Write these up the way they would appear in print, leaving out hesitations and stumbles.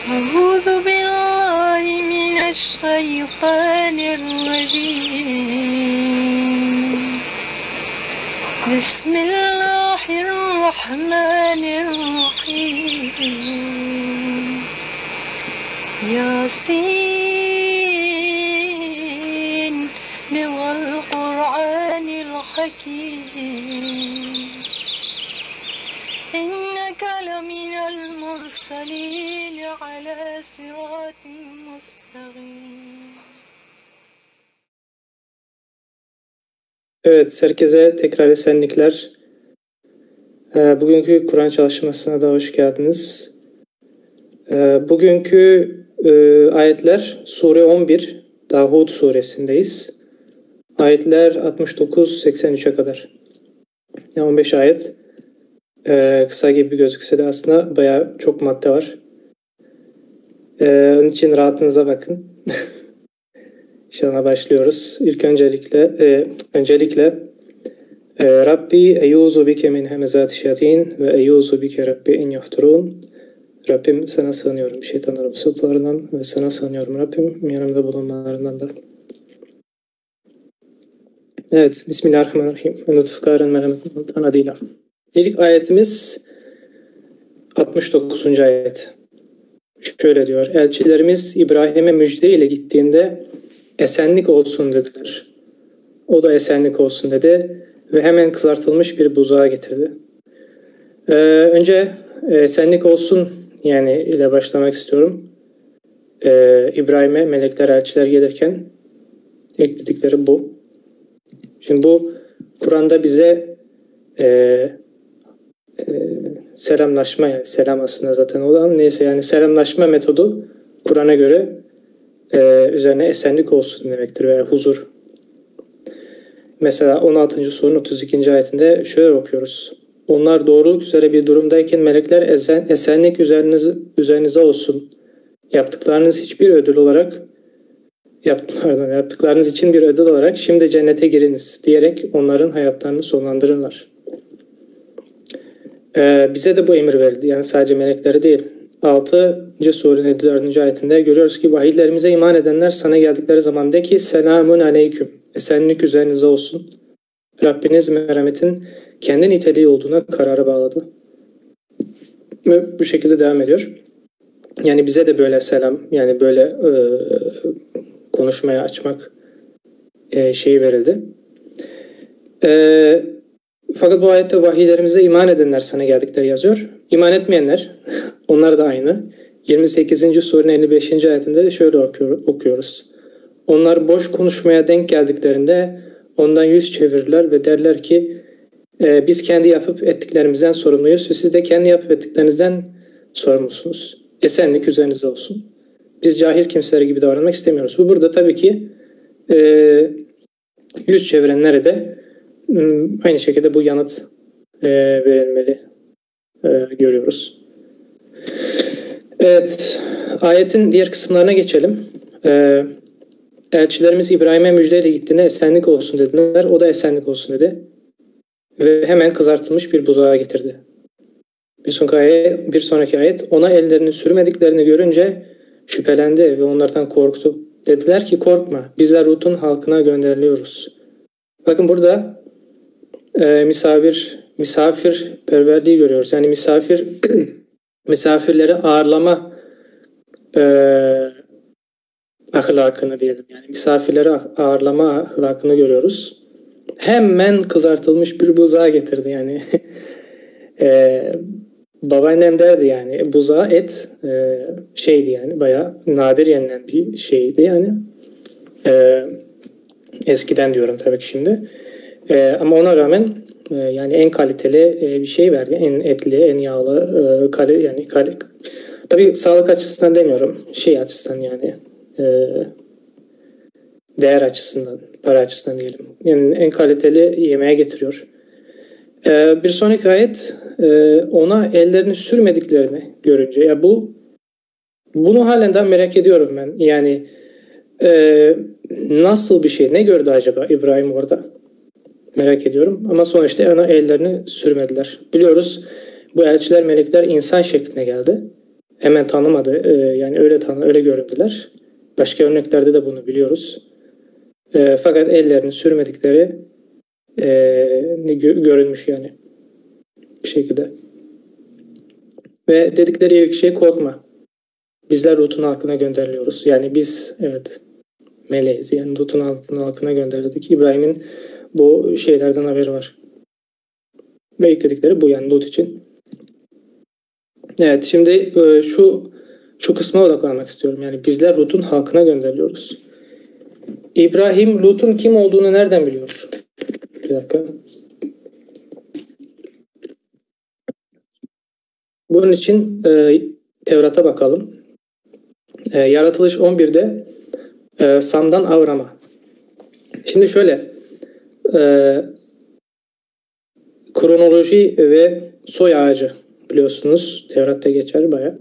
أعوذ بالله من الشيطان الرجيم بسم الله الرحمن الرحيم ياسين والقرآن الحكيم إنك لمن المرسلين على صراط مستقيم. Evet, herkese tekrar esenlikler. Bugünkü Kur'an çalışmasına da hoş geldiniz. Bugünkü ayetler Sure 11, daha Hud suresindeyiz. Ayetler 69-83'e kadar. Yani 15 ayet. Kısa gibi gözükse de aslında bayağı çok madde var. Onun için rahatınıza bakın. İnşallah başlıyoruz. İlk öncelikle Rabbi eyyuzu bike min hemezati şeyatin ve eyyuzu bike Rabbi en yahturun. Rabbim sana sığınıyorum şeytanların fısıltılarından ve sana sığınıyorum Rabbim yanımda bulunmalarından da. Evet, Bismillahirrahmanirrahim. Lütfukaren merhametin adıyla. İlk ayetimiz 69. ayet. Şöyle diyor. Elçilerimiz İbrahim'e müjde ile gittiğinde esenlik olsun dediler. O da esenlik olsun dedi ve hemen kızartılmış bir buzağa getirdi. Önce esenlik olsun yani ile başlamak istiyorum. İbrahim'e melekler, elçiler gelirken ekledikleri bu. Şimdi bu Kur'an'da bize selamlaşma, yani selam aslında zaten olan neyse yani selamlaşma metodu Kur'an'a göre üzerine esenlik olsun demektir veya huzur. Mesela 16. surun 32. ayetinde şöyle okuyoruz. Onlar doğruluk üzere bir durumdayken melekler esenlik üzerinize olsun. Yaptıklarınız için bir ödül olarak şimdi cennete giriniz diyerek onların hayatlarını sonlandırırlar. Bize de bu emir verildi. Yani sadece meleklere değil. 6. surenin 54. ayetinde görüyoruz ki vahiylerimize iman edenler sana geldikleri zaman de ki selamun aleyküm. Esenlik üzerinize olsun. Rabbiniz merhametin kendi niteliği olduğuna karara bağladı. Ve bu şekilde devam ediyor. Yani bize de böyle selam, yani böyle konuşmaya açmak şeyi verildi. Fakat bu ayette vahiylerimize iman edenler sana geldikleri yazıyor. İman etmeyenler, onlar da aynı. 28. surenin 55. ayetinde de şöyle okuyoruz. Onlar boş konuşmaya denk geldiklerinde ondan yüz çevirirler ve derler ki biz kendi yapıp ettiklerimizden sorumluyuz ve siz de kendi yapıp ettiklerinizden sorumlusunuz. Esenlik üzerinize olsun. Biz cahil kimseler gibi davranmak istemiyoruz. Bu burada tabii ki yüz çevirenlere de aynı şekilde bu yanıt verilmeli görüyoruz. Evet, ayetin diğer kısımlarına geçelim. Elçilerimiz İbrahim'e müjdeyle gittiğinde esenlik olsun dediler. O da esenlik olsun dedi. Ve hemen kızartılmış bir buzağa getirdi. Bir sonraki ayet ona ellerini sürmediklerini görünce şüphelendi ve onlardan korktu. Dediler ki korkma bizler Lut'un halkına gönderiliyoruz. Bakın burada misafirperverliği görüyoruz. Yani misafirleri ağırlama ahlakını diyelim. Yani misafirleri ağırlama ahlakını görüyoruz. Hemen kızartılmış bir buzağı getirdi yani. Babaannem derdi yani buzağı et şeydi yani bayağı nadir yenilen bir şeydi yani. Eskiden diyorum tabii ki şimdi. Ama ona rağmen yani en kaliteli bir şey verdi. En etli, en yağlı tabii sağlık açısından demiyorum. Şey açısından yani değer açısından, para açısından diyelim. Yani en kaliteli yemeğe getiriyor. Bir sonraki ayet ona ellerini sürmediklerini görünce ya bunu halen daha merak ediyorum ben. Yani nasıl bir şey? Ne gördü acaba İbrahim orada? Merak ediyorum. Ama sonuçta ona ellerini sürmediler. Biliyoruz bu elçiler, melekler insan şekline geldi. hemen tanımadı. Yani öyle göründüler. Başka örneklerde de bunu biliyoruz. Fakat ellerini sürmedikleri görünmüş yani bir şekilde. Ve dedikleri ilk şey korkma. Bizler Lut'un halkına gönderiliyoruz. Yani biz evet meleğiz. Yani Lut'un halkına gönderildik. İbrahim'in bu şeylerden haberi var. Ve ilk dedikleri bu yani Lut için. Evet şimdi şu kısma odaklanmak istiyorum. Yani bizler Lut'un halkına gönderiliyoruz. İbrahim Lut'un kim olduğunu nereden biliyor? Bir dakika. Bunun için Tevrat'a bakalım. Yaratılış 11'de Sam'dan Avram'a. Şimdi şöyle kronoloji ve soy ağacı biliyorsunuz. Tevrat'ta geçer bayağı.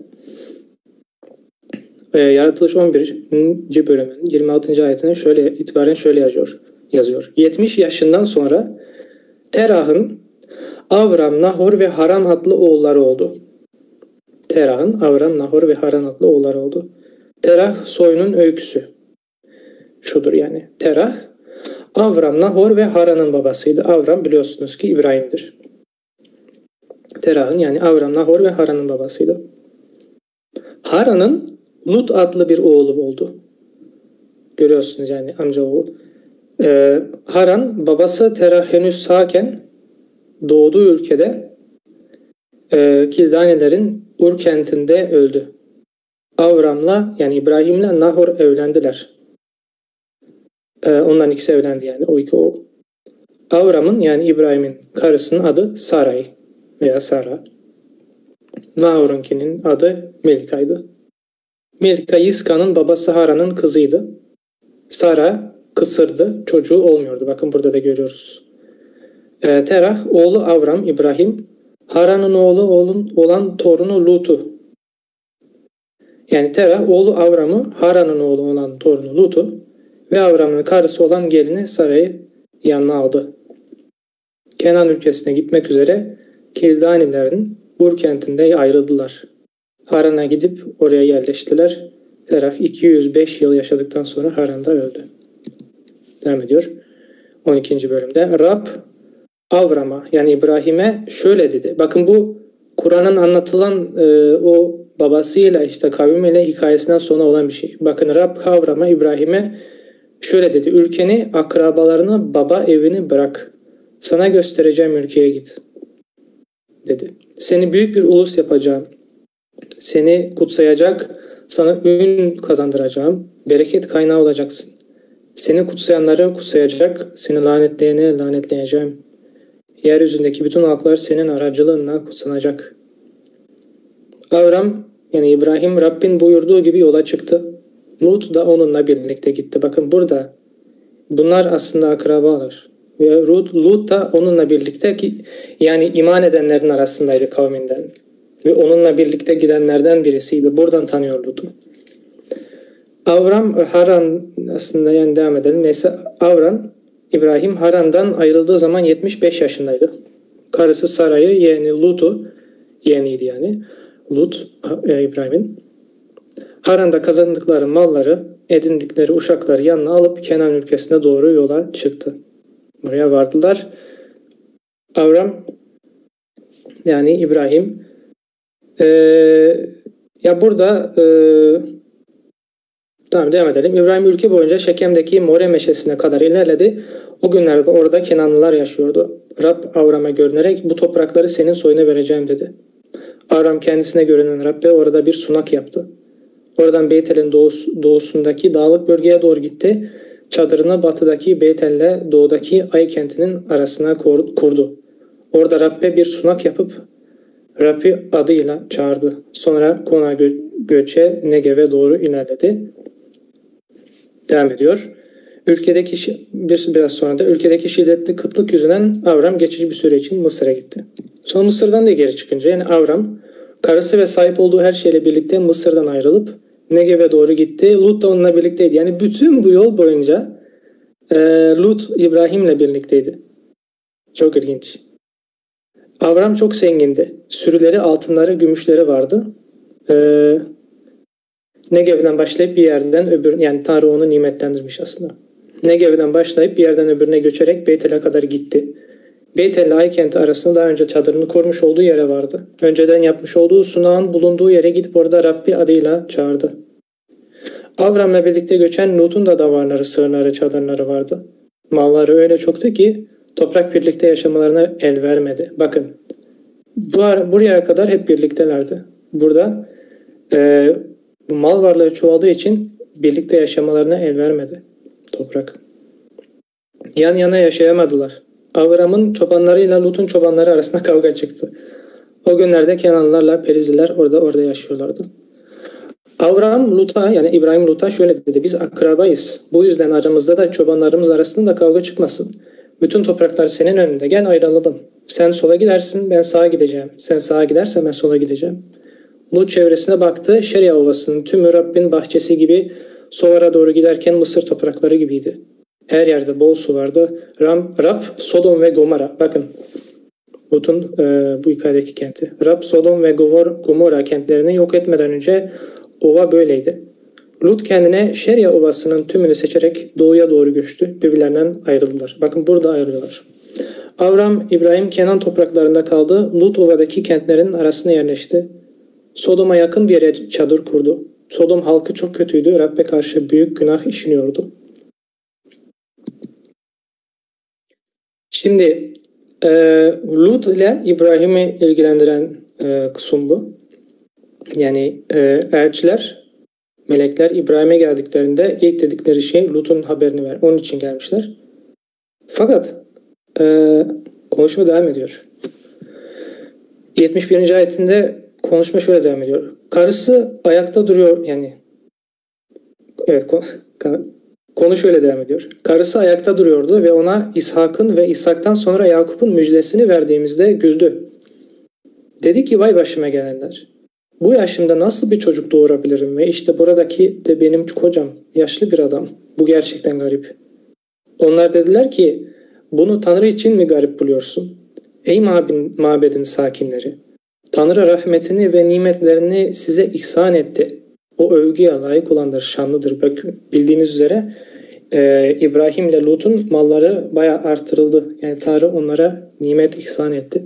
Yaratılış 11. bölümün 26. ayetine şöyle yazıyor. 70 yaşından sonra Terah'ın Avram, Nahor ve Haran adlı oğulları oldu. Terah'ın Avram, Nahor ve Haran adlı oğulları oldu. Terah soyunun öyküsü. Şudur yani. Terah, Avram, Nahor ve Haran'ın babasıydı. Avram biliyorsunuz ki İbrahim'dir. Terah'ın yani Avram, Nahor ve Haran'ın babasıydı. Haran'ın Lut adlı bir oğlu oldu. Görüyorsunuz yani amcaoğlu. Haran babası Terah henüz sağken doğduğu ülkede Kildanilerin Ur kentinde öldü. Avram'la yani İbrahim'le Nahor evlendiler. Onların ikisi evlendi yani o iki oğul. Avram'ın yani İbrahim'in karısının adı Saray veya Sara. Nahor'unkinin adı Milka'ydı. Milka Yiska'nın babası Haran'ın kızıydı. Sara kısırdı, çocuğu olmuyordu. Bakın burada da görüyoruz. Terah oğlu Avram, İbrahim, Haran'ın oğlu olan torunu Lut'u. Yani Terah oğlu Avram'ı, Haran'ın oğlu olan torunu Lut'u ve Avram'ın karısı olan gelini Sara'yı yanına aldı. Kenan ülkesine gitmek üzere Kildanilerin Ur kentinde ayrıldılar. Haran'a gidip oraya yerleştiler. Terah 205 yıl yaşadıktan sonra Haran'da öldü. Devam ediyor. 12. bölümde Rab Avram'a yani İbrahim'e şöyle dedi. Bakın bu Kur'an'ın anlatılan o babasıyla işte kavmiyle hikayesinden sonra olan bir şey. Bakın Rab Avram'a İbrahim'e şöyle dedi. Ülkeni, akrabalarını, baba evini bırak. Sana göstereceğim ülkeye git. Dedi. Seni büyük bir ulus yapacağım. Seni kutsayacak, sana ün kazandıracağım. Bereket kaynağı olacaksın. Seni kutsayanları kutsayacak, seni lanetleyeni lanetleyeceğim. Yeryüzündeki bütün halklar senin aracılığınla kutsanacak. Avram yani İbrahim Rabbin buyurduğu gibi yola çıktı. Lut da onunla birlikte gitti. Bakın burada bunlar aslında akrabalar. Ve Lut da onunla birlikte yani iman edenlerin arasındaydı kavminden. Ve onunla birlikte gidenlerden birisiydi. Buradan tanıyor Lut'u. Avram Haran aslında yani devam edelim. Neyse Avram İbrahim Haran'dan ayrıldığı zaman 75 yaşındaydı. Karısı Sara'yı yeğeni Lut'u yeğeniydi yani. Lut İbrahim'in. Haran'da kazandıkları malları, edindikleri uşakları yanına alıp Kenan ülkesine doğru yola çıktı. Buraya vardılar. Avram yani İbrahim ya burada tamam devam edelim. İbrahim ülke boyunca Şekem'deki More meşesine kadar ilerledi. O günlerde orada Kenanlılar yaşıyordu. Rab Avram'a görünerek bu toprakları senin soyuna vereceğim dedi. Avram kendisine görünen Rab'be orada bir sunak yaptı. Oradan Beytel'in doğusundaki dağlık bölgeye doğru gitti. Çadırını batıdaki Beytel'le doğudaki Ay kentinin arasına kurdu. Orada Rab'be bir sunak yapıp Rabbi adıyla çağırdı. Sonra konağa göçe Negev'e doğru ilerledi. Devam ediyor. Biraz sonra da ülkedeki şiddetli kıtlık yüzünden Avram geçici bir süre için Mısır'a gitti. Sonra Mısır'dan da geri çıkınca yani Avram karısı ve sahip olduğu her şeyle birlikte Mısır'dan ayrılıp Negev'e doğru gitti. Lut da onunla birlikteydi. Yani bütün bu yol boyunca Lut İbrahim'le birlikteydi. Çok ilginç. Avram çok zengindi. Sürüleri, altınları, gümüşleri vardı. Negev'den başlayıp bir yerden yani Tanrı onu nimetlendirmiş aslında. Negev'den başlayıp bir yerden öbürüne göçerek Beytel'e kadar gitti. Beytel ile Aykent arasında daha önce çadırını kurmuş olduğu yere vardı. Önceden yapmış olduğu sunağın bulunduğu yere gidip orada Rabbi adıyla çağırdı. Avram'la birlikte göçen Lut'un da davarları, sığırları, çadırları vardı. Malları öyle çoktu ki toprak birlikte yaşamalarına el vermedi. Bakın buraya kadar hep birliktelerdi. Burada bu mal varlığı çoğaldığı için birlikte yaşamalarına el vermedi toprak. Yan yana yaşayamadılar. Avram'ın çobanlarıyla Lut'un çobanları arasında kavga çıktı. O günlerde Kenanlılarla Perizliler orada yaşıyorlardı. Avram Lut'a yani İbrahim Lut'a şöyle dedi: biz akrabayız. Bu yüzden aramızda da çobanlarımız arasında da kavga çıkmasın. Bütün topraklar senin önünde. Gel ayrılalım. Sen sola gidersin, ben sağa gideceğim. Sen sağa gidersen ben sola gideceğim. Lut çevresine baktı. Şeria Ovası'nın tümü Rabbin bahçesi gibi Sovar'a doğru giderken Mısır toprakları gibiydi. Her yerde bol su vardı. Rab Sodom ve Gomorra. Bakın Lut'un bu hikayedeki kenti. Rab Sodom ve Gomorra kentlerini yok etmeden önce ova böyleydi. Lut kendine Şeria Ovası'nın tümünü seçerek doğuya doğru göçtü. Birbirlerinden ayrıldılar. Bakın burada ayrılıyorlar. Avram, İbrahim Kenan topraklarında kaldı. Lut ovadaki kentlerin arasına yerleşti. Sodom'a yakın bir yere çadır kurdu. Sodom halkı çok kötüydü. Rabbe karşı büyük günah işiniyordu. Şimdi Lut ile İbrahim'i ilgilendiren kısım bu. Yani elçiler, melekler İbrahim'e geldiklerinde ilk dedikleri şey Lut'un haberini ver. Onun için gelmişler. Fakat konuşma devam ediyor. 71. ayetinde konuşma şöyle devam ediyor. Karısı ayakta duruyor yani. Evet, konu şöyle devam ediyor. Karısı ayakta duruyordu ve ona İshak'ın ve İshak'tan sonra Yakup'un müjdesini verdiğimizde güldü. Dedi ki vay başıma gelenler. Bu yaşımda nasıl bir çocuk doğurabilirim ve işte buradaki de benim kocam, yaşlı bir adam. Bu gerçekten garip. Onlar dediler ki bunu Tanrı için mi garip buluyorsun? Ey mabedin sakinleri! Tanrı rahmetini ve nimetlerini size ihsan etti. O övgüye layık olandır, şanlıdır. Bakın bildiğiniz üzere İbrahim ile Lut'un malları bayağı artırıldı. Yani Tanrı onlara nimet ihsan etti.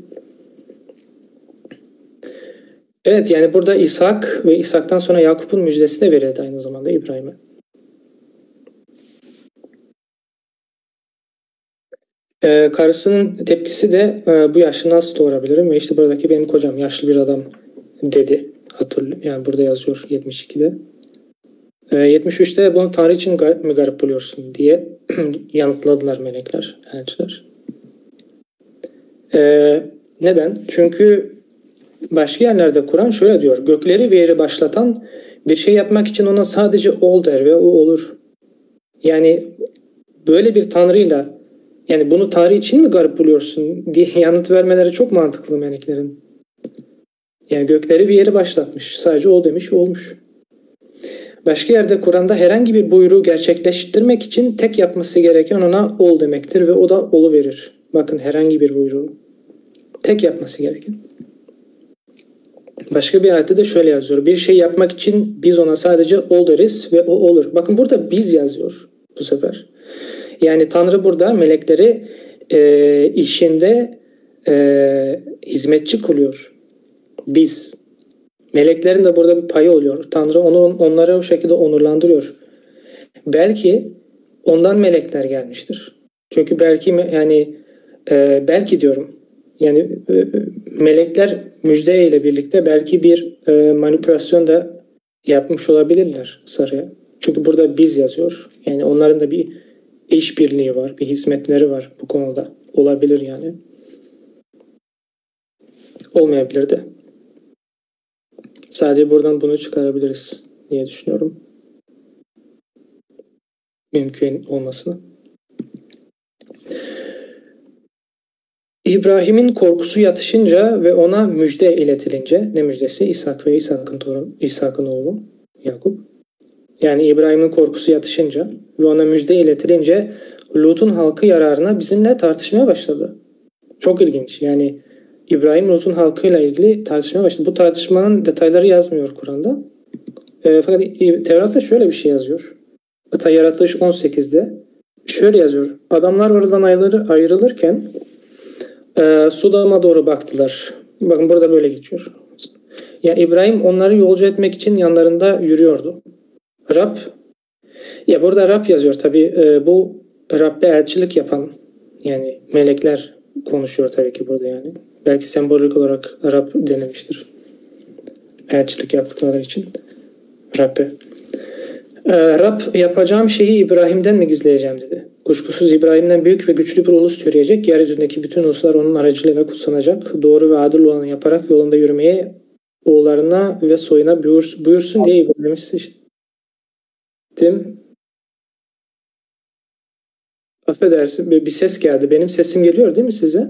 Evet, yani burada İshak ve İshak'tan sonra Yakup'un müjdesi de verildi aynı zamanda İbrahim'e. Karısının tepkisi de bu yaşlı nasıl doğurabilirim ve işte buradaki benim kocam yaşlı bir adam dedi. Yani burada yazıyor 72'de. 73'te bunu Tanrı için mi garip buluyorsun diye yanıtladılar melekler, elçiler. Neden? Çünkü başka yerlerde Kur'an şöyle diyor. Gökleri ve yeri başlatan bir şey yapmak için ona sadece ol der ve o olur. Yani böyle bir Tanrı'yla yani bunu Tanrı için mi garip buluyorsun diye yanıt vermeleri çok mantıklı meleklerin. Yani gökleri bir yeri başlatmış. Sadece ol demiş, olmuş. Başka yerde Kur'an'da herhangi bir buyruğu gerçekleştirmek için tek yapması gereken ona ol demektir ve o da olu verir. Bakın herhangi bir buyruğu. Tek yapması gereken. Başka bir ayette de şöyle yazıyor. Bir şey yapmak için biz ona sadece ol deriz ve o olur. Bakın burada biz yazıyor bu sefer. Yani Tanrı burada melekleri işinde hizmetçi kılıyor. Biz. Meleklerin de burada bir payı oluyor. Tanrı onları o şekilde onurlandırıyor. Belki ondan melekler gelmiştir. Çünkü belki yani belki diyorum. Yani melekler müjde ile birlikte belki bir manipülasyon da yapmış olabilirler sarıya. Çünkü burada biz yazıyor. Yani onların da bir işbirliği var, bir hizmetleri var bu konuda. Olabilir yani. Olmayabilir de. Sadece buradan bunu çıkarabiliriz diye düşünüyorum. Mümkün olmasını. İbrahim'in korkusu yatışınca ve ona müjde iletilince, ne müjdesi? İshak ve İshak'ın oğlu Yakup. Yani İbrahim'in korkusu yatışınca ve ona müjde iletilince Lut'un halkı yararına bizimle tartışmaya başladı. Çok ilginç. Yani İbrahim Lut'un halkıyla ilgili tartışmaya başladı. Bu tartışmanın detayları yazmıyor Kur'an'da. Fakat Tevrat'ta şöyle bir şey yazıyor. Hatta Yaratılış 18'de şöyle yazıyor. Adamlar oradan ayrılırken Sodom'a doğru baktılar. Bakın burada böyle geçiyor. Ya İbrahim onları yolcu etmek için yanlarında yürüyordu. Rab, ya burada Rab yazıyor tabi, bu Rab'be elçilik yapan yani melekler konuşuyor tabii ki burada yani. Belki sembolik olarak Rab denemiştir. Elçilik yaptıkları için Rab'be. Rab yapacağım şeyi İbrahim'den mi gizleyeceğim dedi. Kuşkusuz İbrahim'den büyük ve güçlü bir ulus türeyecek. Yeryüzündeki bütün uluslar onun aracılığıyla kutsanacak. Doğru ve adil olanı yaparak yolunda yürümeye oğullarına ve soyuna buyursun diye İbrahim'i seçtim. Affedersin, bir ses geldi. Benim sesim geliyor değil mi size?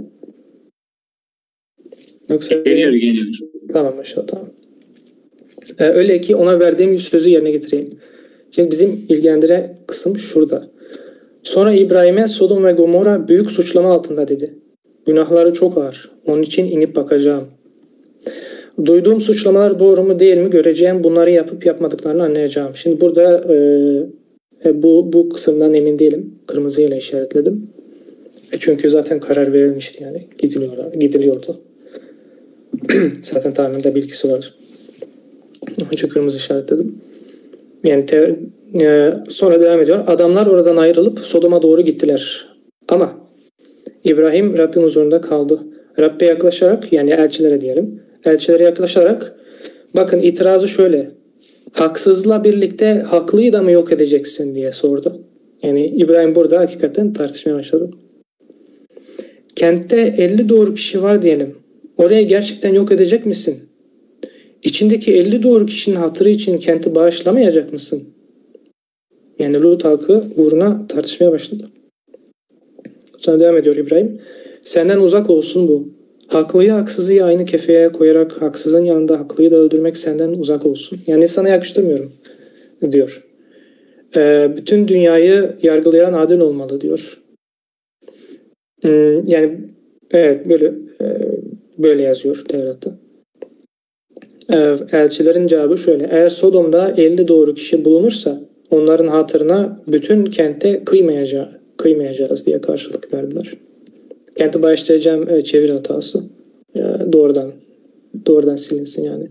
Yoksa Geliyor. Tamam maşallah, tamam. Öyle ki ona verdiğim sözü yerine getireyim. Şimdi bizim ilgilendiren kısım şurada. Sonra İbrahim'e Sodom ve Gomorra büyük suçlama altında dedi. Günahları çok ağır. Onun için inip bakacağım. Duyduğum suçlamalar doğru mu değil mi göreceğim. Bunları yapıp yapmadıklarını anlayacağım. Şimdi burada bu kısımdan emin değilim. Kırmızıyla işaretledim. Çünkü zaten karar verilmişti yani. Gidiliyordu. Zaten Tanrı'nın da bilgisi var. Çünkü kırmızı işaretledim. Yani sonra devam ediyor. Adamlar oradan ayrılıp Sodom'a doğru gittiler. Ama İbrahim Rabbin huzurunda kaldı. Rabbe yaklaşarak, yani elçilere diyelim. Elçilere yaklaşarak bakın itirazı şöyle. Haksızla birlikte haklıyı da mı yok edeceksin diye sordu. Yani İbrahim burada hakikaten tartışmaya başladı. Kentte 50 doğru kişi var diyelim. Oraya gerçekten yok edecek misin? İçindeki 50 doğru kişinin hatırı için kenti bağışlamayacak mısın? Yani Lut halkı uğruna tartışmaya başladı. Sonra devam ediyor İbrahim. Senden uzak olsun bu. Haklıyı haksızı aynı kefeye koyarak haksızın yanında haklıyı da öldürmek senden uzak olsun. Yani sana yakıştırmıyorum diyor. Bütün dünyayı yargılayan adil olmalı diyor. Yani evet böyle yazıyor Tevrat'ta. Elçilerin cevabı şöyle. Eğer Sodom'da 50 doğru kişi bulunursa onların hatırına bütün kente kıymayacağız diye karşılık verdiler. Kenti bağışlayacağım çeviri hatası. Doğrudan silinsin yani.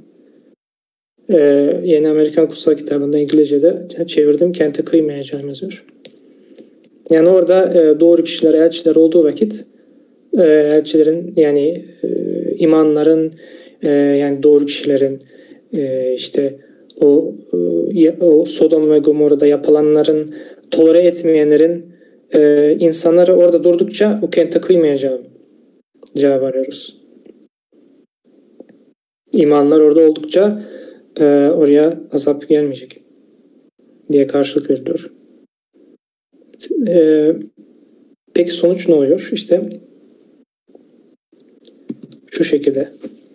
Yeni Amerikan Kutsal Kitabı'nda İngilizce'de çevirdim. Kente kıymayacağım yazıyor. Yani orada doğru kişiler, elçiler olduğu vakit elçilerin yani imanların yani doğru kişilerin işte o Sodom ve Gomorra'da yapılanların tolere etmeyenlerin insanları orada durdukça o kente kıymayacağım cevap arıyoruz. İmanlar orada oldukça oraya azap gelmeyecek diye karşılık veriliyor. Peki sonuç ne oluyor? İşte şu şekilde.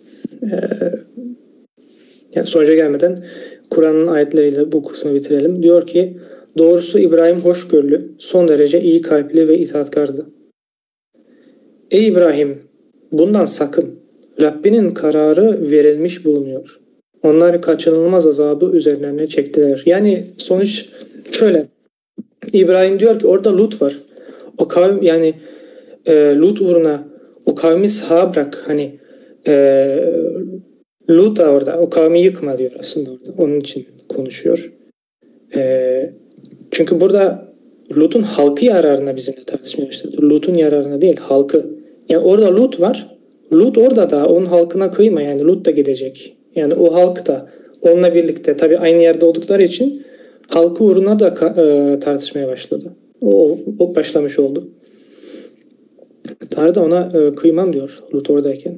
Yani sonuca gelmeden Kur'an'ın ayetleriyle bu kısmı bitirelim. Diyor ki doğrusu İbrahim hoşgörülü, son derece iyi kalpli ve itaatkardı. Ey İbrahim, bundan sakın. Rabbinin kararı verilmiş bulunuyor. Onlar kaçınılmaz azabı üzerlerine çektiler. Yani sonuç şöyle. İbrahim diyor ki orada Lut var. O kavim yani Lut uğruna o kavmi sağ bırak. Hani Lut da orada. O kavmi yıkma diyor aslında orada. Onun için konuşuyor. Çünkü burada Lut'un halkı yararına bizimle tartışmaya başladı. Lut'un yararına değil, halkı. Yani orada Lut var. Lut orada da onun halkına kıyma. Yani Lut da gidecek. Yani o halk da onunla birlikte tabii aynı yerde oldukları için halkı uğruna da tartışmaya başladı. O başlamış oldu. Tanrı da ona kıymam diyor Lut oradayken.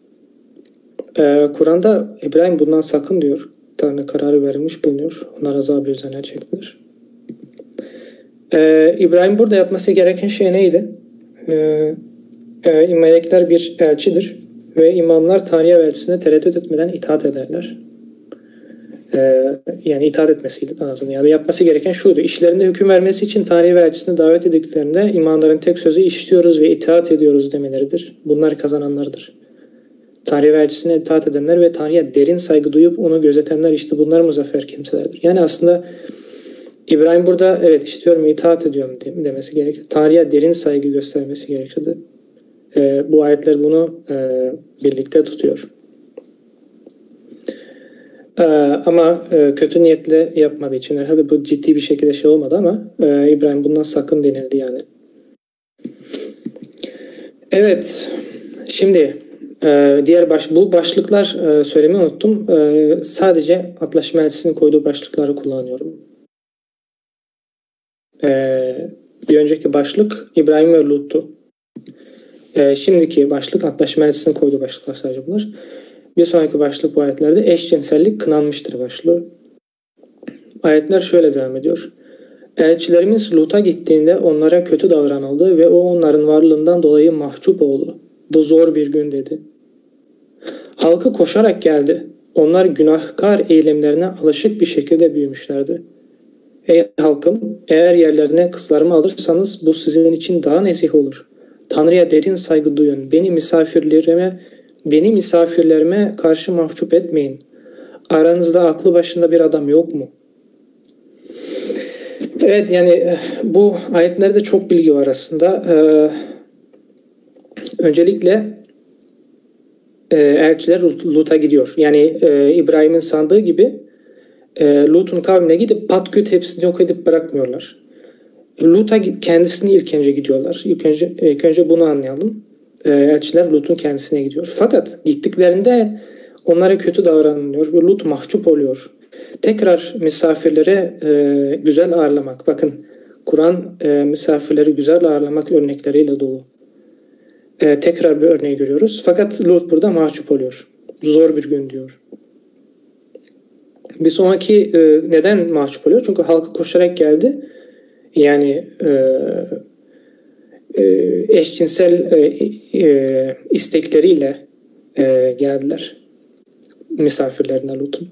Kur'an'da İbrahim bundan sakın diyor. Tanrı kararı verilmiş bulunuyor. Onlar azabı üzerine çekilir. İbrahim burada yapması gereken şey neydi? Melekler bir elçidir ve imanlar Tanrı'ya ve elçisine tereddüt etmeden itaat ederler. Yani itaat etmesiydi lazım. Yani yapması gereken şuydu. İşlerinde hüküm vermesi için Tanrı'ya ve elçisine davet edildiklerinde imanların tek sözü işliyoruz ve itaat ediyoruz demeleridir. Bunlar kazananlardır. Tanrı ve elçisine itaat edenler ve Tanrı'ya derin saygı duyup onu gözetenler işte bunlar muzaffer kimselerdir. Yani aslında İbrahim burada evet işitiyorum, itaat ediyorum demesi gerekir. Tanrı'ya derin saygı göstermesi gerekirdi. Bu ayetler bunu birlikte tutuyor. Ama kötü niyetle yapmadığı için herhalde bu ciddi bir şekilde şey olmadı ama İbrahim bundan sakın denildi yani. Evet, şimdi bu başlıklar söylemeyi unuttum. Sadece Antlaşma Elçisi'nin koyduğu başlıkları kullanıyorum. Bir önceki başlık İbrahim ve Lut'tu. Şimdiki başlık Antlaşma Elçisi'nin koyduğu başlıklar sadece bunlar. Bir sonraki başlık bu ayetlerde eşcinsellik kınanmıştır başlığı. Ayetler şöyle devam ediyor. Elçilerimiz Lut'a gittiğinde onlara kötü davranıldı ve o onların varlığından dolayı mahcup oldu. Bu zor bir gün dedi. Halkı koşarak geldi. Onlar günahkar eylemlerine alışık bir şekilde büyümüşlerdi. Ey halkım, eğer yerlerine kızlarımı alırsanız bu sizin için daha nezih olur. Tanrı'ya derin saygı duyun. Beni misafirlerime karşı mahcup etmeyin. Aranızda aklı başında bir adam yok mu? Evet, yani bu ayetlerde çok bilgi var aslında. Öncelikle elçiler Lut'a gidiyor. Yani İbrahim'in sandığı gibi Lut'un kavmine gidip patküt hepsini yok edip bırakmıyorlar. Lut'a kendisini ilk önce gidiyorlar. İlk önce bunu anlayalım. Elçiler Lut'un kendisine gidiyor. Fakat gittiklerinde onlara kötü davranılıyor ve Lut mahcup oluyor. Tekrar misafirlere güzel ağırlamak. Bakın Kur'an misafirleri güzel ağırlamak örnekleriyle dolu. Tekrar bir örneği görüyoruz. Fakat Lut burada mahcup oluyor. Zor bir gün diyor. Bir sonraki neden mahcup oluyor? Çünkü halkı koşarak geldi. Yani eşcinsel istekleriyle geldiler misafirlerine Lut'un.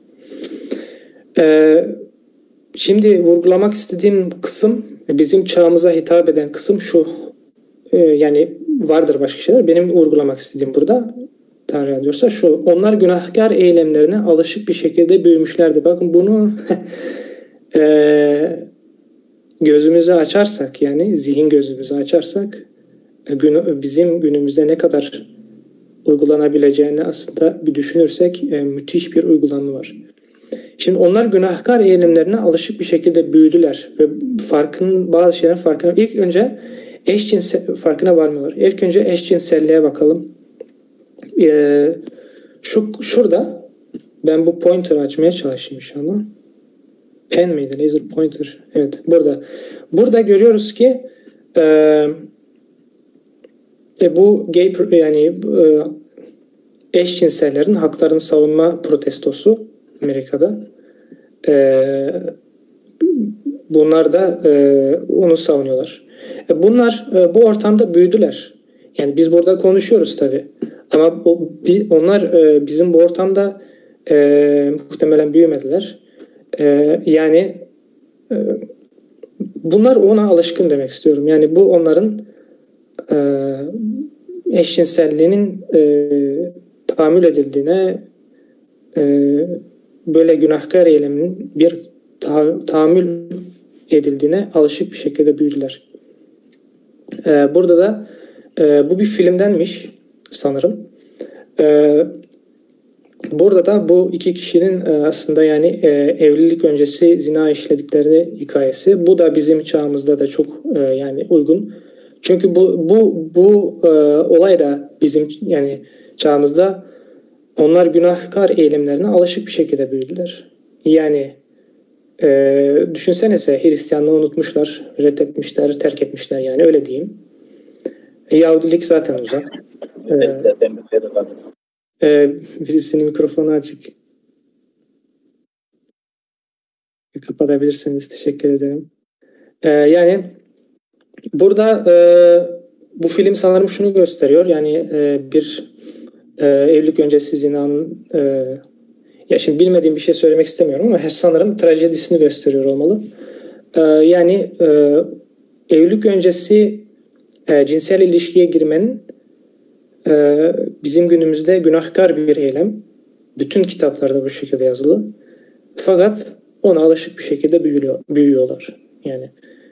Şimdi vurgulamak istediğim kısım, bizim çağımıza hitap eden kısım şu. Yani vardır başka şeyler. Benim vurgulamak istediğim burada Tanrı diyorsa şu. Onlar günahkar eylemlerine alışık bir şekilde büyümüşlerdi. Bakın bunu gözümüzü açarsak, yani zihin gözümüzü açarsak bizim günümüzde ne kadar uygulanabileceğini aslında bir düşünürsek müthiş bir uygulama var. Şimdi onlar günahkar eylemlerine alışık bir şekilde büyüdüler ve bazı şeylerin farkına. İlk önce farkına varmıyorlar. İlk önce eşcinselliğe bakalım. Şurada ben bu pointer'ı açmaya çalışayım inşallah. Pen miydi? Laser pointer. Evet, burada. Burada görüyoruz ki bu gay yani eşcinsellerin haklarını savunma protestosu Amerika'da. Bunlar da onu savunuyorlar. Bunlar bu ortamda büyüdüler. Yani biz burada konuşuyoruz tabii. Ama onlar bizim bu ortamda muhtemelen büyümediler. Yani bunlar ona alışkın demek istiyorum. Yani bu onların eşcinselliğinin tahammül edildiğine, böyle günahkar eylemin bir tahammül edildiğine alışık bir şekilde büyüdüler. Burada da bu bir filmdenmiş sanırım. Burada da bu iki kişinin aslında yani evlilik öncesi zina işledikleri hikayesi. Bu da bizim çağımızda da çok yani uygun. Çünkü bu olay da bizim yani çağımızda onlar günahkar eylemlerine alışık bir şekilde büyüdüler. Yani düşünsenize Hristiyanlığı unutmuşlar, reddetmişler, terk etmişler yani öyle diyeyim. Yahudilik zaten uzak. Birisinin mikrofonu açık. Kapatabilirsiniz. Teşekkür ederim. Yani burada bu film sanırım şunu gösteriyor. Yani bir evlilik öncesi zinanın ya şimdi bilmediğim bir şey söylemek istemiyorum ama sanırım trajedisini gösteriyor olmalı. Yani evlilik öncesi cinsel ilişkiye girmenin bizim günümüzde günahkar bir eylem. Bütün kitaplarda bu şekilde yazılı. Fakat ona alışık bir şekilde büyüyorlar. Yani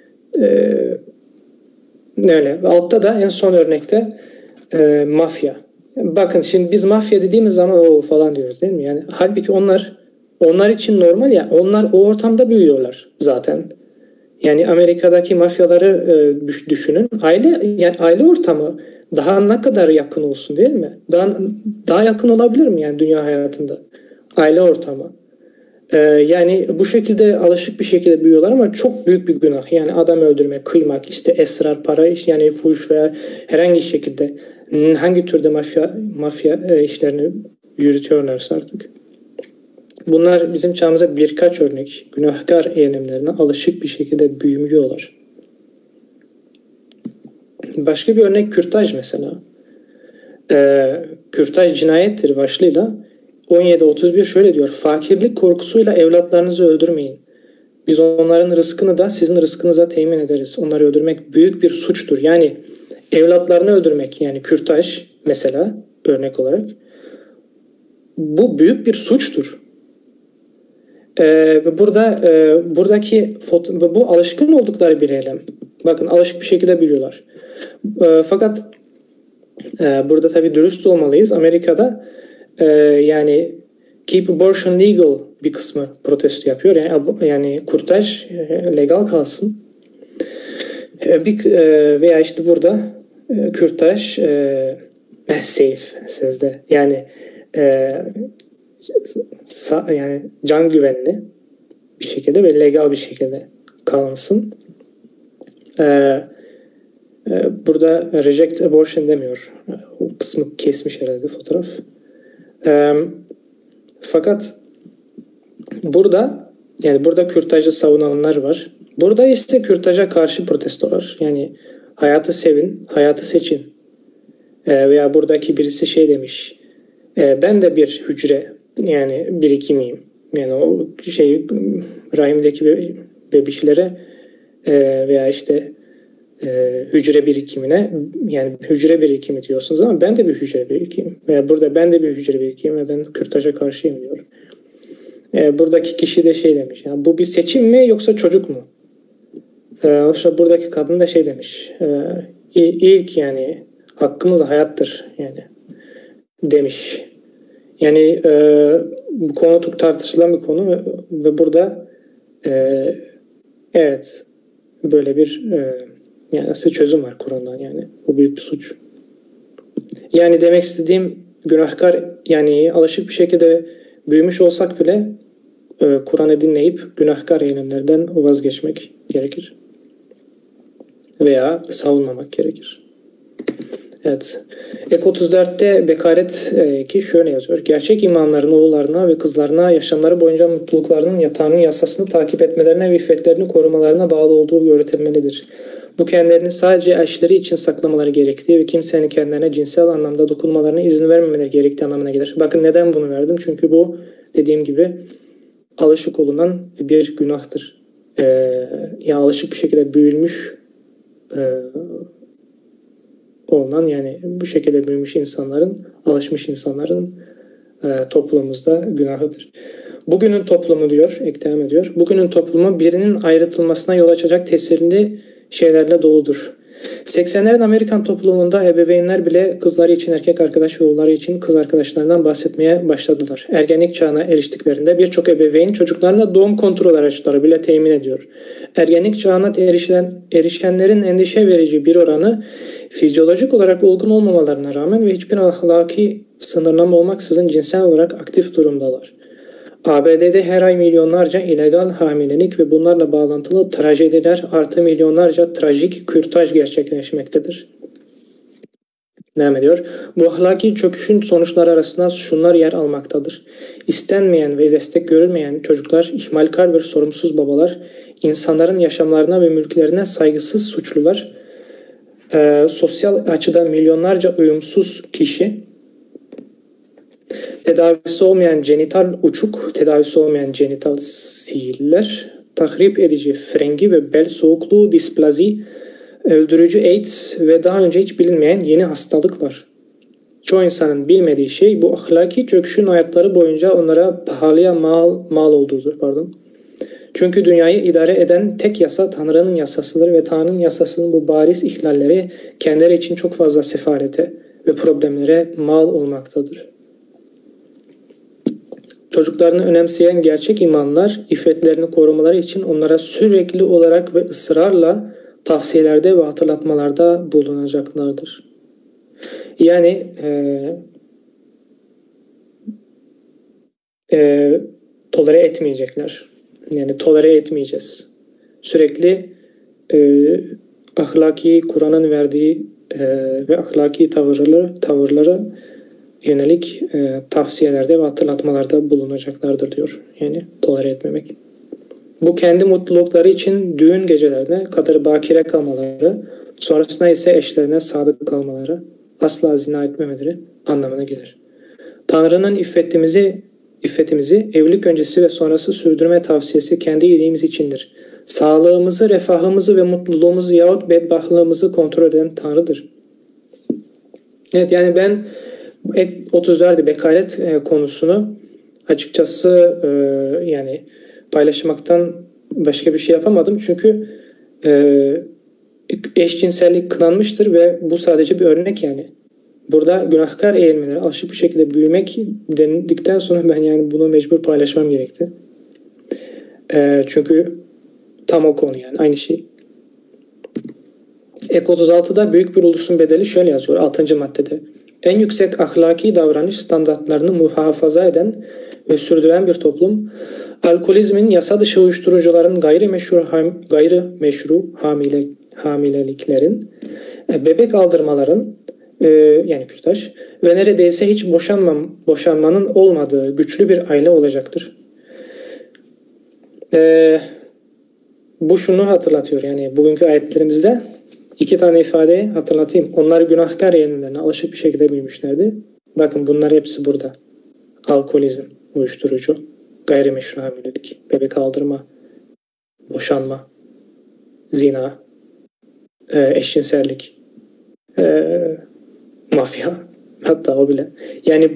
öyle. Altta da en son örnekte mafya. Bakın şimdi biz mafya dediğimiz zaman o falan diyoruz değil mi? Yani halbuki onlar için normal ya. Onlar o ortamda büyüyorlar zaten. Yani Amerika'daki mafyaları düşünün. Aile ortamı daha ne kadar yakın olsun değil mi? Daha yakın olabilir mi yani dünya hayatında? Aile ortamı. Yani bu şekilde alışık bir şekilde büyüyorlar ama çok büyük bir günah. Yani adam öldürmek, kıymak, işte esrar, para yani fuhuş veya herhangi şekilde hangi türde mafya işlerini yürütüyorlarsa artık. Bunlar bizim çağımıza birkaç örnek günahkar eylemlerine alışık bir şekilde büyümüyorlar. Başka bir örnek kürtaj mesela. Kürtaj cinayettir başlığıyla 17.31 şöyle diyor. Fakirlik korkusuyla evlatlarınızı öldürmeyin. Biz onların rızkını da sizin rızkınıza temin ederiz. Onları öldürmek büyük bir suçtur. Yani evlatlarını öldürmek yani kürtaj mesela örnek olarak bu büyük bir suçtur. Buradaki bu alışkın oldukları bir eylem. Bakın alışık bir şekilde büyüyorlar. Fakat burada tabii dürüst olmalıyız. Amerika'da yani keep abortion legal bir kısmı protesto yapıyor. Yani kürtaj legal kalsın. Veya işte burada kürtaj safe sözde. Yani yani can güvenli bir şekilde ve legal bir şekilde kalınsın. Burada reject abortion demiyor. O kısmı kesmiş herhalde fotoğraf. Fakat burada kürtajı savunanlar var. Burada ise kürtaja karşı protestolar. Yani hayatı sevin, hayatı seçin. Veya buradaki birisi şey demiş. Ben de bir hücre yani birikimiyim. Yani o rahimdeki bebişlere veya işte hücre birikimine yani hücre birikimi diyorsunuz ama ben de bir hücre birikimim. Veya burada ben de bir hücre birikimim ve ben kürtaja karşıyım diyor. Buradaki kişi de şey demiş. Yani bu bir seçim mi yoksa çocuk mu? Buradaki kadın da şey demiş. İlk yani hakkımız hayattır yani demiş. Yani bu konu çok tartışılan bir konu ve burada evet böyle bir yani nasıl çözüm var Kur'an'dan yani bu büyük bir suç. Yani demek istediğim günahkar yani alışık bir şekilde büyümüş olsak bile Kur'an'ı dinleyip günahkar eylemlerden vazgeçmek gerekir. Veya savunmamak gerekir. Evet. Ek 34'te Bekaret ki şöyle yazıyor. Gerçek imanların oğullarına ve kızlarına yaşamları boyunca mutluluklarının yatağının yasasını takip etmelerine ve iffetlerini korumalarına bağlı olduğu öğretilmelidir. Bu kendilerini sadece eşleri için saklamaları gerektiği ve kimsenin kendilerine cinsel anlamda dokunmalarına izin vermemeleri gerektiği anlamına gelir. Bakın neden bunu verdim? Çünkü bu dediğim gibi alışık olunan bir günahtır. Yani alışık bir şekilde büyülmüş olunan yani bu şekilde büyümüş insanların, alışmış insanların toplumumuzda günahıdır. Bugünün toplumu diyor, devam ediyor. Bugünün toplumu birinin ayrıtılmasına yol açacak tesirli şeylerle doludur. 80'lerin Amerikan toplumunda ebeveynler bile kızları için erkek arkadaş ve oğulları için kız arkadaşlarından bahsetmeye başladılar. Ergenlik çağına eriştiklerinde birçok ebeveyn çocuklarına doğum kontrol araçları bile temin ediyor. Ergenlik çağına erişenlerin endişe verici bir oranı fizyolojik olarak olgun olmamalarına rağmen ve hiçbir ahlaki sınırlama olmaksızın cinsel olarak aktif durumdalar. ABD'de her ay milyonlarca illegal hamilelik ve bunlarla bağlantılı trajediler artı milyonlarca trajik kürtaj gerçekleşmektedir. Devam ediyor. Bu ahlaki çöküşün sonuçları arasında şunlar yer almaktadır. İstenmeyen ve destek görülmeyen çocuklar, ihmalkar ve sorumsuz babalar, insanların yaşamlarına ve mülklerine saygısız suçlular, sosyal açıdan milyonlarca uyumsuz kişi, tedavisi olmayan genital uçuk, tedavisi olmayan genital sihirler, tahrip edici frengi ve bel soğukluğu, displazi, öldürücü AIDS ve daha önce hiç bilinmeyen yeni hastalıklar. Çoğu insanın bilmediği şey bu ahlaki çöküşün hayatları boyunca onlara pahalıya mal olduğudur. Pardon. Çünkü dünyayı idare eden tek yasa Tanrı'nın yasasıdır ve Tanrı'nın yasasının bu bariz ihlalleri kendileri için çok fazla sefalete ve problemlere mal olmaktadır. Çocuklarını önemseyen gerçek imanlar, iffetlerini korumaları için onlara sürekli olarak ve ısrarla tavsiyelerde ve hatırlatmalarda bulunacaklardır. Yani tolere etmeyecekler. Yani tolere etmeyeceğiz. Sürekli ahlaki, Kur'an'ın verdiği ve ahlaki tavırlara yönelik tavsiyelerde ve hatırlatmalarda bulunacaklardır diyor. Yani tolere etmemek. Bu kendi mutlulukları için düğün gecelerine kadar bakire kalmaları, sonrasında ise eşlerine sadık kalmaları, asla zina etmemeleri anlamına gelir. Tanrı'nın iffetimizi evlilik öncesi ve sonrası sürdürme tavsiyesi kendi iyiliğimiz içindir. Sağlığımızı, refahımızı ve mutluluğumuzu yahut bedbahtlığımızı kontrol eden Tanrı'dır. Evet, yani ben 34'de bekaret konusunu açıkçası yani paylaşmaktan başka bir şey yapamadım. Çünkü eşcinsellik kınanmıştır ve bu sadece bir örnek yani. Burada günahkar eğilmeleri alışık bir şekilde büyümek denildikten sonra ben yani bunu mecbur paylaşmam gerekti. Çünkü tam o konu yani aynı şey. Ek 36'da büyük bir ulusun bedeli şöyle yazıyor 6. maddede. En yüksek ahlaki davranış standartlarını muhafaza eden ve sürdüren bir toplum, alkolizmin, yasa dışı uyuşturucuların, gayrimeşru hamileliklerin, bebek aldırmaların, yani kürtaj ve neredeyse hiç boşanmanın olmadığı güçlü bir aile olacaktır. Bu şunu hatırlatıyor yani bugünkü ayetlerimizde 2 tane ifadeyi hatırlatayım. Onlar günahkar yeğenlerine alışık bir şekilde büyümüşlerdi. Bakın bunlar hepsi burada. Alkolizm, uyuşturucu, gayrimeşru hamilelik, bebek aldırma, boşanma, zina, eşcinsellik, mafya, hatta o bile. Yani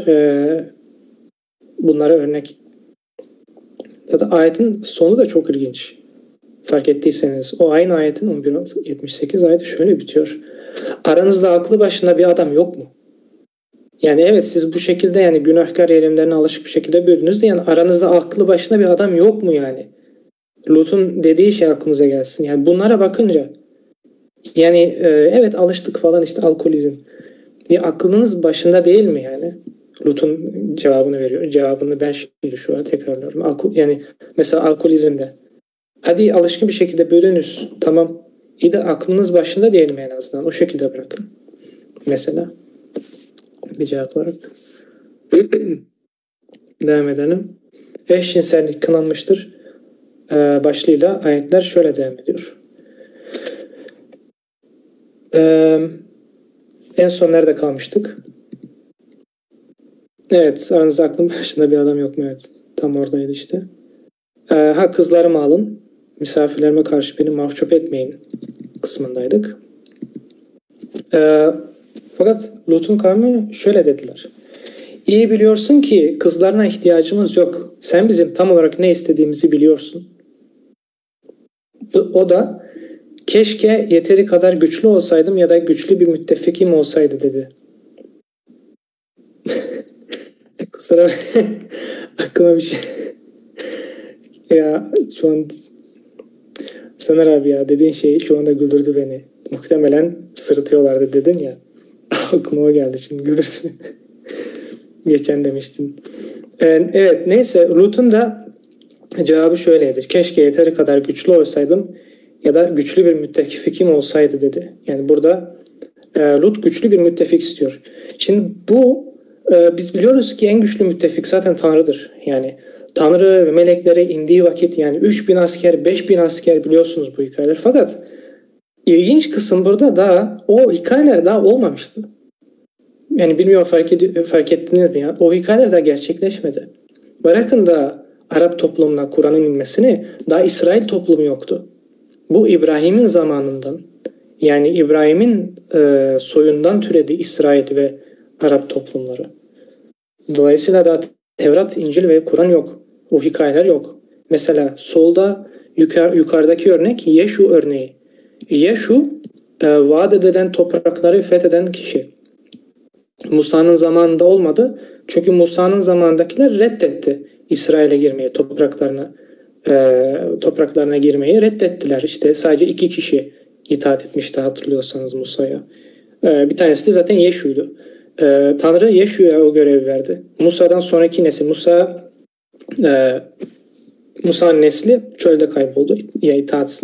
bunlara örnek. Ya da ayetin sonu da çok ilginç. Fark ettiyseniz o aynı ayetin 11.78 ayeti şöyle bitiyor. Aranızda aklı başında bir adam yok mu? Yani evet siz bu şekilde yani günahkar eylemlerine alışık bir şekilde büyüdünüz de yani aranızda aklı başında bir adam yok mu yani? Lut'un dediği şey aklımıza gelsin. Yani bunlara bakınca yani evet alıştık falan işte alkolizm. Ya aklınız başında değil mi yani? Lut'un cevabını veriyor. Cevabını ben şimdi şu an tekrarlıyorum. Yani mesela alkolizmde. Hadi alışkın bir şekilde büyüdünüz. Tamam. İyi de aklınız başında değil mi en azından? O şekilde bırakın. Mesela. Bir cevap olarak. Devam edelim. Eşcinsellik kınanmıştır. Başlığıyla ayetler şöyle devam ediyor. En son nerede kalmıştık? Evet. Aranızda aklın başında bir adam yok mu? Evet. Tam oradaydı işte. Kızlarımı alın. Misafirlerime karşı beni mahcup etmeyin kısmındaydık. Fakat Lut'un kavmi şöyle dediler. İyi biliyorsun ki kızlarına ihtiyacımız yok. Sen bizim tam olarak ne istediğimizi biliyorsun. O da keşke yeteri kadar güçlü olsaydım ya da güçlü bir müttefikim olsaydı dedi. Kusura aklıma bir şey. Ya şu an Soner abi ya dediğin şey şu anda güldürdü beni. Muhtemelen sırıtıyorlardı dedin ya. Aklıma geldi şimdi güldürdü beni. Geçen demiştin. Evet neyse Lut'un da cevabı şöyleydi. Keşke yeteri kadar güçlü olsaydım ya da güçlü bir müttefikim olsaydı dedi. Yani burada Lut güçlü bir müttefik istiyor. Şimdi bu biz biliyoruz ki en güçlü müttefik zaten Tanrı'dır. Yani Tanrı ve meleklere indiği vakit yani 3000 asker, 5000 asker biliyorsunuz bu hikayeler. Fakat ilginç kısım burada da o hikayeler daha olmamıştı. Yani bilmiyorum fark ettiniz mi ya? O hikayeler daha gerçekleşmedi. Bırakın da Arap toplumuna Kur'an'ın inmesini daha İsrail toplumu yoktu. Bu İbrahim'in zamanından yani İbrahim'in soyundan türedi İsrail ve Arap toplumları. Dolayısıyla da Tevrat, İncil ve Kur'an yok. O hikayeler yok. Mesela solda yukarıdaki örnek Yeşu örneği. Yeşu vaat edilen toprakları fetheden kişi. Musa'nın zamanında olmadı. Çünkü Musa'nın zamanındakiler reddetti İsrail'e girmeyi, topraklarına girmeyi reddettiler. İşte sadece 2 kişi itaat etmişti hatırlıyorsanız Musa'ya. Bir tanesi de zaten Yeşu'ydu. Tanrı Yeşu'ya o görevi verdi. Musa'dan sonraki nesil, Musa'nın nesli çölde kayboldu. Yani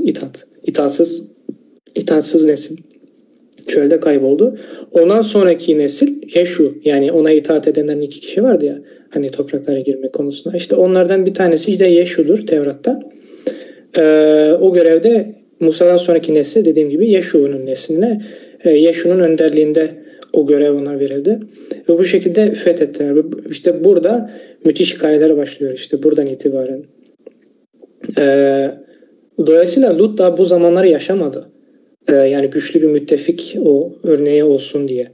itaatsiz nesil çölde kayboldu. Ondan sonraki nesil Yeşu, yani ona itaat edenlerin 2 kişi vardı ya hani topraklara girme konusunda. İşte onlardan bir tanesi de Yeşu'dur Tevrat'ta. O görevde Musa'dan sonraki nesil dediğim gibi Yeşu'nun nesline, Yeşu'nun önderliğinde o görev ona verildi. Ve bu şekilde fethettiler. İşte burada müthiş hikayeler başlıyor işte buradan itibaren. Dolayısıyla Lut da bu zamanları yaşamadı. Yani güçlü bir müttefik o örneği olsun diye.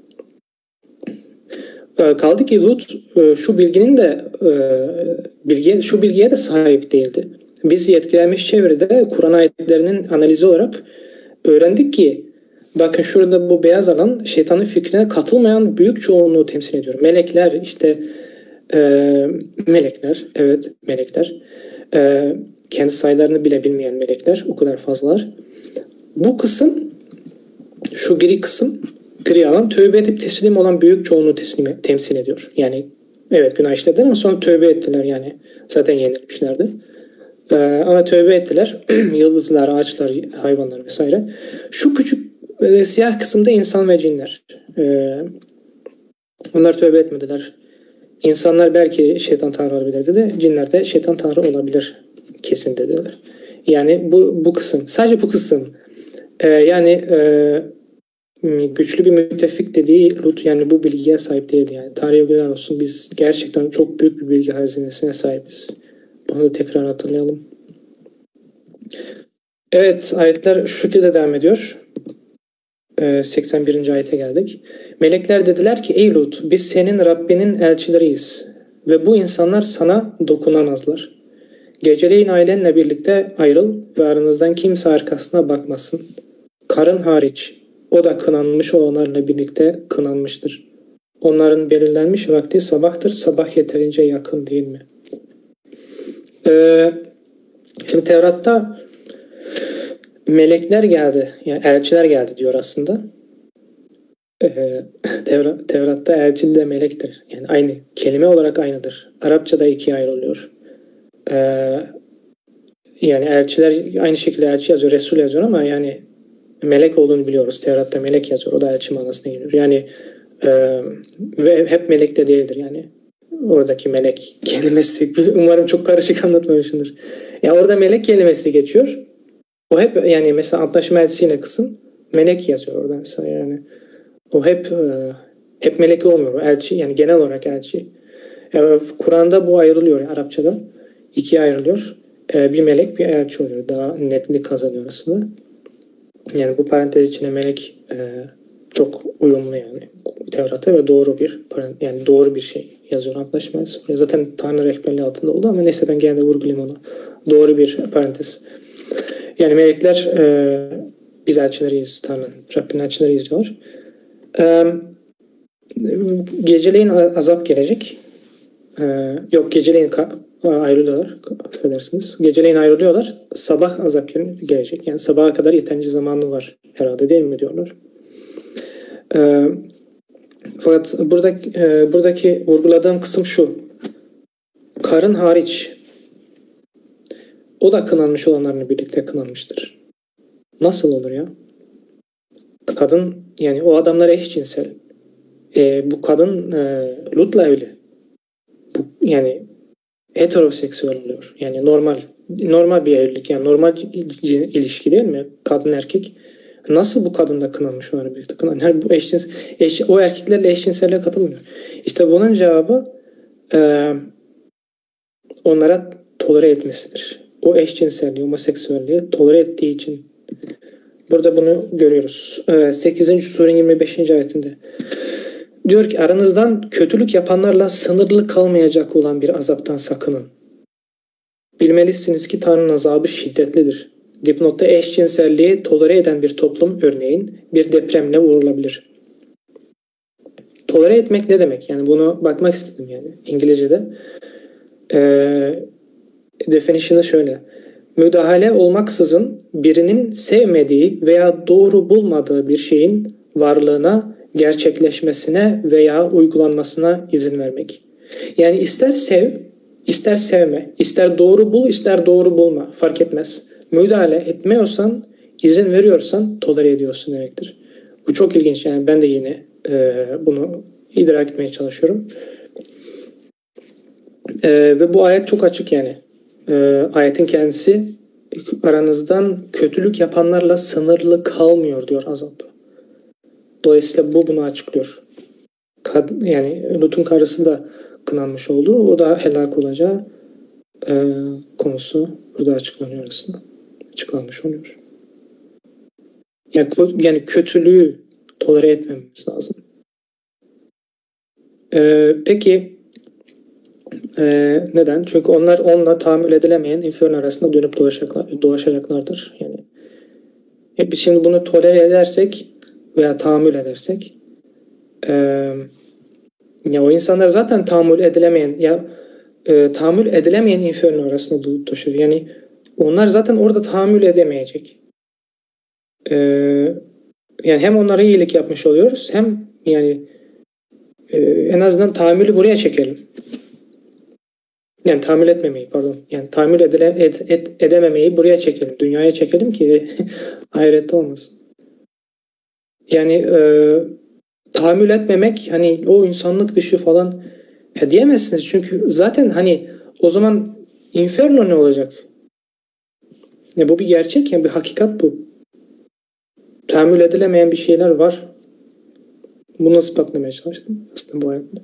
Kaldı ki Lut şu bilgiye de sahip değildi. Biz yetkilenmiş çevrede Kur'an ayetlerinin analizi olarak öğrendik ki bakın şurada bu beyaz alan şeytanın fikrine katılmayan büyük çoğunluğu temsil ediyor. Melekler işte melekler. Kendi sayılarını bile bilmeyen melekler o kadar fazlalar. Bu kısım, şu gri alan tövbe edip teslim olan büyük çoğunluğu temsil ediyor. Yani evet günah işlediler ama sonra tövbe ettiler yani. Zaten yenilmişlerdi. Ama tövbe ettiler. Yıldızlar, ağaçlar, hayvanlar vesaire. Şu küçük siyah kısımda insan ve cinler. Onlar tövbe etmediler. İnsanlar belki şeytan tanrı olabilir dedi. Cinler de şeytan tanrı olabilir kesin dediler. Yani bu kısım. Sadece bu kısım. Güçlü bir müttefik dediği Lut yani bu bilgiye sahip değildi. Yani Tanrı'ya günler olsun biz gerçekten çok büyük bir bilgi hazinesine sahibiz. Bunu da tekrar hatırlayalım. Evet, ayetler şu şekilde devam ediyor. 81. ayete geldik. Melekler dediler ki ey Lut biz senin Rabbinin elçileriyiz ve bu insanlar sana dokunamazlar. Geceleyin ailenle birlikte ayrıl ve aranızdan kimse arkasına bakmasın. Karın hariç o da kınanmış olanlarla birlikte kınanmıştır. Onların belirlenmiş vakti sabahtır. Sabah yeterince yakın değil mi? Şimdi Tevrat'ta melekler geldi. Yani elçiler geldi diyor aslında. Tevrat'ta elçi de melektir. Yani aynı. Kelime olarak aynıdır. Arapçada 2'ye ayrılıyor. Yani elçiler aynı şekilde elçi yazıyor. Resul yazıyor ama yani melek olduğunu biliyoruz. Tevrat'ta melek yazıyor. O da elçi manasına geliyor. Yani ve hep melek de değildir. Yani oradaki melek kelimesi umarım çok karışık anlatmamışımdır. Yani orada melek kelimesi geçiyor. O hep yani mesela antlaşma elçisiyle kısım melek yazıyor orada mesela yani. O hep melek olmuyor. O elçi yani genel olarak elçi. Yani Kur'an'da bu ayrılıyor yani Arapçada. 2'ye ayrılıyor. Bir melek bir elçi oluyor. Daha netlik kazanıyor aslında. Yani bu parantez içine melek çok uyumlu yani Tevrat'a ve doğru bir şey yazıyor antlaşma. Zaten Tanrı rehberliği altında oldu ama neyse ben gene de vurgulayayım onu. Doğru bir parantez. Yani melekler biz elçileriyiz Tanrı'nın. Rabbinin elçileriyiz diyorlar. Geceleyin azap gelecek. Geceleyin ayrılıyorlar. Affedersiniz. Geceleyin ayrılıyorlar. Sabah azap gelecek. Yani sabaha kadar yeterince zamanı var herhalde değil mi diyorlar. Fakat buradaki vurguladığım kısım şu. Karın hariç o da kınanmış olanlarla birlikte kınanmıştır. Nasıl olur ya? Kadın yani o adamlar eşcinsel. Bu kadın Lut'la evli. Yani heteroseksüel oluyor. Yani normal bir evlilik. Yani normal ilişki değil mi? Kadın erkek. Nasıl bu kadın da kınanmış olarak birlikte kınanmış? Yani bu o erkeklerle eşcinselliğe katılmıyor. İşte bunun cevabı onlara tolere etmesidir. O eşcinselliği, homoseksüelliği tolere ettiği için. Burada bunu görüyoruz. 8. surenin 25. ayetinde. Diyor ki aranızdan kötülük yapanlarla sınırlı kalmayacak olan bir azaptan sakının. Bilmelisiniz ki Tanrı'nın azabı şiddetlidir. Dipnotta eşcinselliği tolere eden bir toplum örneğin bir depremle vurulabilir. Tolere etmek ne demek? Yani bunu bakmak istedim yani İngilizce'de. Definition'ı şöyle. Müdahale olmaksızın birinin sevmediği veya doğru bulmadığı bir şeyin varlığına, gerçekleşmesine veya uygulanmasına izin vermek. Yani ister sev, ister sevme, ister doğru bul, ister doğru bulma fark etmez. Müdahale etmiyorsan, izin veriyorsan tolere ediyorsun demektir. Bu çok ilginç yani ben de yine bunu idrak etmeye çalışıyorum. Ve bu ayet çok açık yani. Ayetin kendisi aranızdan kötülük yapanlarla sınırlı kalmıyor diyor azap. Dolayısıyla bu bunu açıklıyor. Yani Lut'un karısı da kınanmış oldu. O da helak olacağı konusu burada açıklanıyor aslında. Açıklanmış oluyor. Yani kötülüğü tolere etmemiz lazım. Peki neden? Çünkü onlar onunla tahammül edilemeyen inferno arasında dönüp dolaşacaklardır. Yani biz şimdi bunu tolere edersek veya tahammül edersek ya o insanlar zaten tahammül edilemeyen inferno arasında dolaşır. Yani onlar zaten orada tahammül edemeyecek. Yani hem onlara iyilik yapmış oluyoruz hem yani en azından tahammülü buraya çekelim. Yani tahammül etmemeyi pardon. Yani tahammül edememeyi buraya çekelim. Dünyaya çekelim ki ahirette olmasın. Yani tahammül etmemek hani o insanlık dışı falan diyemezsiniz. Çünkü zaten hani o zaman inferno ne olacak? Ya bu bir gerçek yani bir hakikat bu. Tahammül edilemeyen bir şeyler var. Bunu ispatlamaya çalıştım aslında bu hayatta.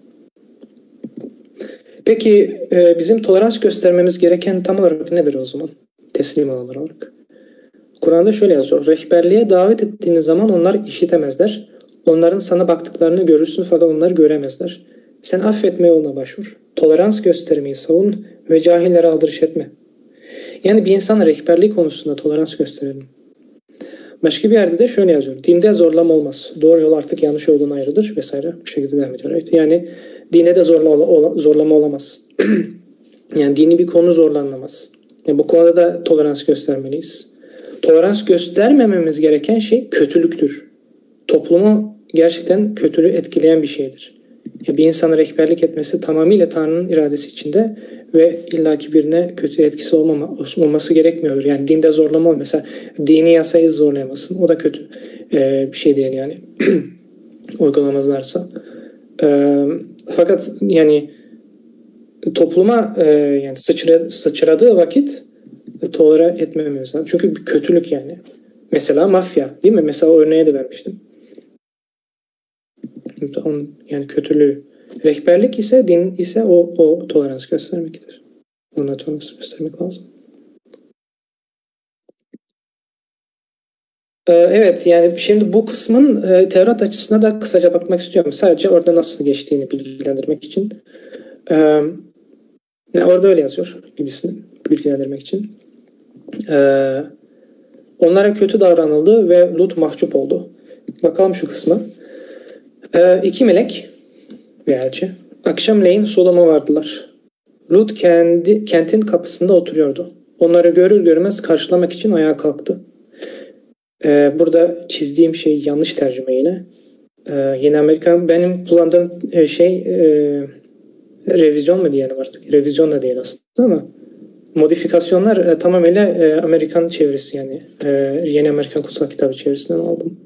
Peki bizim tolerans göstermemiz gereken tam olarak nedir o zaman? Teslim olanlar olarak. Kur'an'da şöyle yazıyor. Rehberliğe davet ettiğiniz zaman onlar işitemezler. Onların sana baktıklarını görürsün fakat onları göremezler. Sen affetme yoluna başvur. Tolerans göstermeyi savun ve cahillere aldırış etme. Yani bir insana rehberlik konusunda tolerans gösterelim. Başka bir yerde de şöyle yazıyor. Dinde zorlama olmaz. Doğru yol artık yanlış yoldan ayrılır vesaire. Bu şekilde devam ediyor. Yani dine de zorlama olamaz. Yani dini bir konu zorlanamaz. Yani bu konuda da tolerans göstermeliyiz. Tolerans göstermememiz gereken şey kötülüktür. Toplumu gerçekten kötülüğü etkileyen bir şeydir. Bir insana rehberlik etmesi tamamıyla Tanrı'nın iradesi içinde ve illaki birine kötü etkisi olması gerekmiyordur. Yani dinde zorlama olmaz. Mesela dini yasayı zorlayamazsın. O da kötü bir şey değil yani. Uygulamazlarsa. Fakat yani topluma yani sıçradığı vakit tolere etmememiz lazım. Çünkü bir kötülük yani. Mesela mafya değil mi? Mesela o örneğe de vermiştim. Yani kötülüğü. Rehberlik ise, din ise o tolerans göstermektir. Ona tolerans göstermek lazım. Evet yani şimdi bu kısmın Tevrat açısına da kısaca bakmak istiyorum. Sadece orada nasıl geçtiğini bilgilendirmek için. Yani orada öyle yazıyor gibisini bilgilendirmek için. Onlara kötü davranıldı ve Lut mahcup oldu. Bakalım şu kısmı. 2 melek ve elçi akşamleyin Sodom'a vardılar. Lut kentin kapısında oturuyordu. Onları görür görmez karşılamak için ayağa kalktı. Burada çizdiğim şey yanlış tercüme yine. Yeni Amerikan benim kullandığım revizyon mu diyelim artık. Revizyon da değil aslında ama modifikasyonlar tamamıyla Amerikan çevirisi yani. Yeni Amerikan Kutsal Kitabı çevirisinden aldım.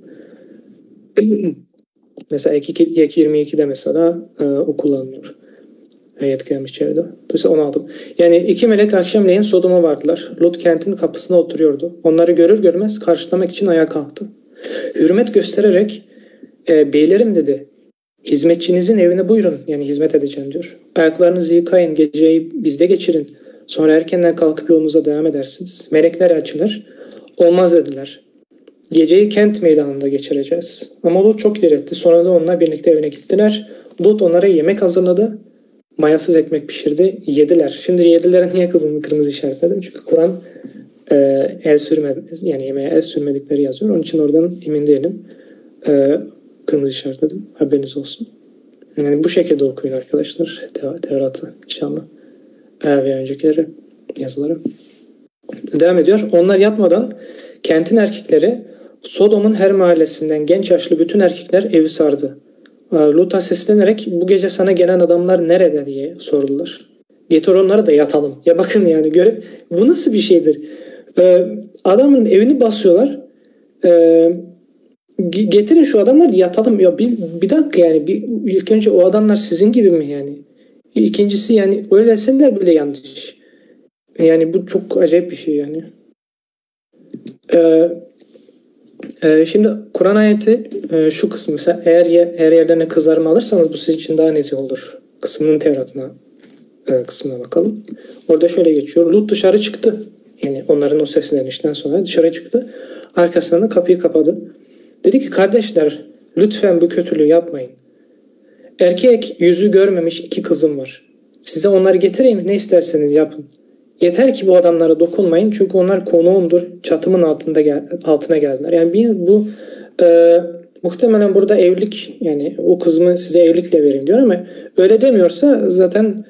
Mesela Ek 22'de mesela o kullanılıyor. Yetkilenmiş çeviride. Dolayısıyla onu aldım. Yani 2 melek akşamleyin Sodom'a vardılar. Lut kentin kapısında oturuyordu. Onları görür görmez karşılamak için ayağa kalktı. Hürmet göstererek beylerim dedi. Hizmetçinizin evine buyurun. Yani hizmet edeceğim diyor. Ayaklarınızı yıkayın. Geceyi bizde geçirin. Sonra erkenden kalkıp yolunuza devam edersiniz. Melekler elçiler olmaz dediler. Geceyi kent meydanında geçireceğiz. Ama Lut çok diretti. Sonra da onunla birlikte evine gittiler. Lut onlara yemek hazırladı. Mayasız ekmek pişirdi. Yediler. Şimdi yedilere niye kırmızı işaretledim? Çünkü Kur'an el sürmedi, yani yemeğe el sürmedikleri yazıyor. Onun için oradan emin değilim. Kırmızı işaretledim. Haberiniz olsun. Yani bu şekilde okuyun arkadaşlar. Tevrat'ı inşallah. Ve öncekileri yazıları. Devam ediyor. Onlar yatmadan kentin erkekleri Sodom'un her mahallesinden genç yaşlı bütün erkekler evi sardı. Lut'a seslenerek bu gece sana gelen adamlar nerede diye sordular. Getir onları da yatalım. Ya bakın yani bu nasıl bir şeydir? Adamın evini basıyorlar. Getirin şu adamları yatalım. Ya bir dakika yani ilk önce o adamlar sizin gibi mi yani? İkincisi yani öyle deseler bile yanlış. Yani bu çok acayip bir şey yani. Şimdi Kur'an ayeti şu kısmı mesela eğer yerlerine kızlarımı alırsanız bu sizin için daha nezih olur. Kısmının Tevrat'ına kısmına bakalım. Orada şöyle geçiyor. Lut dışarı çıktı. Yani onların o seslenişten sonra dışarı çıktı. Arkasından da kapıyı kapadı. Dedi ki kardeşler lütfen bu kötülüğü yapmayın. Erkek yüzü görmemiş 2 kızım var. Size onları getireyim ne isterseniz yapın. Yeter ki bu adamlara dokunmayın çünkü onlar konuğumdur. Çatımın altına geldiler. Yani bu muhtemelen burada evlilik yani o kızımı size evlilikle vereyim diyor ama öyle demiyorsa zaten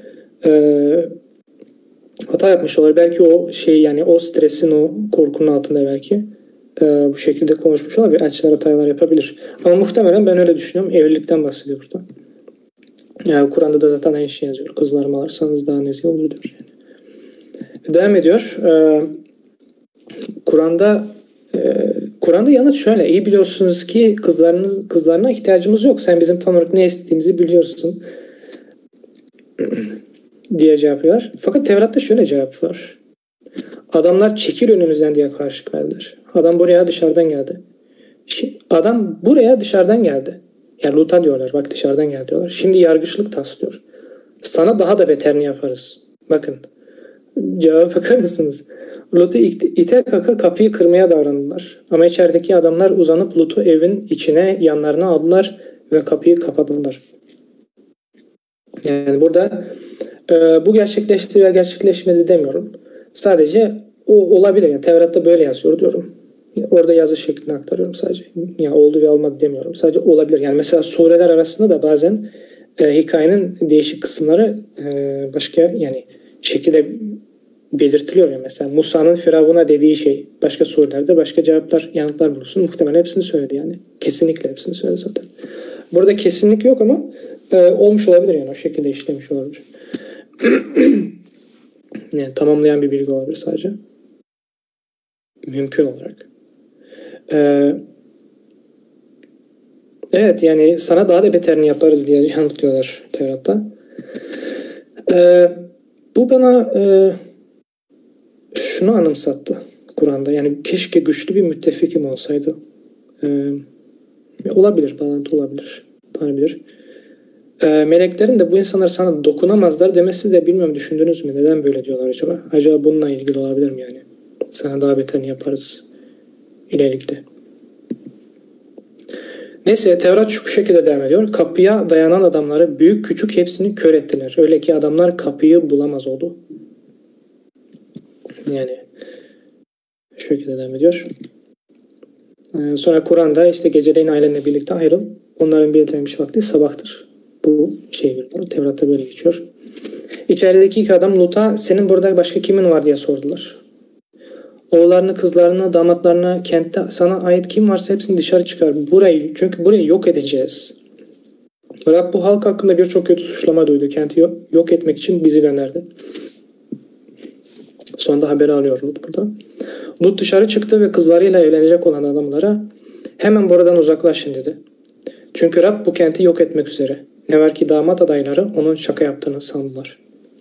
hata yapmış olur. Belki o yani o stresin o korkunun altında belki bu şekilde konuşmuş olabilir. Elçiler hatalar yapabilir. Ama muhtemelen ben öyle düşünüyorum. Evlilikten bahsediyor burada. Yani Kur'an'da da zaten aynı şey yazıyor. Kızlarımı alırsanız daha nezih olur diyor. Yani. Devam ediyor. Kur'an'da yanıt şöyle. İyi biliyorsunuz ki kızlarına ihtiyacımız yok. Sen bizim tam olarak ne istediğimizi biliyorsun diye cevap ver. Fakat Tevrat'ta şöyle cevap var. Adamlar çekil önümüzden diye karşılık verdiler. Adam buraya dışarıdan geldi. Yani Lut'a diyorlar. Bak dışarıdan geldi diyorlar. Şimdi yargıçlık taslıyor. Sana daha da beterini yaparız. Bakın. Cevap bakar mısınız? Lut'u ite kaka kapıyı kırmaya davrandılar. Ama içerideki adamlar uzanıp Lut'u evin içine yanlarına aldılar ve kapıyı kapadılar. Yani burada bu gerçekleşti veya gerçekleşmedi demiyorum. Sadece o olabilir. Yani Tevrat'ta böyle yazıyor diyorum. Orada yazı şeklini aktarıyorum sadece. Yani oldu ve olmadı demiyorum. Sadece olabilir. Yani mesela sureler arasında da bazen hikayenin değişik kısımları başka yani şekilde belirtiliyor. Yani mesela Musa'nın Firavun'a dediği şey başka surelerde başka cevaplar, yanıtlar bulursun. Muhtemelen hepsini söyledi yani. Kesinlikle hepsini söyledi zaten. Burada kesinlik yok ama olmuş olabilir yani. O şekilde işlemiş olabilir. Yani tamamlayan bir bilgi olabilir sadece. Mümkün olarak. Evet yani sana daha da beterini yaparız diye yanıtlıyorlar Tevrat'ta. Bu bana şunu anımsattı Kur'an'da. Yani keşke güçlü bir müttefikim olsaydı. Olabilir, bağlantı olabilir. Tanrı meleklerin de bu insanlar sana dokunamazlar demesi de bilmiyorum düşündünüz mü? Neden böyle diyorlar acaba? Acaba bununla ilgili olabilir mi yani? Sana daha beterini yaparız ilerikle. Neyse Tevrat şu şekilde devam ediyor. Kapıya dayanan adamları büyük küçük hepsini kör ettiler. Öyle ki adamlar kapıyı bulamaz oldu. Yani şu şekilde devam ediyor. Sonra Kur'an'da işte geceleyin ailenle birlikte ayrıl. Onların belirlenmiş vakti sabahtır. Bu Tevrat'ta böyle geçiyor. İçerideki 2 adam Lut'a senin burada başka kimin var diye sordular. Oğullarını, kızlarını, damatlarını, kentte sana ait kim varsa hepsini dışarı çıkar. Çünkü burayı yok edeceğiz. Rab bu halk hakkında birçok kötü suçlama duydu. Kenti yok etmek için bizi gönderdi. Sonunda haberi alıyor Lut burada. Lut dışarı çıktı ve kızlarıyla evlenecek olan adamlara hemen buradan uzaklaşın dedi. Çünkü Rab bu kenti yok etmek üzere. Ne var ki damat adayları onun şaka yaptığını sandılar.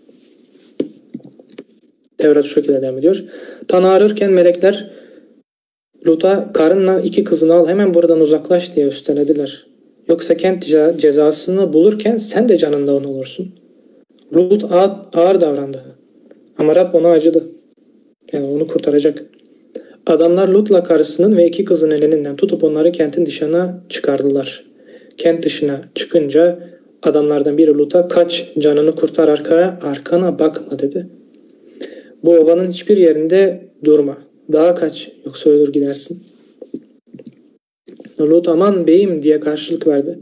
Tevrat şu şekilde devam ediyor. Tan ağrırken melekler Lut'a karınla 2 kızını al hemen buradan uzaklaş diye üstelediler. Yoksa kent cezasını bulurken sen de canında onu olursun. Lut ağır davrandı. Ama Rab ona acıdı. Yani onu kurtaracak. Adamlar Lut'la karısının ve 2 kızın elinden tutup onları kentin dışına çıkardılar. Kent dışına çıkınca adamlardan biri Lut'a kaç canını kurtar arkana bakma dedi. Bu ovanın hiçbir yerinde durma. Daha kaç yoksa ölür gidersin. Lut aman beyim diye karşılık verdi.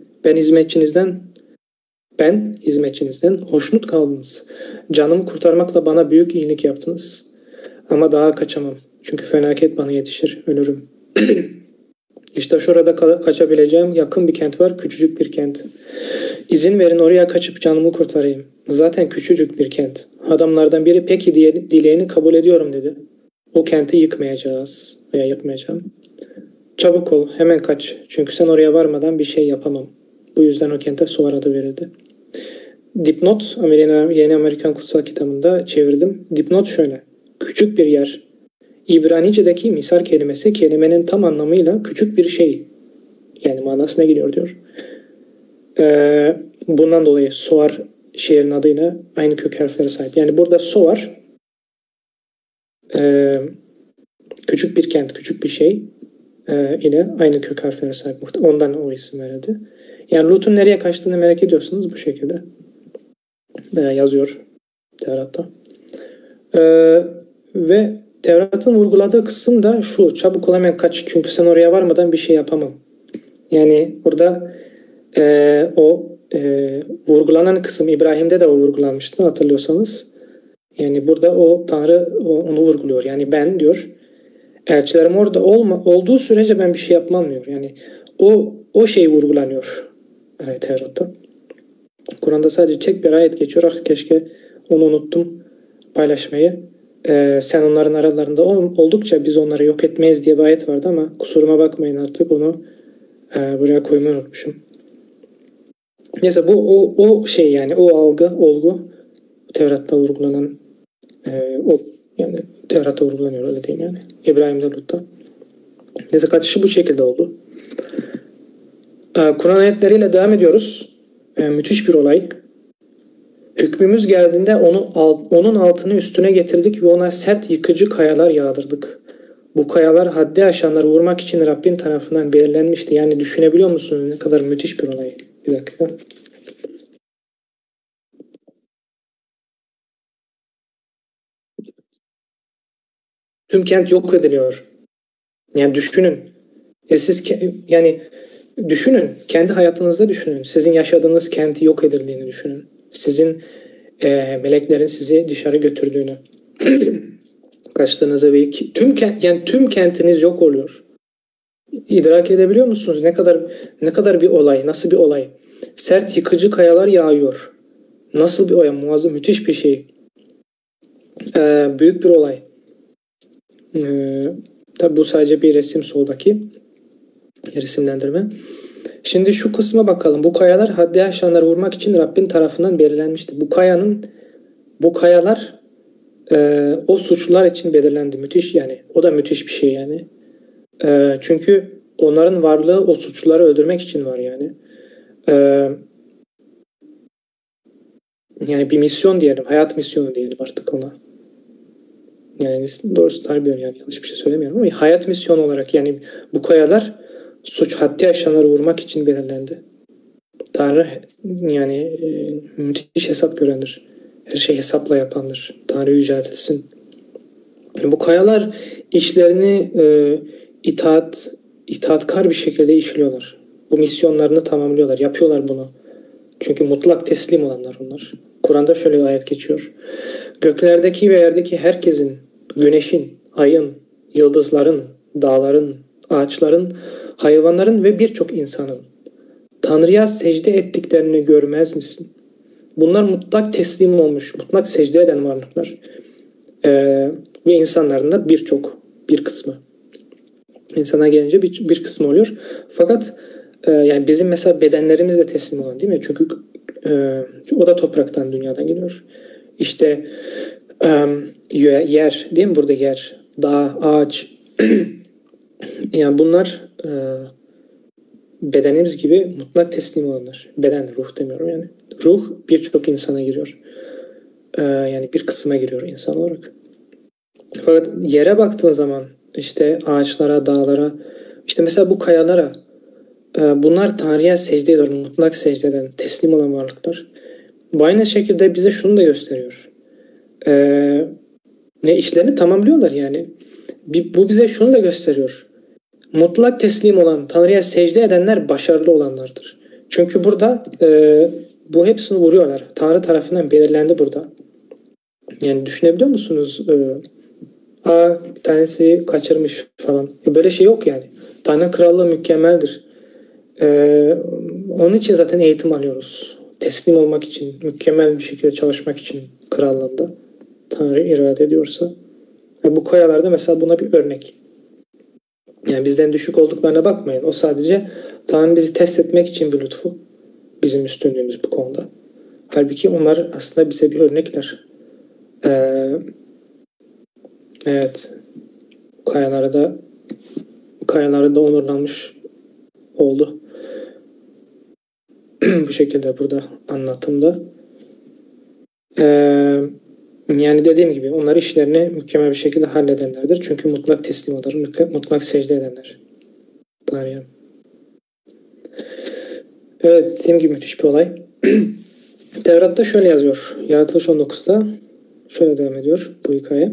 Ben hizmetçinizden hoşnut kaldınız. Canımı kurtarmakla bana büyük iyilik yaptınız. Ama daha kaçamam. Çünkü felaket bana yetişir, ölürüm. İşte şurada kaçabileceğim yakın bir kent var, küçücük bir kent. İzin verin oraya kaçıp canımı kurtarayım. Zaten küçücük bir kent. Adamlardan biri peki dileğini kabul ediyorum dedi. O kenti yıkmayacağız veya yıkmayacağım. Çabuk ol, hemen kaç. Çünkü sen oraya varmadan bir şey yapamam. Bu yüzden o kente Suar adı verildi. Dipnot, Yeni Amerikan Kutsal Kitabı'nda çevirdim. Dipnot şöyle. Küçük bir yer. İbranice'deki misar kelimesi kelimenin tam anlamıyla küçük bir şey. Yani manasına geliyor diyor. Bundan dolayı Suar şehrin adıyla aynı kök harflere sahip. Yani burada Suar küçük bir kent, küçük bir şey ile aynı kök harflere sahip. Ondan o isim verildi. Yani Lut'un nereye kaçtığını merak ediyorsunuz bu şekilde. Yazıyor Tevrat'ta. Ve Tevrat'ın vurguladığı kısım da şu. Çabuk ol hemen kaç. Çünkü sen oraya varmadan bir şey yapamam. Yani burada vurgulanan kısım İbrahim'de de o vurgulanmıştı hatırlıyorsanız. Yani burada o Tanrı onu vurguluyor. Yani ben diyor elçilerim orada olduğu sürece ben bir şey yapmam diyor. Yani o şey vurgulanıyor Tevrat'ta. Kur'an'da sadece tek bir ayet geçiyor. Ah keşke onu unuttum paylaşmayı. Sen onların aralarında oldukça biz onları yok etmeyiz diye bir ayet vardı ama kusuruma bakmayın artık onu buraya koymayı unutmuşum. Neyse bu o şey yani o olgu Tevrat'ta vurgulanan yani Tevrat'ta vurgulanıyor öyle diyeyim yani. İbrahim'de Lut'ta. Neyse kaçışı bu şekilde oldu. Kur'an ayetleriyle devam ediyoruz. Müthiş bir olay. Hükmümüz geldiğinde onun altını üstüne getirdik ve ona sert yıkıcı kayalar yağdırdık. Bu kayalar haddi aşanları vurmak için Rabbin tarafından belirlenmişti. Yani düşünebiliyor musunuz ne kadar müthiş bir olay? Bir dakika. Tüm kent yok ediliyor. Yani düşünün. Yani düşünün. Kendi hayatınızda düşünün. Sizin yaşadığınız kenti yok edildiğini düşünün. Sizin meleklerin sizi dışarı götürdüğünü kaçtığınızı ve tüm kentiniz yok oluyor. İdrak edebiliyor musunuz? Ne kadar bir olay, nasıl bir olay? Sert yıkıcı kayalar yağıyor. Nasıl bir olay? Muazzam, müthiş bir şey. Büyük bir olay. Tabi bu sadece bir resim soldaki resimlendirme. Şimdi şu kısma bakalım. Bu kayalar haddi aşanları vurmak için Rabbin tarafından belirlenmişti. Bu kayalar o suçlular için belirlendi. Müthiş yani. O da müthiş bir şey yani. Çünkü onların varlığı o suçluları öldürmek için var yani. Yani bir misyon diyelim. Hayat misyonu diyelim artık ona. Yani doğrusu tarbiyorum yani yanlış bir şey söylemiyorum ama hayat misyonu olarak yani bu kayalar haddi aşanları vurmak için belirlendi. Tanrı yani müthiş hesap görendir. Her şey hesapla yapandır. Tanrı yüceltilsin. Bu kayalar işlerini itaatkar bir şekilde işliyorlar. Bu misyonlarını tamamlıyorlar. Yapıyorlar bunu. Çünkü mutlak teslim olanlar onlar. Kur'an'da şöyle bir ayet geçiyor. Göklerdeki ve yerdeki herkesin, güneşin, ayın, yıldızların, dağların, ağaçların, hayvanların ve birçok insanın Tanrı'ya secde ettiklerini görmez misin? Bunlar mutlak teslim olmuş, mutlak secde eden varlıklar. Ve insanların da bir kısmı. İnsana gelince bir kısmı oluyor. Fakat yani bizim mesela bedenlerimiz de teslim olan değil mi? Çünkü o da topraktan, dünyadan geliyor. İşte yer değil mi? Burada yer, dağ, ağaç. Yani bunlar bedenimiz gibi mutlak teslim olanlar. Beden, ruh demiyorum yani. Ruh birçok insana giriyor. Yani bir kısma giriyor insan olarak. Fakat yere baktığın zaman işte ağaçlara, dağlara, işte mesela bu kayalara, bunlar Tanrı'ya secde ediyor, mutlak secde eden, teslim olan varlıklar. Bu aynı şekilde bize şunu da gösteriyor. Ne işlerini tamamlıyorlar yani. Bu bize şunu da gösteriyor. Mutlak teslim olan, Tanrı'ya secde edenler başarılı olanlardır. Çünkü burada bu hepsini vuruyorlar. Tanrı tarafından belirlendi burada. Yani düşünebiliyor musunuz? Bir tanesi kaçırmış falan. Böyle şey yok yani. Tanrı krallığı mükemmeldir. Onun için zaten eğitim alıyoruz. Teslim olmak için, mükemmel bir şekilde çalışmak için krallığında. Tanrı irade ediyorsa. Bu kayalarda mesela buna bir örnek. Yani bizden düşük olduklarına bakmayın. O sadece Tanrı bizi test etmek için bir lütfu. Bizim üstünlüğümüz bu konuda. Halbuki onlar aslında bize bir örnekler. Evet. Kayalarda onurlanmış oldu. Bu şekilde burada anlatımda. Yani dediğim gibi onlar işlerini mükemmel bir şekilde halledenlerdir. Çünkü mutlak teslim olur, mutlak secde edenler. Tanrı'ya. Evet, dediğim gibi müthiş bir olay. Tevrat'ta şöyle yazıyor. Yaratılış 19'da şöyle devam ediyor bu hikaye.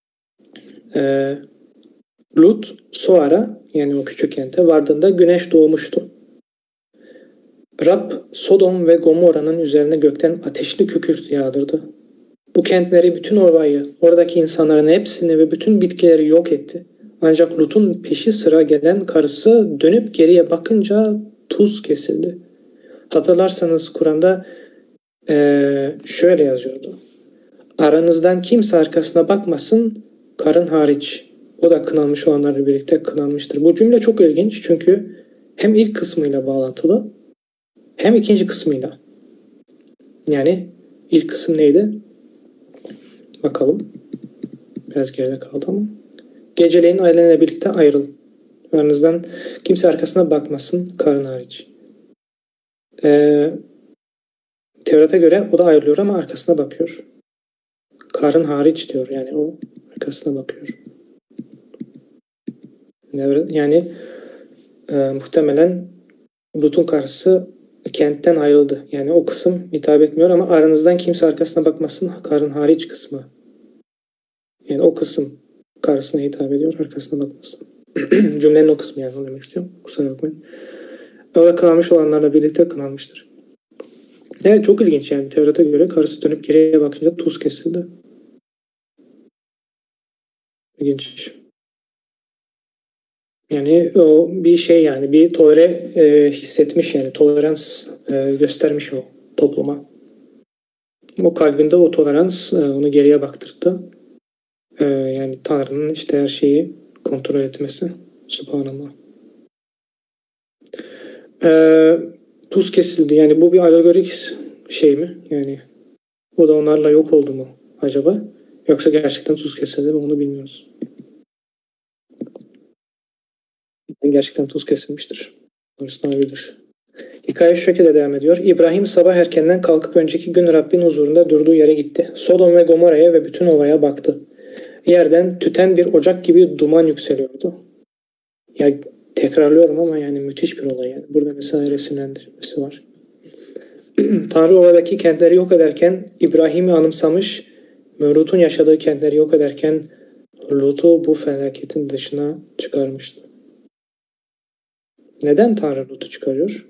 Lut, Soar'a yani o küçük kente vardığında güneş doğmuştu. Rab, Sodom ve Gomorra'nın üzerine gökten ateşli kükürt yağdırdı. Bu kentleri, bütün ovayı, oradaki insanların hepsini ve bütün bitkileri yok etti. Ancak Lut'un peşi sıra gelen karısı dönüp geriye bakınca tuz kesildi. Hatırlarsanız Kur'an'da şöyle yazıyordu. Aranızdan kimse arkasına bakmasın, karın hariç. O da kınanmış olanlarla birlikte kınanmıştır. Bu cümle çok ilginç çünkü hem ilk kısmıyla bağlantılı hem ikinci kısmıyla. Yani ilk kısım neydi? Bakalım. Biraz geride kaldı ama. Geceleyin ailenle birlikte ayrıl. Aranızdan kimse arkasına bakmasın, karın hariç. Tevrat'a göre o da ayrılıyor ama arkasına bakıyor. Karın hariç diyor. Yani o arkasına bakıyor. Yani muhtemelen Lut'un karısı kentten ayrıldı. Yani o kısım hitap etmiyor ama aranızdan kimse arkasına bakmasın, karın hariç kısmı. Yani o kısım karısına hitap ediyor, arkasına bakmasın. Cümlenin o kısmı yani onu demek istiyorum. Kusura bakmayın. Orada kınanmış olanlarla birlikte kınanmıştır. Evet, çok ilginç yani. Tevrat'a göre karısı dönüp geriye bakınca tuz kesildi. İlginç. Yani o bir şey yani bir tolere hissetmiş yani tolerans göstermiş o topluma. O kalbinde o tolerans onu geriye baktırdı. Yani Tanrı'nın işte her şeyi kontrol etmesi. Subhanallah. Tuz kesildi. Yani bu bir alegorik şey mi? Yani o da onlarla yok oldu mu acaba? Yoksa gerçekten tuz kesildi mi onu bilmiyoruz. Gerçekten tuz kesilmiştir. Orası olabilir. Hikaye şu şekilde devam ediyor. İbrahim sabah erkenden kalkıp önceki gün Rabbin huzurunda durduğu yere gitti. Sodom ve Gomorra'ya ve bütün ovaya baktı. Yerden tüten bir ocak gibi duman yükseliyordu. Ya tekrarlıyorum ama yani müthiş bir olay yani. Burada mesela resimlendirmesi var. Tanrı ovadaki kentleri yok ederken İbrahim'i anımsamış, Lut'un yaşadığı kentleri yok ederken Lut'u bu felaketin dışına çıkarmıştı. Neden Tanrı Lut'u çıkarıyor?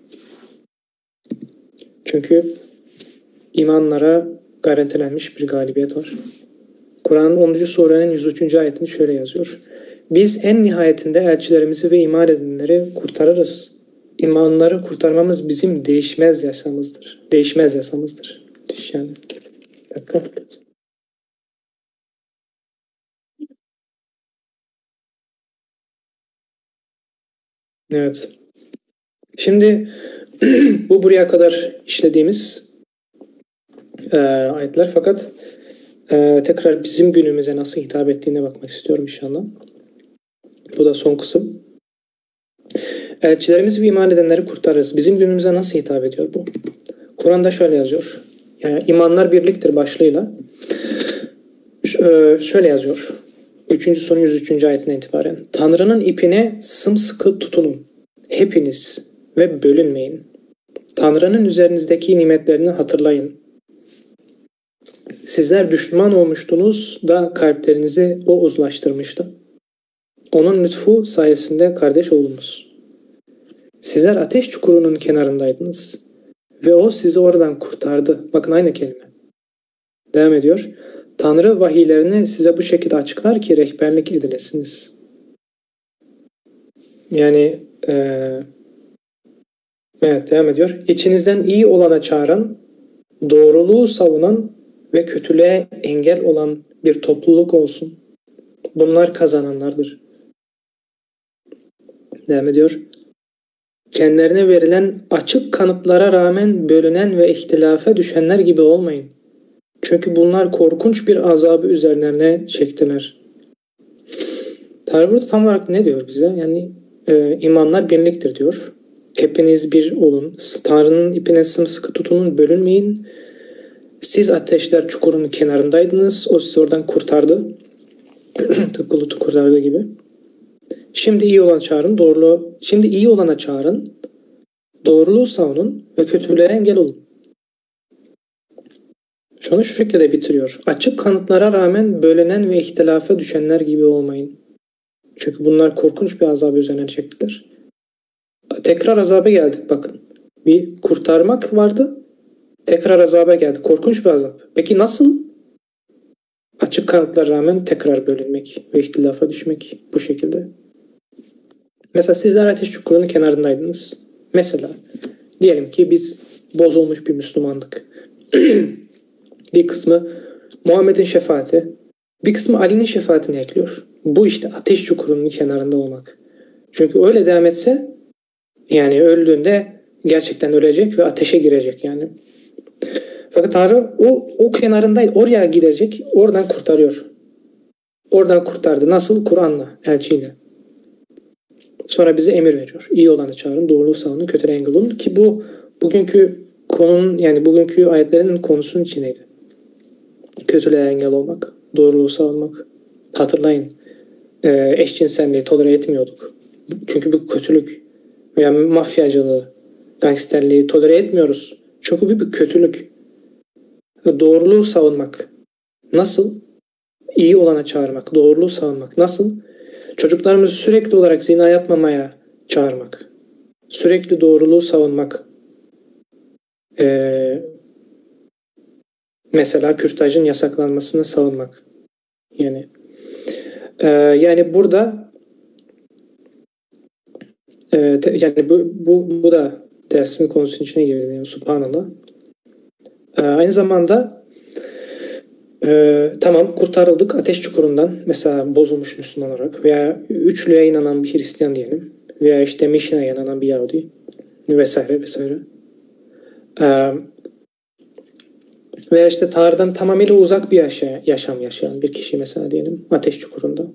Çünkü imanlara garantilenmiş bir galibiyet var. Kur'an'ın 10. surenin 103. ayetini şöyle yazıyor. Biz en nihayetinde elçilerimizi ve iman edenleri kurtarırız. İmanları kurtarmamız bizim değişmez yasamızdır. Değişmez yasamızdır. Yani, bir dakika. Evet. Şimdi bu buraya kadar işlediğimiz ayetler fakat tekrar bizim günümüze nasıl hitap ettiğine bakmak istiyorum inşallah. Bu da son kısım. Elçilerimizi ve iman edenleri kurtarırız. Bizim günümüze nasıl hitap ediyor bu? Kur'an'da şöyle yazıyor. Yani imanlar birliktir başlığıyla. Şöyle yazıyor. 3. sure 103. ayetinden itibaren. Tanrı'nın ipine sımsıkı tutunun. Hepiniz ve bölünmeyin. Tanrı'nın üzerinizdeki nimetlerini hatırlayın. Sizler düşman olmuştunuz da kalplerinizi o uzlaştırmıştı. Onun lütfu sayesinde kardeş oldunuz. Sizler ateş çukurunun kenarındaydınız ve o sizi oradan kurtardı. Bakın aynı kelime. Devam ediyor. Tanrı vahiylerini size bu şekilde açıklar ki rehberlik edilesiniz. Yani evet, devam ediyor. İçinizden iyi olana çağıran, doğruluğu savunan ve kötülüğe engel olan bir topluluk olsun. Bunlar kazananlardır. Devam ediyor. Kendilerine verilen açık kanıtlara rağmen bölünen ve ihtilafa düşenler gibi olmayın. Çünkü bunlar korkunç bir azabı üzerlerine çektiler. Tanrı burada tam olarak ne diyor bize? Yani imanlar birliktir diyor. Hepiniz bir olun. Tanrı'nın ipine sımsıkı tutunun, bölünmeyin. Siz ateşler çukurunun kenarındaydınız. O sizi oradan kurtardı. Tıpkı Lut'u kurtardığı gibi. Şimdi iyi olana çağırın, doğruluğu savunun ve kötülüğe engel olun. Şunu şu şekilde bitiriyor. Açık kanıtlara rağmen bölünen ve ihtilafa düşenler gibi olmayın. Çünkü bunlar korkunç bir azabı üzerine çektiler. Tekrar azaba geldik bakın. Bir kurtarmak vardı. Tekrar azaba geldik. Korkunç bir azap. Peki nasıl? Açık kanıtlara rağmen tekrar bölünmek ve ihtilafa düşmek bu şekilde. Mesela sizler ateş çukurunun kenarındaydınız. Mesela diyelim ki biz bozulmuş bir Müslümandık. Bir kısmı Muhammed'in şefaati, bir kısmı Ali'nin şefaatini ekliyor. Bu işte ateş çukurunun kenarında olmak. Çünkü öyle devam etse yani öldüğünde gerçekten ölecek ve ateşe girecek yani. Fakat Tanrı o kenarındaydı. Oraya gidecek. Oradan kurtarıyor. Oradan kurtardı. Nasıl? Kur'an'la, elçiyle. Sonra bize emir veriyor. İyi olanı çağırın, doğruluğu savunun, kötüye engel olun. Ki bu bugünkü konunun yani bugünkü ayetlerin konusunun içindeydi. Kötülüğe engel olmak, doğruluğu savunmak. Hatırlayın. Eşcinselliği tolere etmiyorduk. Çünkü bu kötülük. Veya mafyacılığı, gangsterliği tolere etmiyoruz. Çünkü bu bir kötülük. Doğruluğu savunmak. Nasıl? İyi olana çağırmak, doğruluğu savunmak. Nasıl? Çocuklarımızı sürekli olarak zina yapmamaya çağırmak. Sürekli doğruluğu savunmak. Mesela kürtajın yasaklanmasını savunmak. Yani burada yani bu da dersin konusunun içine girdi. Yani, Subhanallah. Aynı zamanda tamam kurtarıldık ateş çukurundan. Mesela bozulmuş Müslüman olarak veya üçlüğe inanan bir Hristiyan diyelim. Veya işte Mişna'ya inanan bir Yahudi vesaire vesaire. Veya işte Tanrı'dan tamamıyla uzak bir yaşam yaşayan bir kişi mesela diyelim ateş çukurunda.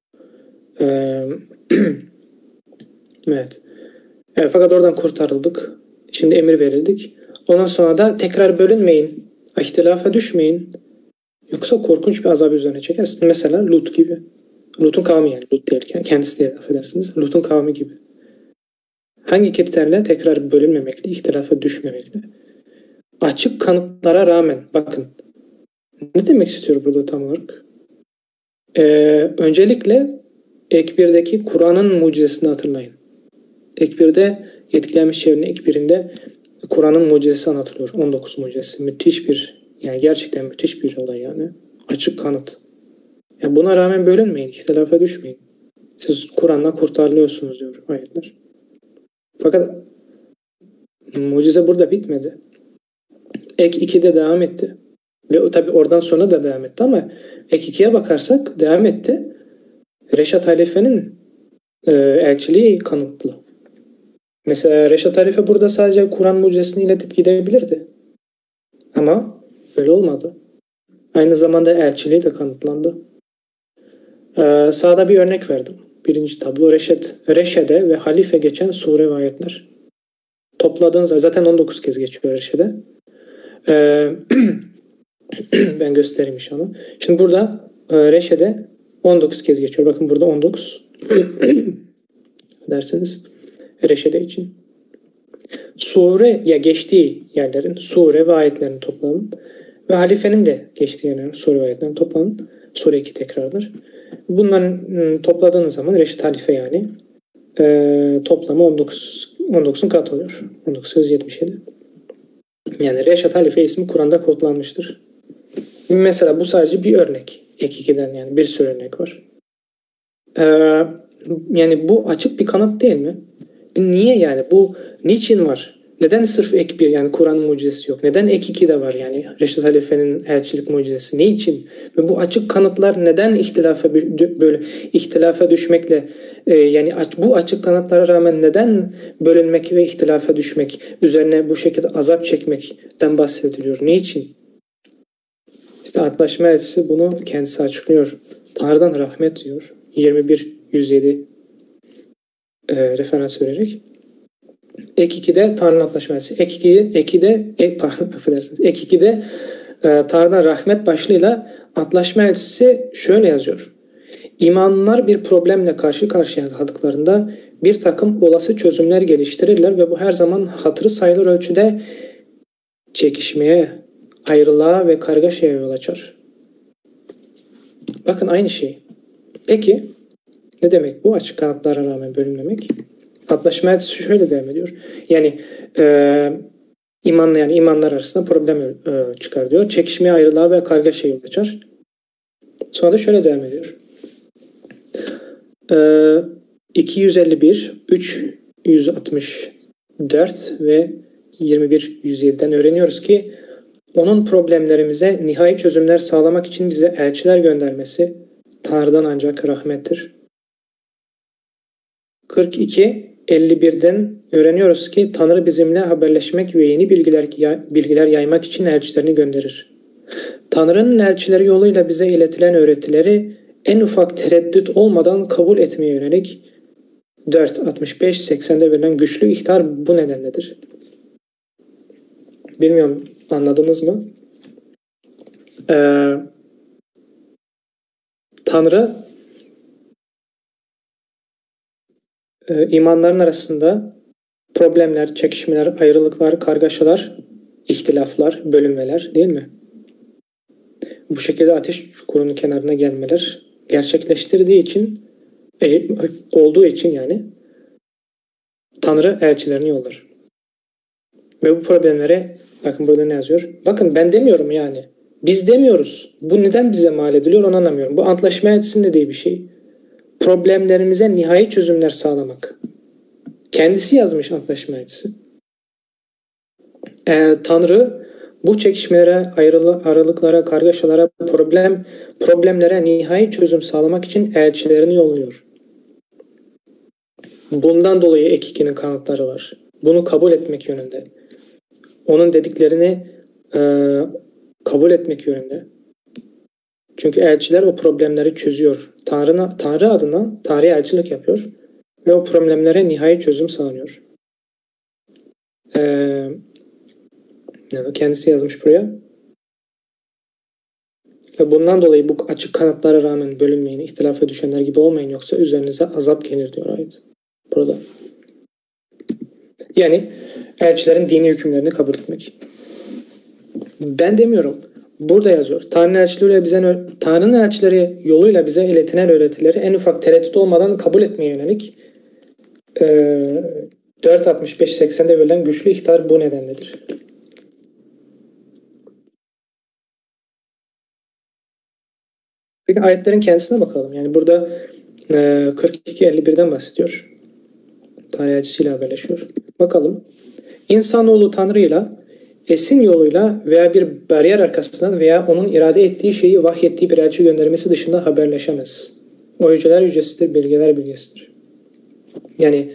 Evet. Fakat oradan kurtarıldık. Şimdi emir verildik. Ondan sonra da tekrar bölünmeyin. İhtilafa düşmeyin. Yoksa korkunç bir azabı üzerine çekersin. Mesela Lut gibi. Lut'un kavmi yani. Lut değil. Kendisi değil affedersiniz. Lut'un kavmi gibi. Hangi kriterle? Tekrar bölünmemekle, ihtilafa düşmemekle. Açık kanıtlara rağmen. Bakın. Ne demek istiyor burada tam olarak? Öncelikle Ek 1'deki Kur'an'ın mucizesini hatırlayın. Ek 1'de Yetkilenmiş Çevrenin Ek 1'inde Kur'an'ın mucizesi anlatılıyor. 19 mucizesi. Müthiş bir yani gerçekten müthiş bir olay yani. Açık kanıt. Yani buna rağmen bölünmeyin. İhtilafa düşmeyin. Siz Kur'an'la kurtarılıyorsunuz diyor ayetler. Fakat mucize burada bitmedi. Ek 2'de devam etti. Ve tabi oradan sonra da devam etti ama Ek 2'ye bakarsak devam etti. Reşat Halife'nin elçiliği kanıtlı. Mesela Reşat Halife burada sadece Kur'an mucizesini iletip gidebilirdi. Ama öyle olmadı. Aynı zamanda elçiliği de kanıtlandı. Sağda bir örnek verdim. Birinci tablo Reşe'de ve Halife geçen sure ve ayetler. Topladığınız zaten 19 kez geçiyor Reşe'de. Ben göstereyim inşallah. Şimdi burada Reşe'de 19 kez geçiyor. Bakın burada 19 derseniz reşede için. Sure ya geçtiği yerlerin sure ve ayetlerin toplamı ve halifenin de geçtiği yerlerin sure ve ayetlerin toplamı. Sure 2 tekrardır. Bunların topladığınız zaman reşit halife yani toplamı 19'un katı oluyor. 1977. Yani reşit halife ismi Kur'an'da kodlanmıştır. Mesela bu sadece bir örnek. Ek 2'den yani bir sürü örnek var. Yani bu açık bir kanıt değil mi? Niye yani? Bu niçin var? Neden sırf ek 1 yani Kur'an mucizesi yok? Neden ek 2 de var yani Reşit Halife'nin elçilik mucizesi? Ne için? Ve bu açık kanıtlar neden böyle ihtilafa düşmekle yani bu açık kanıtlara rağmen neden bölünmek ve ihtilafa düşmek, üzerine bu şekilde azap çekmekten bahsediliyor? Niçin? İşte Antlaşma elçisi bunu kendisi açıklıyor. Tanrı'dan rahmet diyor. 21-107 referans vererek. Ek 2'de Tanrı'nın Antlaşma elçisi. Ek 2'de Tanrı'dan rahmet başlığıyla Antlaşma elçisi şöyle yazıyor. İmanlılar bir problemle karşı karşıya kaldıklarında bir takım olası çözümler geliştirirler ve bu her zaman hatırı sayılır ölçüde çekişmeye, ayrılığa ve kargaşaya yol açar. Bakın aynı şey. Peki ne demek bu açık kanıtlara rağmen bölünmemek? Antlaşma elçisi şöyle devam ediyor. Yani imanlar arasında problem çıkar diyor. Çekişmeye, ayrılığa ve kargaşaya yol açar. Sonra da şöyle devam ediyor. 251, 364 ve 21-107'den öğreniyoruz ki onun problemlerimize nihai çözümler sağlamak için bize elçiler göndermesi Tanrı'dan ancak rahmettir. 42-51'den öğreniyoruz ki Tanrı bizimle haberleşmek ve yeni bilgiler yaymak için elçilerini gönderir. Tanrı'nın elçileri yoluyla bize iletilen öğretileri en ufak tereddüt olmadan kabul etmeye yönelik 4.65-80'de verilen güçlü ihtar bu nedenledir. Bilmiyorum anladınız mı? Tanrı imanların arasında problemler, çekişmeler, ayrılıklar, kargaşalar, ihtilaflar, bölünmeler değil mi? Bu şekilde ateş çukurunun kenarına gelmeler gerçekleştirdiği için olduğu için yani Tanrı elçilerini yollar. Ve bu problemlere bakın burada ne yazıyor? Bakın ben demiyorum yani. Biz demiyoruz. Bu neden bize mal ediliyor onu anlamıyorum. Bu antlaşma elçisinin dediği bir şey. Problemlerimize nihai çözümler sağlamak. Kendisi yazmış antlaşma elçisi. Tanrı bu çekişmelere, aralıklara, kargaşalara, problemlere nihai çözüm sağlamak için elçilerini yolluyor. Bundan dolayı ek 2'nin kanıtları var. Bunu kabul etmek yönünde. Onun dediklerini kabul etmek yönünde. Çünkü elçiler o problemleri çözüyor. Tanrı adına Tanrı'ya elçilik yapıyor. Ve o problemlere nihai çözüm sağlıyor. Kendisi yazmış buraya. Ve bundan dolayı bu açık kanıtlara rağmen bölünmeyin, ihtilafa düşenler gibi olmayın yoksa üzerinize azap gelir diyor ayet. Burada. Yani elçilerin dini hükümlerini kabul etmek. Ben demiyorum. Burada yazıyor. Tanrı'nın elçileri yoluyla bize iletilen öğretileri en ufak tereddüt olmadan kabul etmeye yönelik 4.65-80'de verilen güçlü ihtar bu nedenledir. Peki ayetlerin kendisine bakalım. Yani burada 42-51'den bahsediyor. Tanrı elçisiyle haberleşiyor. Bakalım. İnsanoğlu Tanrı'yla esin yoluyla veya bir bariyer arkasından veya onun irade ettiği şeyi vahyettiği bir elçi göndermesi dışında haberleşemez. O yüceler yücesidir, bilgeler bilgesidir. Yani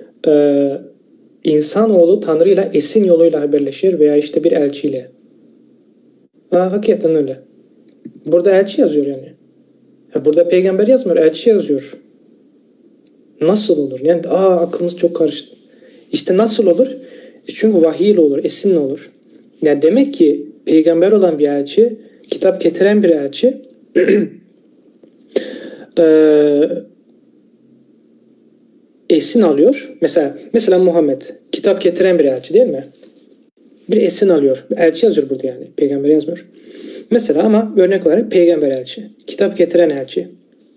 insanoğlu Tanrı'yla esin yoluyla haberleşir veya işte bir elçiyle. Hakikaten öyle. Burada elçi yazıyor yani. Burada peygamber yazmıyor, elçi yazıyor. Nasıl olur? Yani aklımız çok karıştı. İşte nasıl olur? Çünkü vahiy olur, esinle olur. Yani demek ki peygamber olan bir elçi, kitap getiren bir elçi esin alıyor. Mesela Muhammed kitap getiren bir elçi değil mi? Bir esin alıyor. Elçi yazıyor burada yani. Peygamber yazmıyor. Mesela ama örnek olarak peygamber elçi. Kitap getiren elçi.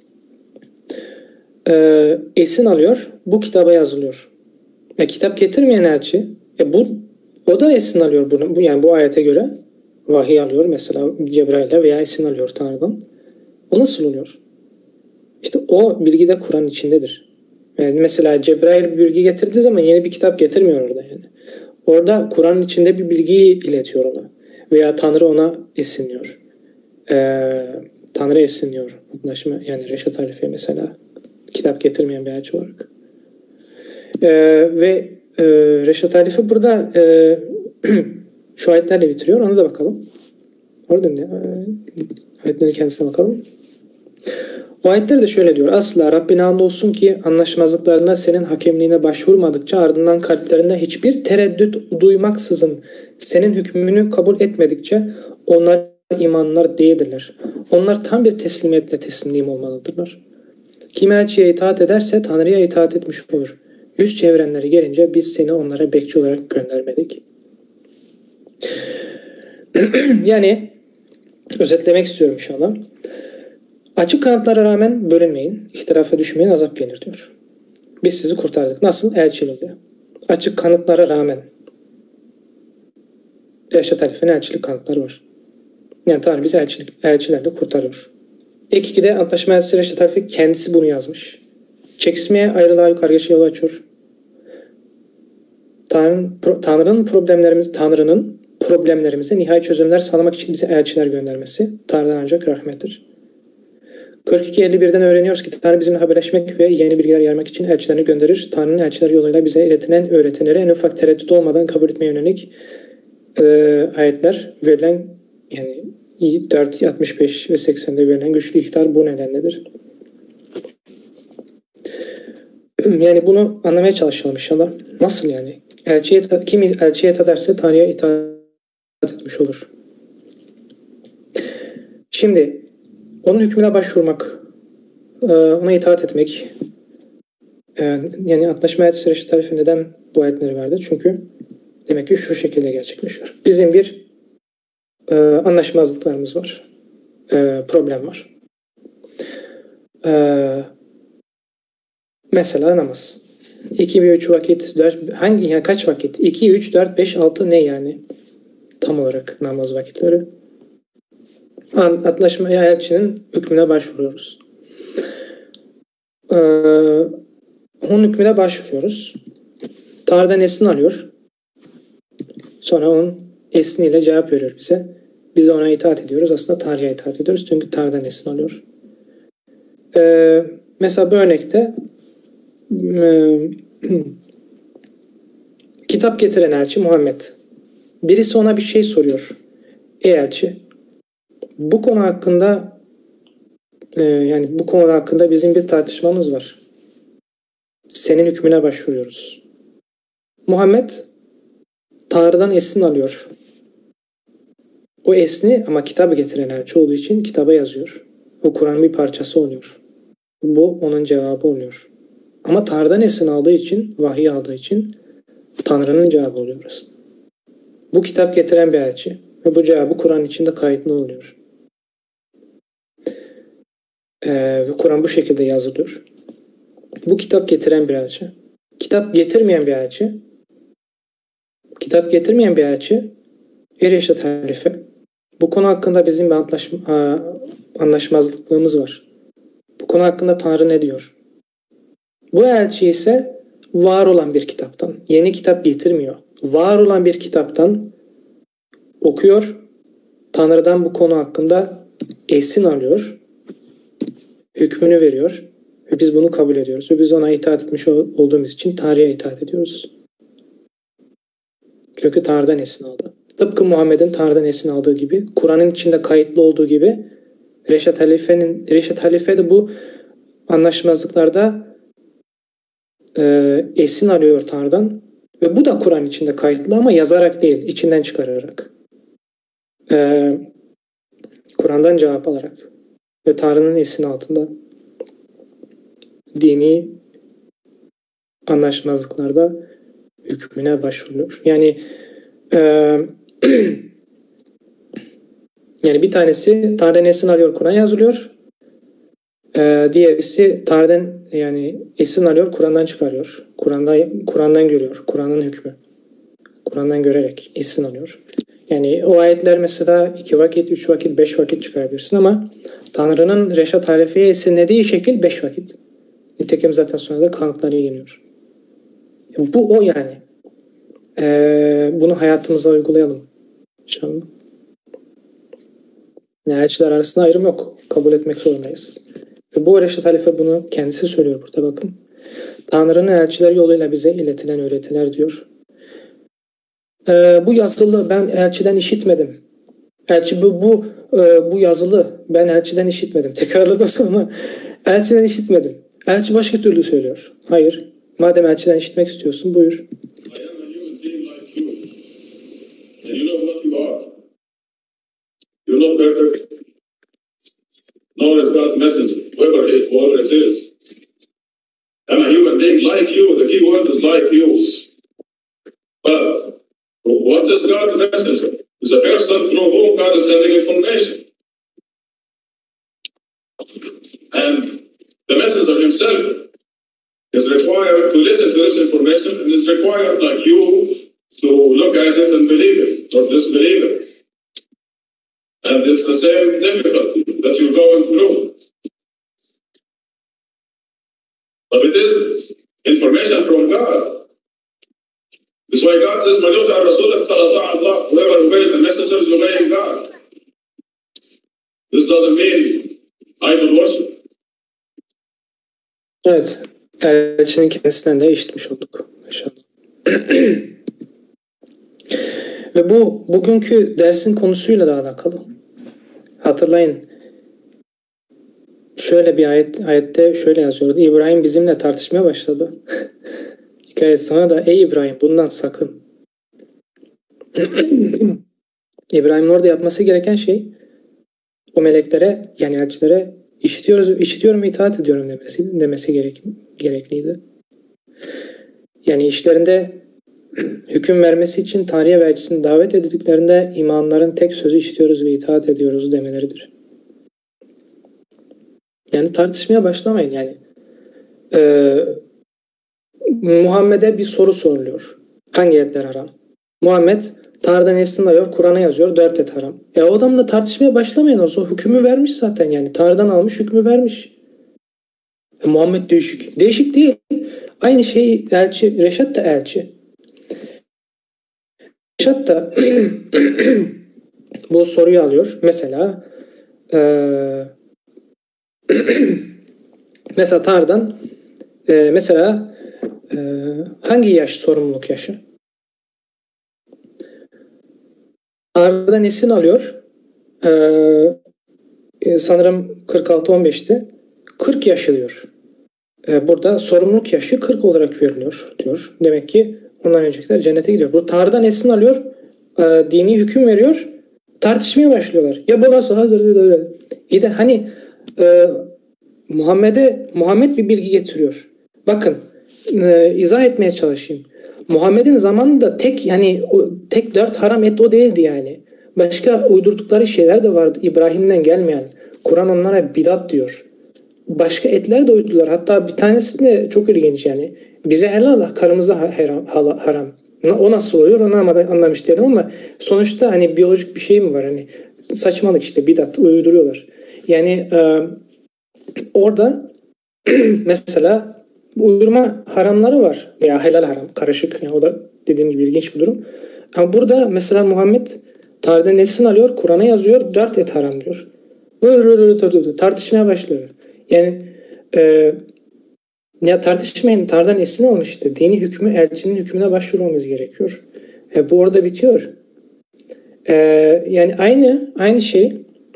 Esin alıyor. Bu kitaba yazılıyor. Kitap getirmeyen elçi. O da esin alıyor bunu. Yani bu ayete göre vahiy alıyor. Mesela Cebrail'e veya esin alıyor Tanrı'dan. O nasıl oluyor? İşte o bilgi de Kur'an içindedir. Yani mesela Cebrail bir bilgi getirdiği zaman yeni bir kitap getirmiyor orada yani. Orada Kur'an'ın içinde bir bilgiyi iletiyor ona. Veya Tanrı ona esinliyor. Tanrı esinliyor. Yani Reşat Halife mesela kitap getirmeyen bir elçi olarak. Ve Reşat Halife burada şu ayetlerle bitiriyor. Ona da bakalım. Orada ne? Ayetlerin kendisine bakalım. O ayetler de şöyle diyor. Asla Rabbine andolsun ki anlaşmazlıklarına senin hakemliğine başvurmadıkça ardından kalplerinde hiçbir tereddüt duymaksızın senin hükmünü kabul etmedikçe onlar imanlılar değildirler. Onlar tam bir teslimiyetle teslim olmalıdırlar. Kim elçiye itaat ederse Tanrı'ya itaat etmiş olur. Yüz çevirenleri gelince biz seni onlara bekçi olarak göndermedik. Yani özetlemek istiyorum inşallah. Açık kanıtlara rağmen bölünmeyin, ihtilafa düşmeyin, azap gelir diyor. Biz sizi kurtardık. Nasıl? Elçiliğiyle. Açık kanıtlara rağmen. Reşat Halife'nin elçilik kanıtları var. Yani Tanrı bizi elçilerle kurtarıyor. Ek 2'de Antlaşma Elçisi Reşat Halife kendisi bunu yazmış. Çekişmeye ayrılığa kargaşa yol açıyor. Tanrı'nın problemlerimize nihai çözümler sağlamak için bize elçiler göndermesi Tanrı'dan ancak rahmettir. 42.51'den öğreniyoruz ki Tanrı bizimle haberleşmek ve yeni bilgiler yaymak için elçilerini gönderir. Tanrı'nın elçiler yoluyla bize iletilen öğretileri en ufak tereddüt olmadan kabul etmeye yönelik ayetler verilen yani 4, 65 ve 80'de verilen güçlü ihtar bu nedenledir. Yani bunu anlamaya çalışalım inşallah. Nasıl yani? Kim elçiye itaat ederse Tanrı'ya itaat etmiş olur. Şimdi onun hükmüne başvurmak, ona itaat etmek, yani Antlaşma Elçisi Reşat Halife neden bu ayetleri verdi? Çünkü demek ki şu şekilde gerçekleşiyor. Bizim bir anlaşmazlıklarımız var, problem var. Mesela namaz. 2 ve 3 vakit, 4, yani kaç vakit? 2, 3, 4, 5, 6 ne yani? Tam olarak namaz vakitleri. Antlaşma elçinin hükmüne başvuruyoruz. Onun hükmüne başvuruyoruz. Tanrı'dan esin alıyor. Sonra onun esniyle cevap veriyor bize. Biz ona itaat ediyoruz. Aslında Tanrı'ya itaat ediyoruz. Çünkü Tanrı'dan esin alıyor. Mesela bu örnekte kitap getiren elçi Muhammed. Birisi ona bir şey soruyor. Ey elçi, bu konu hakkında yani bu konu hakkında bizim bir tartışmamız var. Senin hükmüne başvuruyoruz. Muhammed Tanrı'dan esin alıyor. O esni ama kitabı getiren elçi olduğu için kitaba yazıyor. O Kur'an'ın bir parçası oluyor. Bu onun cevabı oluyor. Ama Tanrı'dan esin aldığı için, vahiy aldığı için Tanrı'nın cevabı oluyor aslında. Bu kitap getiren bir elçi ve bu cevabı Kur'an içinde kayıtlı oluyor. Ve Kur'an bu şekilde yazılıyor. Bu kitap getiren bir elçi. Kitap getirmeyen bir elçi Reşat Halife. Bu konu hakkında bizim bir anlaşmazlıklığımız var. Bu konu hakkında Tanrı ne diyor? Bu elçi ise var olan bir kitaptan, yeni kitap getirmiyor. Var olan bir kitaptan okuyor. Tanrı'dan bu konu hakkında esin alıyor. Hükmünü veriyor. Ve biz bunu kabul ediyoruz. Ve biz ona itaat etmiş olduğumuz için Tanrı'ya itaat ediyoruz. Çünkü Tanrı'dan esin aldı. Tıpkı Muhammed'in Tanrı'dan esin aldığı gibi, Kur'an'ın içinde kayıtlı olduğu gibi Reşat Halife de bu anlaşmazlıklarda esin alıyor Tanrı'dan. Ve bu da Kur'an içinde kayıtlı ama yazarak değil, içinden çıkararak. Kur'an'dan cevap alarak ve Tanrı'nın esini altında dini anlaşmazlıklarda hükmüne başvuruyor. Yani yani bir tanesi Tanrı'dan esin alıyor, Kur'an yazılıyor. Diğerisi Tanrı'dan yani esin alıyor, Kur'an'dan çıkarıyor. Kur'an'dan görüyor. Kur'an'ın hükmü. Kur'an'dan görerek esin alıyor. Yani o ayetler mesela 2 vakit, 3 vakit, 5 vakit çıkarabilirsin ama Tanrı'nın Reşat Halefi'ye esinlediği şekil 5 vakit. Nitekim zaten sonra da kanıtları geliyor. Bu o yani. Bunu hayatımıza uygulayalım. İnşallah. Yani elçiler arasında ayrım yok. Kabul etmek zorundayız. Ve bu Reşat Halife bunu kendisi söylüyor burada bakın. Tanrı'nın elçiler yoluyla bize iletilen öğretiler diyor. Bu yazılı ben elçiden işitmedim. Bu yazılı ben elçiden işitmedim. Tekrarladım ama elçiden işitmedim. Elçi başka türlü söylüyor. Hayır. Madem elçiden işitmek istiyorsun buyur. You're not perfect. Nor is God's messenger, whoever it is. I'm a human being like you. The key word is like you. But what is God's messenger? It's a person through whom God is sending information. And the messenger himself is required to listen to this information and is required, like you, to look at it and believe it or disbelieve it. And it's the same difficulty that you're going through. But it is information from God. That's why God says, whoever obeys the messenger is obeying God. This doesn't mean idol worship. Evet. Elçinin kendisinden de işitmiş olduk. İnşallah. Ve bu bugünkü dersin konusuyla da alakalı. Hatırlayın. Şöyle bir ayette şöyle yazıyordu. İbrahim bizimle tartışmaya başladı. Hikayet sonra da ey İbrahim bundan sakın. İbrahim'in orada yapması gereken şey o meleklere yani elçilere işitiyorum ve itaat ediyorum demesi gerekliydi. Yani işlerinde hüküm vermesi için Tanrı'ya ve elçisini davet edildiklerinde imanların tek sözü işitiyoruz ve itaat ediyoruz demeleridir. Yani tartışmaya başlamayın yani. Muhammed'e bir soru soruluyor. Hangi etler haram? Muhammed Tanrı'dan esin alıyor, Kur'an'a yazıyor 4 et haram. O adamla tartışmaya başlamayın o hükmü vermiş zaten yani. Tanrı'dan almış hükmü vermiş. Muhammed değişik. Değişik değil. Aynı şey elçi. Reşat da elçi. Reşat da bu soruyu alıyor. Mesela mesela Tanrı'dan hangi yaş sorumluluk yaşı? Tanrı'dan esin alıyor. Sanırım 46-15'ti. 40 yaşı diyor. Burada sorumluluk yaşı 40 olarak veriliyor diyor. Demek ki ondan öncekiler cennete gidiyor. Bu Tanrı'dan esin alıyor. Dini hüküm veriyor. Tartışmaya başlıyorlar. Ya bu nasıl? İyi de hani Muhammed bir bilgi getiriyor. Bakın izah etmeye çalışayım. Muhammed'in zamanında tek 4 haram et o değildi yani. Başka uydurdukları şeyler de vardı. İbrahim'den gelmeyen. Kur'an onlara bidat diyor. Başka etler de uydular. Hatta bir tanesi de çok ilginç yani. Bize helal, karımıza haram. O nasıl oluyor onu anlamış değilim ama sonuçta hani biyolojik bir şey mi var? Hani saçmalık işte bidat uyduruyorlar. Yani orada mesela uydurma haramları var veya helal haram karışık. Yani o da dediğim gibi ilginç bir durum. Ama burada mesela Muhammed Tanrı'dan esin alıyor, Kur'an'a yazıyor 4 et haram diyor. Tartışmaya başlıyor. Yani ya tartışmayın Tanrı'dan esin almış işte. Dini hükmü elçinin hükmüne başvurmamız gerekiyor. Bu orada bitiyor. Yani aynı şey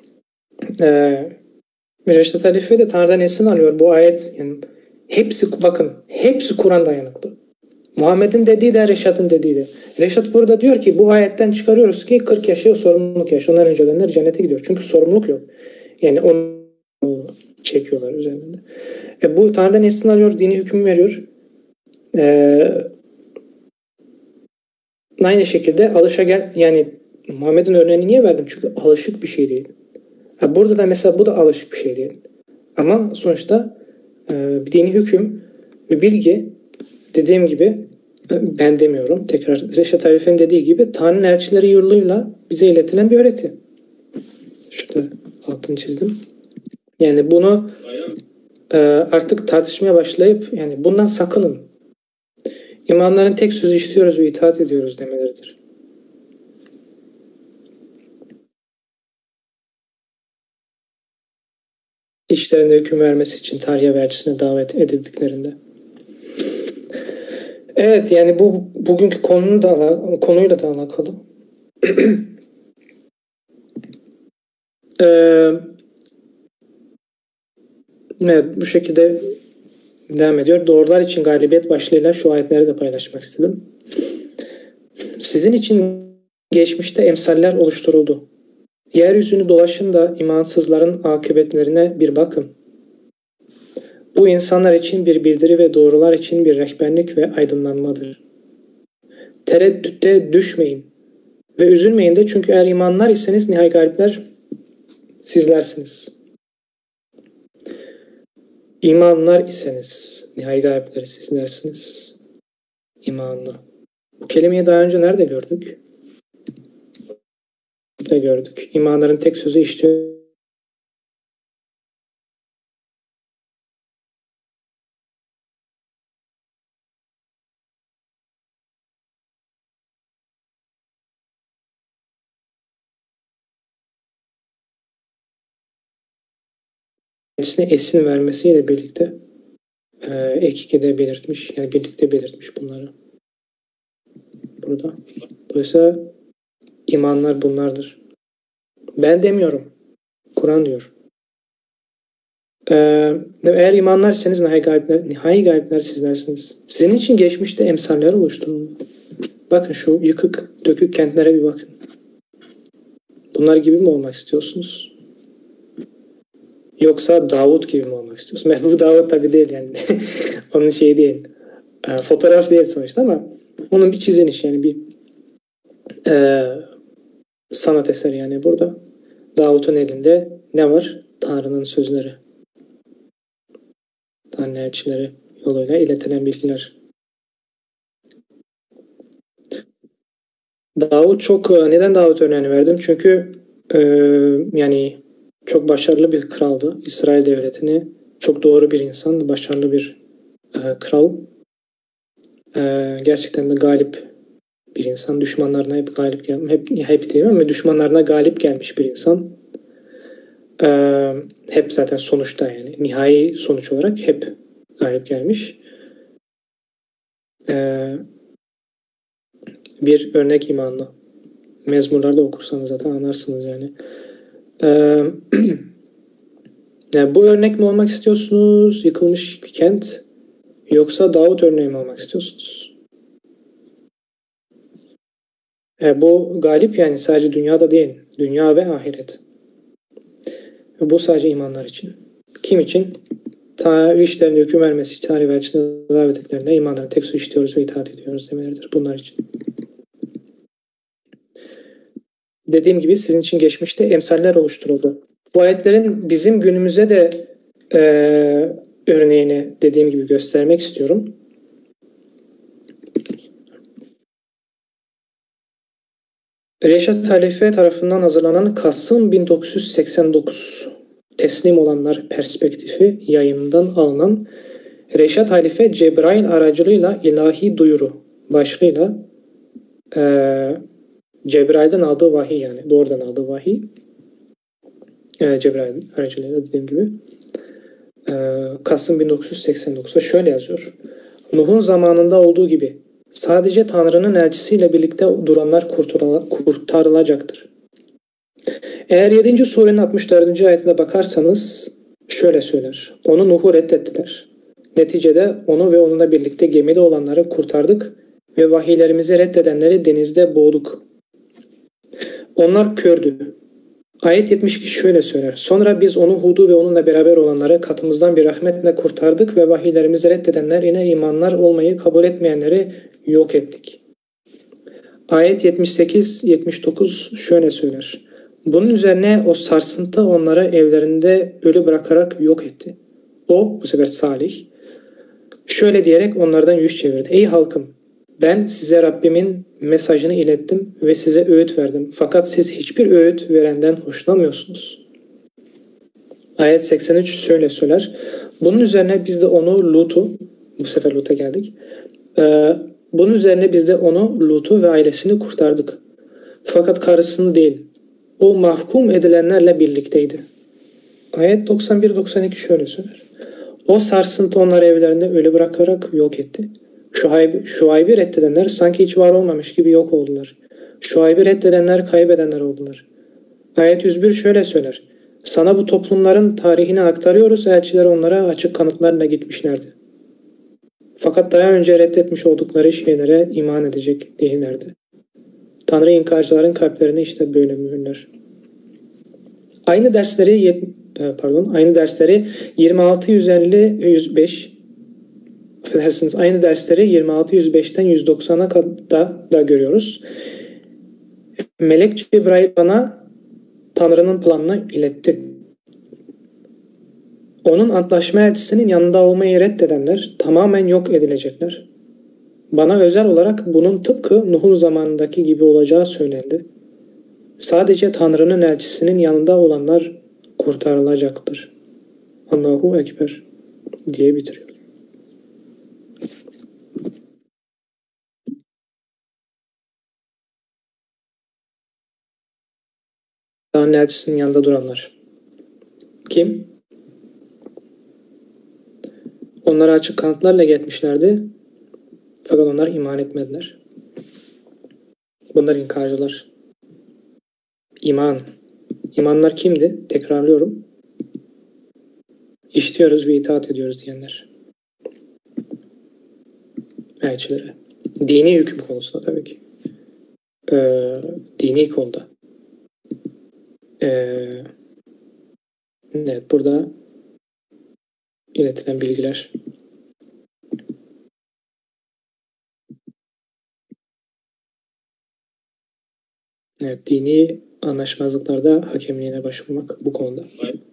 Reşat Halife de Tanrı'dan esin alıyor. Bu ayet yani hepsi Kur'an dayanıklı. Muhammed'in dediği de Reşat'ın dediği de. Reşat burada diyor ki bu ayetten çıkarıyoruz ki 40 yaşı sorumluluk yaşı. Ondan önce ölenler cennete gidiyor. Çünkü sorumluluk yok. Yani onu çekiyorlar üzerinde. Bu Tanrı'dan esin alıyor, dini hüküm veriyor. Aynı şekilde yani Muhammed'in örneğini niye verdim? Çünkü alışık bir şey değil. Burada da mesela bu da alışık bir şey değil. Ama sonuçta bir dini hüküm ve bilgi, dediğim gibi, ben demiyorum. Tekrar Reşat Halife'nin dediği gibi Tanrı'nın elçileri yoluyla bize iletilen bir öğreti. Şurada altını çizdim. Yani bunu artık tartışmaya başlayıp yani bundan sakının. İmanların tek sözü işliyoruz ve itaat ediyoruz demeleridir. İşlerinde hüküm vermesi için tarihe ve elçisine davet edildiklerinde. Evet, yani bu bugünkü konuyla da alakalı. Evet, bu şekilde devam ediyor. Doğrular için galibiyet başlığıyla şu ayetleri de paylaşmak istedim. Sizin için geçmişte emsaller oluşturuldu. Yeryüzünü dolaşın da imansızların akıbetlerine bir bakın. Bu insanlar için bir bildiri ve doğrular için bir rehberlik ve aydınlanmadır. Tereddütte düşmeyin ve üzülmeyin de, çünkü eğer imanlar iseniz nihai galipler sizlersiniz. İmanlar iseniz nihai galipler sizlersiniz. İmanlı. Bu kelimeyi daha önce nerede gördük? Burada gördük. İmanların tek sözü işliyor. Esin vermesiyle birlikte ekiki de belirtmiş. Yani birlikte belirtmiş bunları. Burada. Dolayısıyla imanlar bunlardır. Ben demiyorum. Kur'an diyor. Eğer imanlarsanız nihai galipler sizlersiniz. Sizin için geçmişte emsaller oluşturuldu. Bakın şu yıkık, dökük kentlere bir bakın. Bunlar gibi mi olmak istiyorsunuz? Yoksa Davut gibi mi olmak istiyorsunuz? Bu Davut tabii değil yani. Onun şeyi değil. Fotoğraf değil sonuçta ama onun bir çiziniş, yani bir sanat eseri yani burada. Davut'un elinde ne var? Tanrı'nın sözleri. Tanrı elçileri yoluyla iletilen bilgiler. Neden Davut örneğini verdim? Çünkü yani çok başarılı bir kraldı. İsrail devletini çok doğru bir insan, başarılı bir kral. Gerçekten de galip bir insan. Düşmanlarına hep galip gelmiş. Hep değil ama düşmanlarına galip gelmiş bir insan. Hep zaten sonuçta, yani nihai sonuç olarak hep galip gelmiş. Bir örnek imanlı. Mezmurlarda okursanız zaten anlarsınız yani. Yani bu örnek mi olmak istiyorsunuz? Yıkılmış bir kent. Yoksa Davut örneği mi olmak istiyorsunuz? Bu galip, yani sadece dünyada değil. Dünya ve ahiret. Bu sadece imanlar için. Kim için? İşlerinde hüküm vermesi için tarih ve elçisine davet ettiklerinde imanların tek su işliyoruz ve itaat ediyoruz demeleridir. Bunlar için. Dediğim gibi sizin için geçmişte emsaller oluşturuldu. Bu ayetlerin bizim günümüze de örneğini dediğim gibi göstermek istiyorum. Reşat Halife tarafından hazırlanan Kasım 1989 Teslim Olanlar Perspektifi yayınından alınan Reşat Halife Cebrail aracılığıyla ilahi duyuru başlığıyla Cebrail'den aldığı vahiy, yani doğrudan aldığı vahiy, Cebrail aracılığıyla dediğim gibi Kasım 1989'da şöyle yazıyor. Nuh'un zamanında olduğu gibi sadece Tanrı'nın elçisiyle birlikte duranlar kurtarılacaktır. Eğer 7. surenin 64. ayetine bakarsanız şöyle söyler. Onu Nuh'u reddettiler. Neticede onu ve onunla birlikte gemide olanları kurtardık ve vahiylerimizi reddedenleri denizde boğduk. Onlar kördü. Ayet 72 şöyle söyler. Sonra biz onu Hud'u ve onunla beraber olanları katımızdan bir rahmetle kurtardık ve vahiylerimizi reddedenler yine imanlar olmayı kabul etmeyenleri yok ettik. Ayet 78-79 şöyle söyler. Bunun üzerine o sarsıntı onları evlerinde ölü bırakarak yok etti. O, bu sefer Salih, şöyle diyerek onlardan yüz çevirdi. Ey halkım, ben size Rabbimin mesajını ilettim ve size öğüt verdim. Fakat siz hiçbir öğüt verenden hoşlanmıyorsunuz. Ayet 83 şöyle söyler. Bunun üzerine biz de onu Lut'u, bu sefer Lut'a geldik. Bunun üzerine biz de onu Lut'u ve ailesini kurtardık. Fakat karısını değil, o mahkum edilenlerle birlikteydi. Ayet 91-92 şöyle söyler. O sarsıntı onları evlerinde ölü bırakarak yok etti. Şuayb'i reddedenler sanki hiç var olmamış gibi yok oldular. Şuayb'i reddedenler kaybedenler oldular. Ayet 101 şöyle söyler. Sana bu toplumların tarihini aktarıyoruz, elçiler onlara açık kanıtlarla gitmişlerdi. Fakat daha önce reddetmiş oldukları şeylere iman edecek değillerdi. Tanrı inkarcıların kalplerini işte böyle mühürler. Aynı dersleri 26 150 105 affedersiniz. Aynı dersleri 26 105'ten 190'a kadar da görüyoruz. Melek Cebrail bana Tanrı'nın planını iletti. Onun antlaşma elçisinin yanında olmayı reddedenler tamamen yok edilecekler. Bana özel olarak bunun tıpkı Nuh'un zamanındaki gibi olacağı söylendi. Sadece Tanrı'nın elçisinin yanında olanlar kurtarılacaktır. Allahu Ekber diye bitiriyor. Tanrı'nın elçisinin yanında duranlar. Kim? Onlara açık kanıtlarla gelmişlerdi. Fakat onlar iman etmediler. Bunlar inkarcılar. İmanlar kimdi? Tekrarlıyorum. İşliyoruz ve itaat ediyoruz diyenler. Elçilere. Dini hüküm konusunda tabii ki. Dini konuda. Evet, burada iletilen bilgiler. Evet, dini anlaşmazlıklarda hakemliğine başvurmak bu konuda.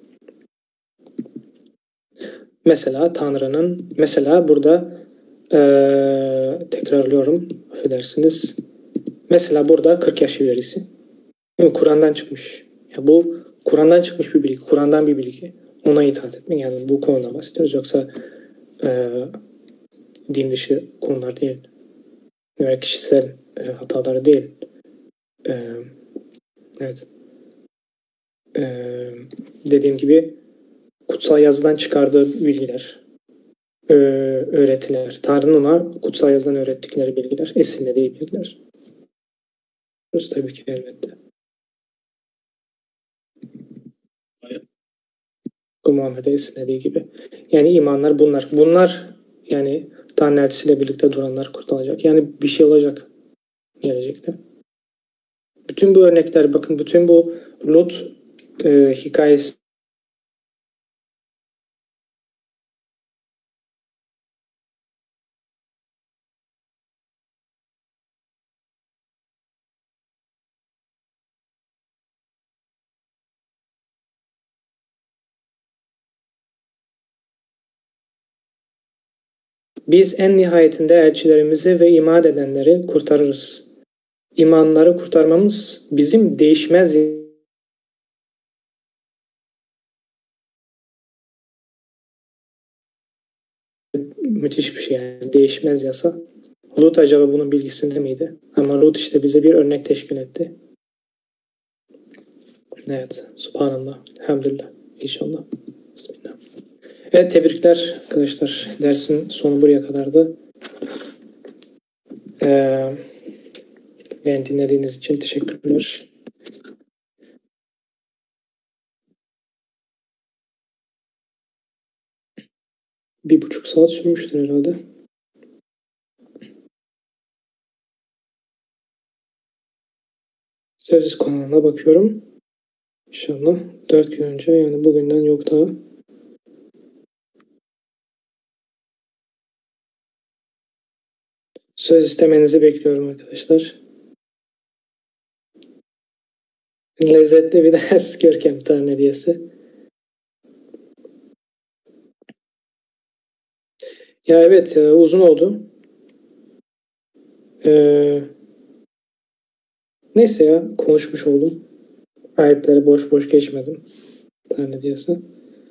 Mesela burada tekrarlıyorum, affedersiniz. Mesela burada 40 yaş ilerisi. Kur'an'dan çıkmış. Ya bu Kur'an'dan çıkmış bir bilgi, Kur'an'dan bir bilgi. Ona itaat etmek, yani bu konuda bahsediyoruz. Yoksa din dışı konular değil. Veya kişisel hataları değil. Evet. Dediğim gibi kutsal yazıdan çıkardığı bilgiler, öğretiler. Tanrı'nın ona kutsal yazıdan öğrettikleri bilgiler, esinlediği bilgiler. Tabii ki elbette. Muhammed'e esinlediği gibi. Yani imanlar bunlar. Bunlar yani Tanrı elçisiyle birlikte duranlar kurtulacak. Yani bir şey olacak gelecekte. Bütün bu örnekler, bakın bütün bu Lut hikayesi biz en nihayetinde elçilerimizi ve iman edenleri kurtarırız. İmanları kurtarmamız bizim değişmez müthiş bir şey, yani değişmez yasa. Lut acaba bunun bilgisinde miydi? Ama Lut işte bize bir örnek teşkil etti. Evet, subhanallah, elhamdülillah, inşallah. Bismillah. Evet, tebrikler arkadaşlar. Dersin sonu buraya kadardı. Beni dinlediğiniz için teşekkürler. Bir buçuk saat sürmüştür herhalde. Sözlüğü kanalına bakıyorum. İnşallah. 4 gün önce, yani bugünden yok daha. Söz istemenizi bekliyorum arkadaşlar. Lezzetli bir ders Görkem Tarhan hediyesi. Ya evet, uzun oldu. Neyse ya, konuşmuş oldum. Ayetleri boş boş geçmedim. Tarhan hediyesi.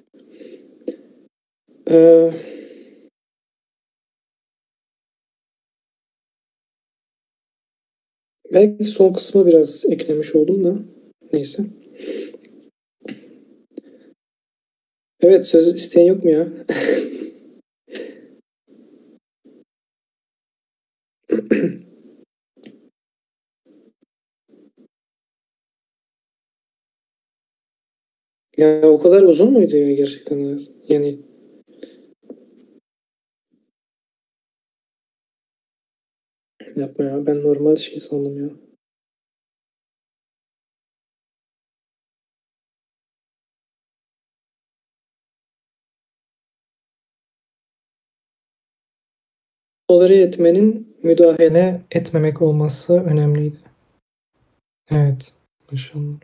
Belki son kısma biraz eklemiş oldum da. Neyse. Evet, söz isteyen yok mu ya? Ya o kadar uzun muydu ya gerçekten? Yani yapma ya, ben normal şey sandım ya. Tolere etmenin müdahale etmemek olması önemliydi. Evet. Maşallah.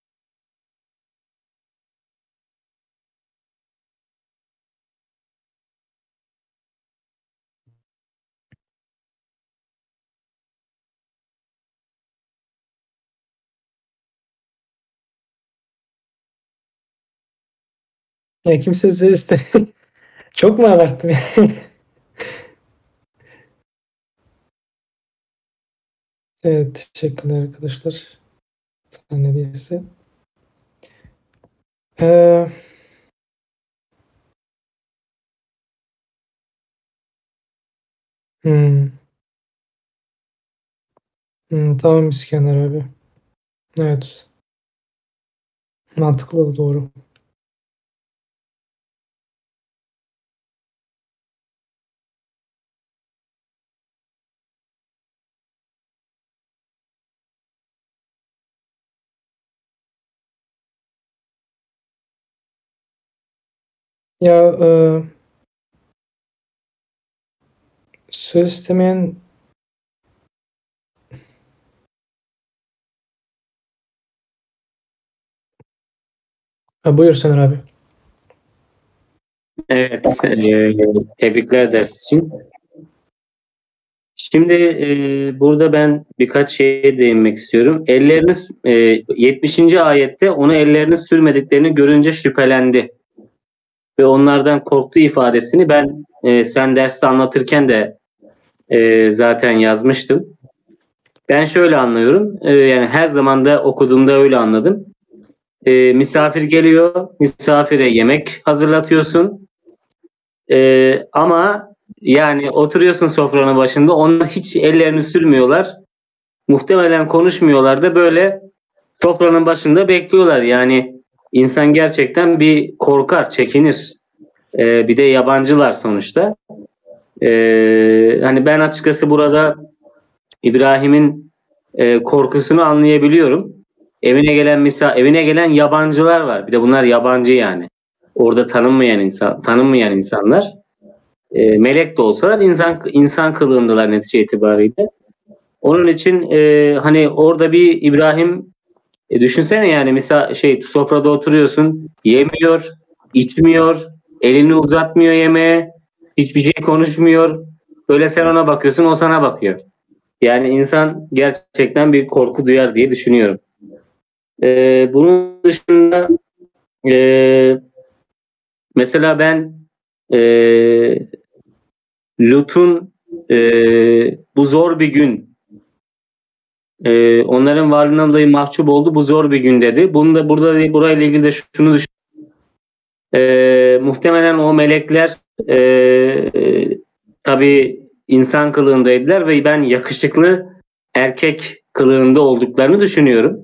Ya kimse size Çok mu abarttım ya? Evet, teşekkürler arkadaşlar. Sen ne diyese. Tamam İskender abi. Evet. Mantıklı, doğru. Ya söz istemeyen buyur Soner abi. Evet, tebrikler ders için. Şimdi burada ben birkaç şeye değinmek istiyorum. 70. ayette onu ellerini sürmediklerini görünce şüphelendi ve onlardan korktu ifadesini ben sen derste anlatırken de zaten yazmıştım. Ben şöyle anlıyorum, yani her zaman da okuduğumda öyle anladım. Misafir geliyor, misafire yemek hazırlatıyorsun. Ama yani oturuyorsun sofranın başında, onlar hiç ellerini sürmüyorlar. Muhtemelen konuşmuyorlar da böyle sofranın başında bekliyorlar. Yani insan gerçekten bir korkar, çekinir. Bir de yabancılar sonuçta. Hani ben açıkçası burada İbrahim'in korkusunu anlayabiliyorum. Evine gelen yabancılar var. Bir de bunlar yabancı yani. Orada tanınmayan insanlar. Melek de olsalar insan kılığındalar netice itibariyle. Onun için hani orada bir İbrahim düşünsene yani sofrada oturuyorsun, yemiyor, içmiyor, elini uzatmıyor yemeğe, hiçbir şey konuşmuyor. Böyle sen ona bakıyorsun, o sana bakıyor. Yani insan gerçekten bir korku duyar diye düşünüyorum. Bunun dışında mesela ben Lut'un bu zor bir gün, onların varlığından dolayı mahcup oldu, bu zor bir gün dedi. Bunu da burayla ilgili de şunu düşün. Muhtemelen o melekler tabii insan kılığındaydılar ve ben yakışıklı erkek kılığında olduklarını düşünüyorum.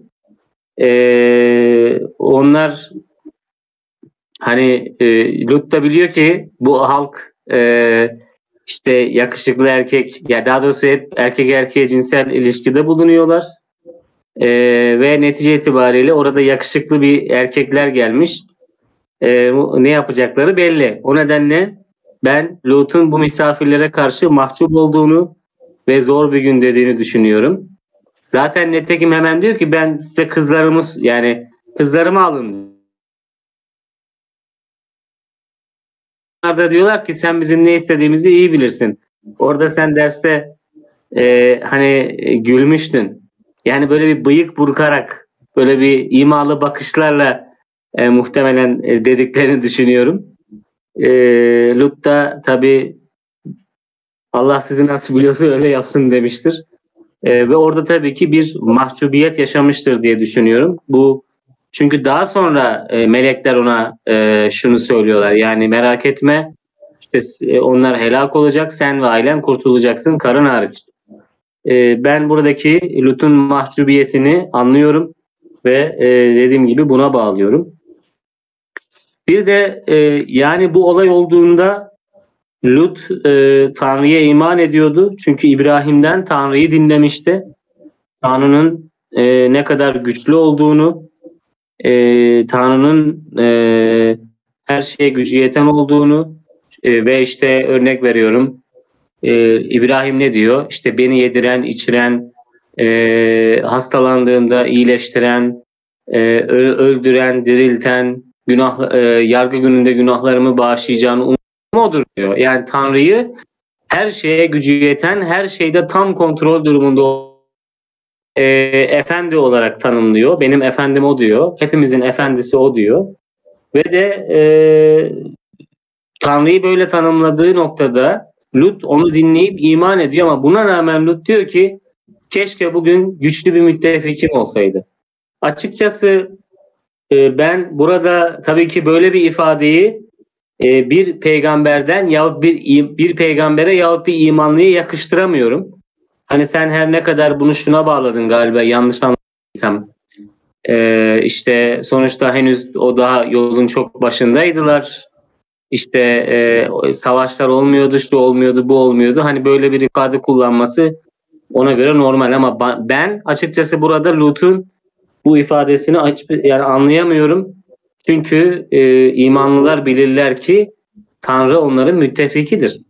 Onlar hani Lut da biliyor ki bu halk işte yakışıklı erkek, ya daha doğrusu hep erkek erkeğe cinsel ilişkide bulunuyorlar. Ve netice itibariyle orada yakışıklı bir erkekler gelmiş. Ne yapacakları belli. O nedenle ben Lut'un bu misafirlere karşı mahcup olduğunu ve zor bir gün dediğini düşünüyorum. Zaten nitekim hemen diyor ki ben size kızlarımı alın. Onlar da diyorlar ki sen bizim ne istediğimizi iyi bilirsin. Orada sen derste hani gülmüştün. Yani böyle bir bıyık burkarak, böyle bir imalı bakışlarla muhtemelen dediklerini düşünüyorum. Lut da tabii Allah sizi nasıl biliyorsa öyle yapsın demiştir. Ve orada tabii ki bir mahcubiyet yaşamıştır diye düşünüyorum. Çünkü daha sonra melekler ona şunu söylüyorlar. Yani merak etme, işte onlar helak olacak, sen ve ailen kurtulacaksın, karın hariç. Ben buradaki Lut'un mahcubiyetini anlıyorum ve dediğim gibi buna bağlıyorum. Bir de yani bu olay olduğunda Lut Tanrı'ya iman ediyordu. Çünkü İbrahim'den Tanrı'yı dinlemişti. Tanrı'nın ne kadar güçlü olduğunu, Tanrı'nın her şeye gücü yeten olduğunu ve işte örnek veriyorum. İbrahim ne diyor? İşte beni yediren, içiren, hastalandığımda iyileştiren, öldüren, dirilten, yargı gününde günahlarımı bağışlayacağını umudum odur diyor. Yani Tanrı'yı her şeye gücü yeten, her şeyde tam kontrol durumunda efendi olarak tanımlıyor. Benim efendim o diyor. Hepimizin efendisi o diyor. Ve de Tanrı'yı böyle tanımladığı noktada Lut onu dinleyip iman ediyor ama buna rağmen Lut diyor ki keşke bugün güçlü bir müttefikim olsaydı. Açıkçası ben burada tabii ki böyle bir ifadeyi bir peygamberden yahut bir peygambere yahut bir imanlıya yakıştıramıyorum. Hani sen her ne kadar bunu şuna bağladın galiba, yanlış anladıysam. İşte sonuçta henüz o daha yolun çok başındaydılar. İşte savaşlar olmuyordu, şu olmuyordu, bu olmuyordu. Hani böyle bir ifade kullanması ona göre normal ama ben açıkçası burada Lut'un bu ifadesini yani anlayamıyorum. Çünkü imanlılar bilirler ki Tanrı onların müttefikidir.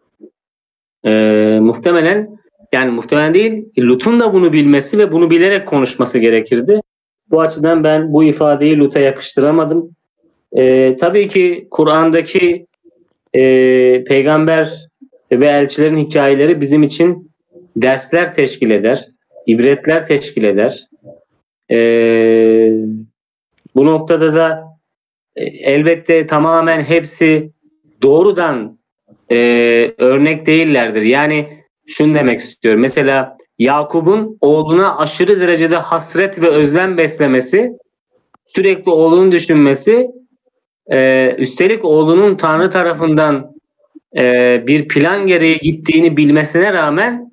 Muhtemelen değil, Lut'un da bunu bilmesi ve bunu bilerek konuşması gerekirdi. Bu açıdan ben bu ifadeyi Lut'a yakıştıramadım. Tabii ki Kur'an'daki peygamber ve elçilerin hikayeleri bizim için dersler teşkil eder, ibretler teşkil eder. Bu noktada da elbette tamamen hepsi doğrudan örnek değillerdir. Yani şunu demek istiyorum. Mesela Yakup'un oğluna aşırı derecede hasret ve özlem beslemesi, sürekli oğlunu düşünmesi, üstelik oğlunun Tanrı tarafından bir plan gereği gittiğini bilmesine rağmen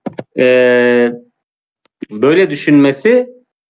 böyle düşünmesi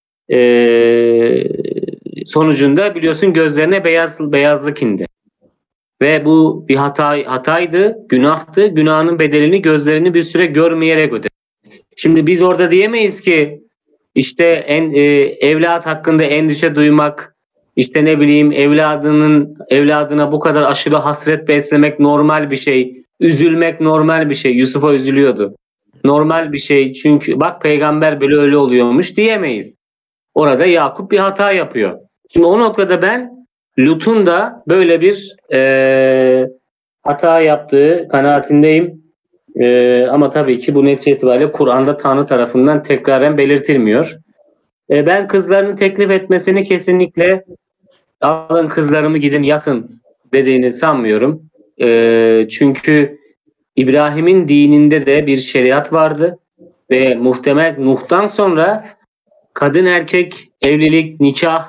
sonucunda biliyorsun gözlerine beyazlık indi. Ve bu bir hataydı, günahtı. Günahının bedelini gözlerini bir süre görmeyerek ödedi. Şimdi biz orada diyemeyiz ki işte evlat hakkında endişe duymak, işte ne bileyim evladına bu kadar aşırı hasret beslemek normal bir şey. Üzülmek normal bir şey. Yusuf'a üzülüyordu. Normal bir şey. Çünkü bak peygamber böyle öyle oluyormuş diyemeyiz. Orada Yakup bir hata yapıyor. Şimdi o noktada ben Lut'un da böyle bir hata yaptığı kanaatindeyim. Ama tabii ki bu netice itibariyle Kur'an'da Tanrı tarafından tekraren belirtilmiyor. Ben kızlarını teklif etmesini kesinlikle alın kızlarımı gidin yatın dediğini sanmıyorum. Çünkü İbrahim'in dininde de bir şeriat vardı ve muhtemel Nuh'tan sonra kadın erkek evlilik, nikah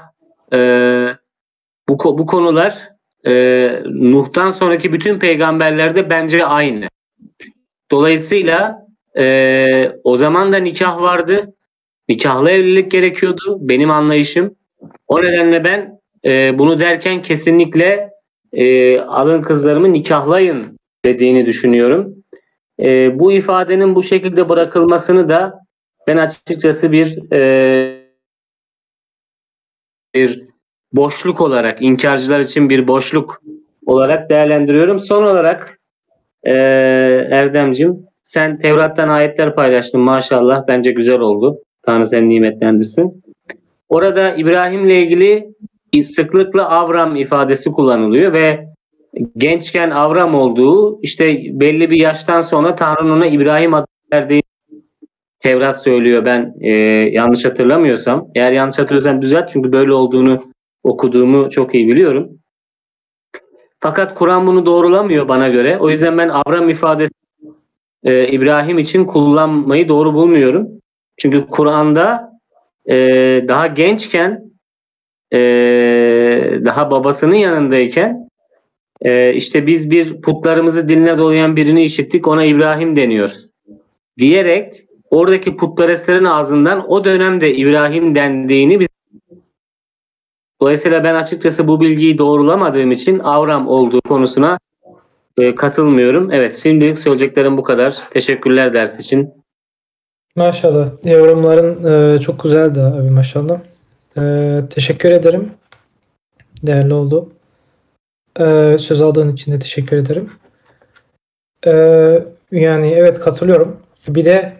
bu konular Nuh'tan sonraki bütün peygamberlerde bence aynı. Dolayısıyla o zaman da nikah vardı. Nikahlı evlilik gerekiyordu benim anlayışım. O nedenle ben bunu derken kesinlikle alın kızlarımı nikahlayın dediğini düşünüyorum. Bu ifadenin bu şekilde bırakılmasını da ben açıkçası bir boşluk olarak, inkarcılar için bir boşluk olarak değerlendiriyorum. Son olarak Erdemcim, sen Tevrat'tan ayetler paylaştın maşallah. Bence güzel oldu. Tanrı seni nimetlendirsin. Orada İbrahim'le ilgili sıklıkla Avram ifadesi kullanılıyor ve gençken Avram olduğu, işte belli bir yaştan sonra Tanrı'nın ona İbrahim adı verdiği Tevrat söylüyor, ben yanlış hatırlamıyorsam. Eğer yanlış hatırlıyorsam düzelt, çünkü böyle olduğunu okuduğumu çok iyi biliyorum. Fakat Kur'an bunu doğrulamıyor bana göre. O yüzden ben Avram ifadesi İbrahim için kullanmayı doğru bulmuyorum. Çünkü Kur'an'da daha gençken, daha babasının yanındayken işte biz bir putlarımızı diline dolayan birini işittik, ona İbrahim deniyor diyerek oradaki putperestlerin ağzından o dönemde İbrahim dendiğini biz... Dolayısıyla ben açıkçası bu bilgiyi doğrulamadığım için Avram olduğu konusuna katılmıyorum. Evet, şimdilik söyleyeceklerim bu kadar. Teşekkürler ders için. Maşallah. Yorumların çok güzeldi abi, maşallah. Teşekkür ederim. Değerli oldu. Söz aldığın için de teşekkür ederim. Yani evet, katılıyorum. Bir de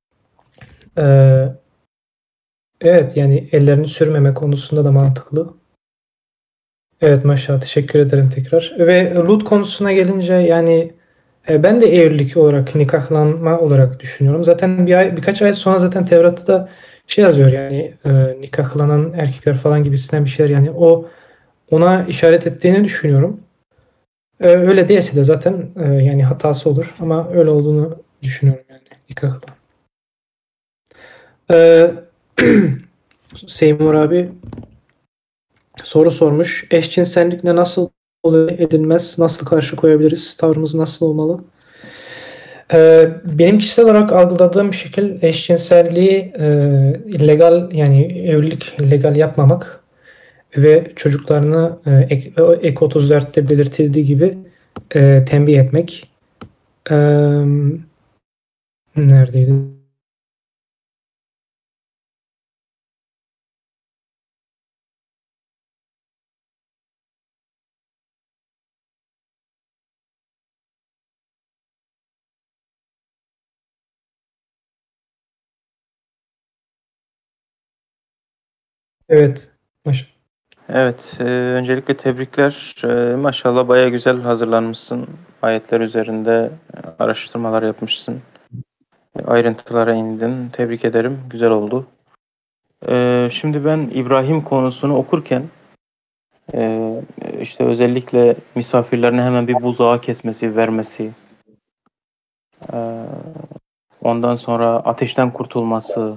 evet, yani ellerini sürmeme konusunda da mantıklı. Evet, maşallah, teşekkür ederim tekrar. Ve Lut konusuna gelince, yani ben de evlilik olarak, nikahlanma olarak düşünüyorum. Zaten birkaç ay sonra zaten Tevrat'ta da şey yazıyor, yani nikahlanan erkekler falan gibisinden bir şeyler, yani ona işaret ettiğini düşünüyorum. Öyle değilse de zaten yani hatası olur, ama öyle olduğunu düşünüyorum, yani nikahla. Seymour abi soru sormuş. Eşcinsellikle nasıl edilmez, nasıl karşı koyabiliriz, tavrımız nasıl olmalı? Benim kişisel olarak algıladığım şekil, eşcinselliği illegal, yani evlilik illegal yapmamak ve çocuklarını ek 34'te belirtildiği gibi tembih etmek. Neredeydi? Evet. Evet, öncelikle tebrikler. Maşallah bayağı güzel hazırlanmışsın. Ayetler üzerinde araştırmalar yapmışsın. Ayrıntılara indin. Tebrik ederim. Güzel oldu. Şimdi ben İbrahim konusunu okurken işte özellikle misafirlerine hemen bir buzağı kesmesi, vermesi, ondan sonra ateşten kurtulması,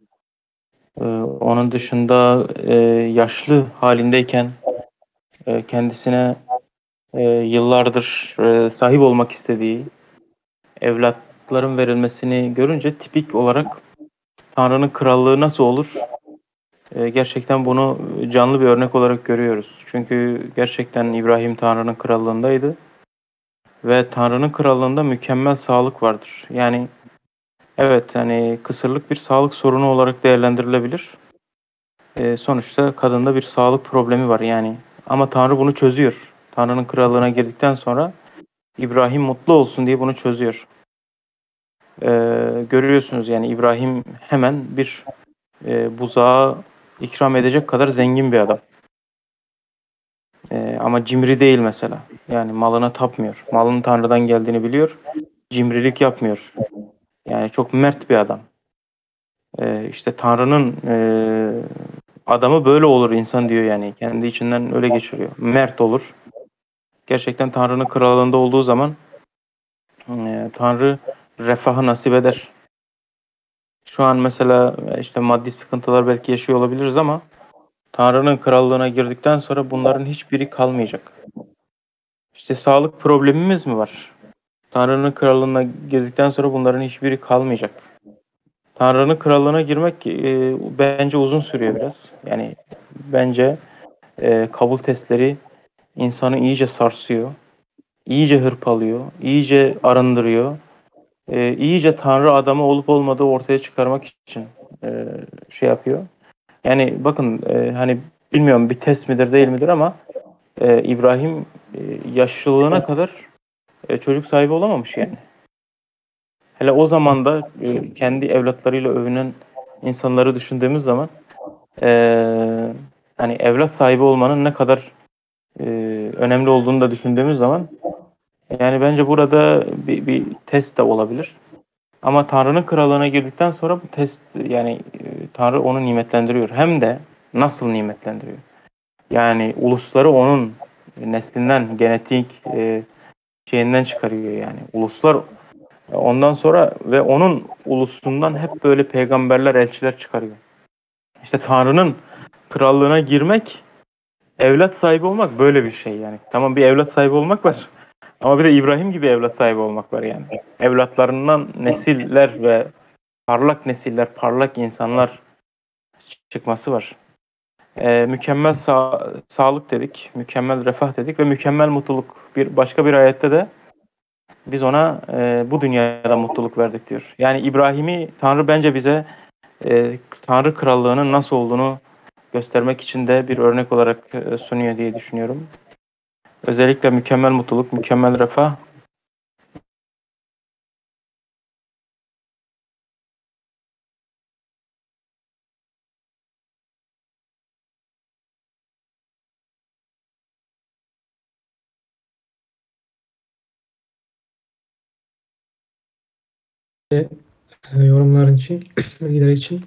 onun dışında yaşlı halindeyken kendisine yıllardır sahip olmak istediği evlatların verilmesini görünce tipik olarak Tanrı'nın krallığı nasıl olur? Gerçekten bunu canlı bir örnek olarak görüyoruz. Çünkü gerçekten İbrahim Tanrı'nın krallığındaydı ve Tanrı'nın krallığında mükemmel sağlık vardır. Yani evet, hani kısırlık bir sağlık sorunu olarak değerlendirilebilir. Sonuçta kadında bir sağlık problemi var yani. Ama Tanrı bunu çözüyor. Tanrı'nın krallığına girdikten sonra İbrahim mutlu olsun diye bunu çözüyor. Görüyorsunuz yani İbrahim hemen bir buzağı ikram edecek kadar zengin bir adam. Ama cimri değil mesela. Yani malına tapmıyor. Malının Tanrı'dan geldiğini biliyor. Cimrilik yapmıyor. Yani çok mert bir adam. İşte Tanrı'nın adamı böyle olur insan diyor yani. Kendi içinden öyle geçiriyor. Mert olur. Gerçekten Tanrı'nın krallığında olduğu zaman Tanrı refahı nasip eder. Şu an mesela işte maddi sıkıntılar belki yaşıyor olabiliriz ama Tanrı'nın krallığına girdikten sonra bunların hiçbiri kalmayacak. İşte sağlık problemimiz mi var? Tanrı'nın krallığına girdikten sonra bunların hiçbiri kalmayacak. Tanrı'nın krallığına girmek bence uzun sürüyor biraz. Yani bence kabul testleri insanı iyice sarsıyor, iyice hırpalıyor, iyice arındırıyor. iyice Tanrı adamı olup olmadığı ortaya çıkarmak için şey yapıyor. Yani bakın hani bilmiyorum bir test midir değil midir ama İbrahim yaşlılığına kadar çocuk sahibi olamamış yani. Hele o zaman da kendi evlatlarıyla övünen insanları düşündüğümüz zaman hani evlat sahibi olmanın ne kadar önemli olduğunu da düşündüğümüz zaman yani bence burada bir test de olabilir. Ama Tanrı'nın krallığına girdikten sonra bu test yani Tanrı onu nimetlendiriyor. Hem de nasıl nimetlendiriyor? Yani ulusları onun neslinden, genetik şeyinden çıkarıyor yani. Uluslar ondan sonra ve onun ulusundan hep böyle peygamberler, elçiler çıkarıyor. İşte Tanrı'nın krallığına girmek, evlat sahibi olmak böyle bir şey yani. Tamam bir evlat sahibi olmak var. Ama bir de İbrahim gibi evlat sahibi olmak var yani. Evlatlarından nesiller ve parlak nesiller, parlak insanlar çıkması var. Mükemmel sağlık dedik, mükemmel refah dedik ve mükemmel mutluluk. Başka bir ayette de biz ona bu dünyada mutluluk verdik diyor. Yani İbrahim'i Tanrı bence bize Tanrı krallığının nasıl olduğunu göstermek için de bir örnek olarak sunuyor diye düşünüyorum. Özellikle mükemmel mutluluk, mükemmel refah. Yorumların için, bilgiler için.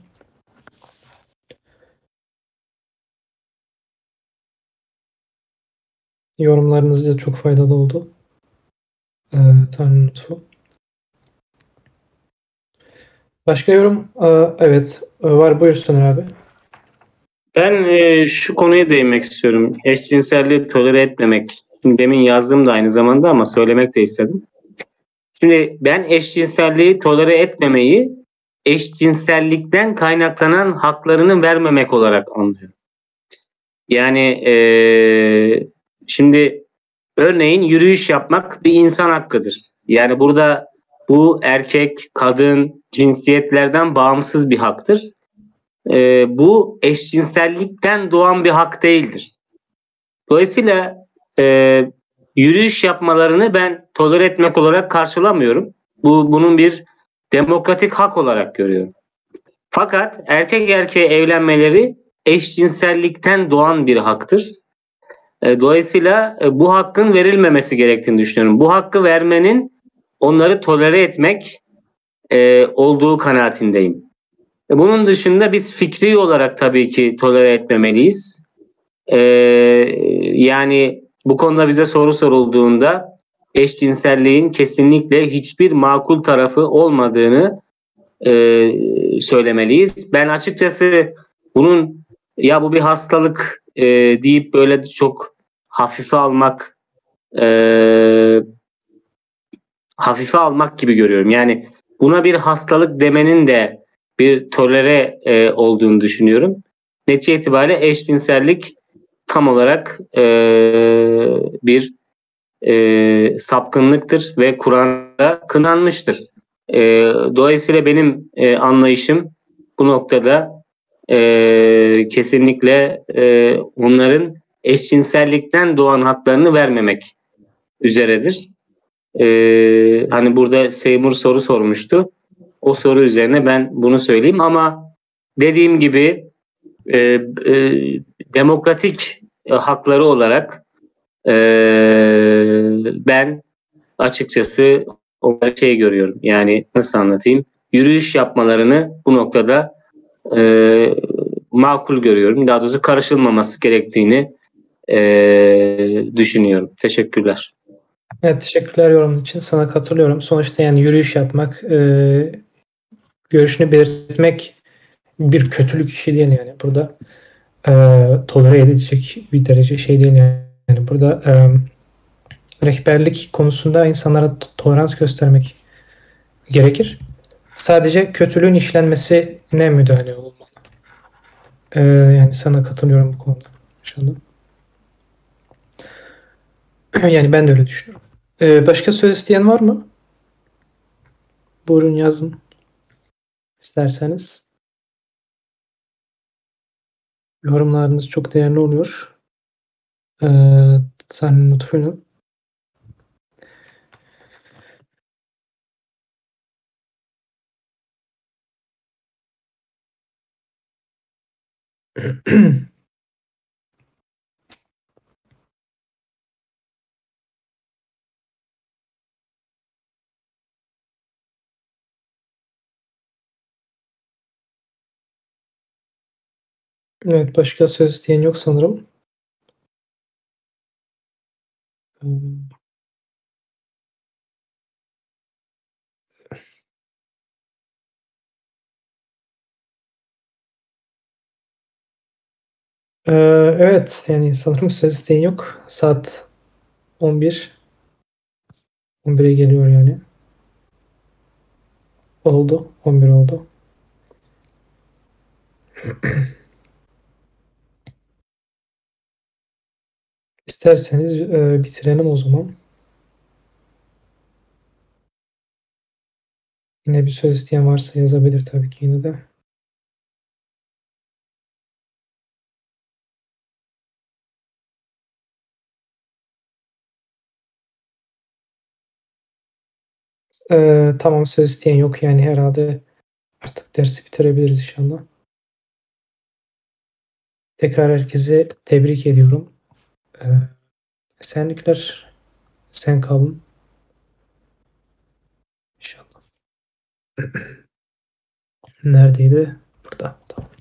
Yorumlarınız da çok faydalı oldu. Tanrı'nın lütfu. Başka yorum? Evet, var. Buyur Soner abi. Ben şu konuya değinmek istiyorum. Eşcinselliği tolere etmemek. Şimdi demin yazdım da aynı zamanda ama söylemek de istedim. Şimdi ben eşcinselliği tolere etmemeyi eşcinsellikten kaynaklanan haklarını vermemek olarak anlıyorum. Yani şimdi örneğin yürüyüş yapmak bir insan hakkıdır. Yani burada bu erkek, kadın, cinsiyetlerden bağımsız bir haktır. Bu eşcinsellikten doğan bir hak değildir. Dolayısıyla yürüyüş yapmalarını ben tolere etmek olarak karşılamıyorum. Bunun bir demokratik hak olarak görüyorum. Fakat erkek erkeğe evlenmeleri eşcinsellikten doğan bir haktır. Dolayısıyla bu hakkın verilmemesi gerektiğini düşünüyorum. Bu hakkı vermenin onları tolere etmek olduğu kanaatindeyim. Bunun dışında biz fikri olarak tabii ki tolere etmemeliyiz. Yani bu konuda bize soru sorulduğunda eşcinselliğin kesinlikle hiçbir makul tarafı olmadığını söylemeliyiz. Ben açıkçası bunun ya bu bir hastalık deyip böyle çok hafife almak gibi görüyorum. Yani buna bir hastalık demenin de bir tolere olduğunu düşünüyorum. Netice itibariyle eşcinsellik tam olarak bir sapkınlıktır ve Kur'an'da kınanmıştır. Dolayısıyla benim anlayışım bu noktada kesinlikle onların eşcinsellikten doğan haklarını vermemek üzeredir. Hani burada Seymour soru sormuştu. O soru üzerine ben bunu söyleyeyim ama dediğim gibi demokratik hakları olarak ben açıkçası onları görüyorum. Yani nasıl anlatayım? Yürüyüş yapmalarını bu noktada makul görüyorum. Daha doğrusu karışılmaması gerektiğini düşünüyorum. Teşekkürler. Evet, teşekkürler yorumun için. Sana katılıyorum. Sonuçta yani yürüyüş yapmak, görüşünü belirtmek bir kötülük işi değil yani. Burada tolere edilecek bir derece şey değil yani. Yani burada rehberlik konusunda insanlara tolerans göstermek gerekir. Sadece kötülüğün işlenmesine müdahale olmalı. Yani sana katılıyorum bu konuda. İnşallah. Yani ben de öyle düşünüyorum. Başka söz isteyen var mı? Buyurun yazın. İsterseniz. Yorumlarınız çok değerli oluyor. Sen lütfen. Evet, başka söz isteyen yok sanırım. Evet, yani sanırım söz isteyen yok. Saat 11. 11'e geliyor yani. Oldu. 11 oldu. İsterseniz bitirelim o zaman. Yine bir söz isteyen varsa yazabilir tabii ki yine de. Tamam, söz isteyen yok yani herhalde artık dersi bitirebiliriz inşallah. Tekrar herkese tebrik ediyorum. Esenlikler, sen kalın inşallah. Neredeydi? Burada. Tamam.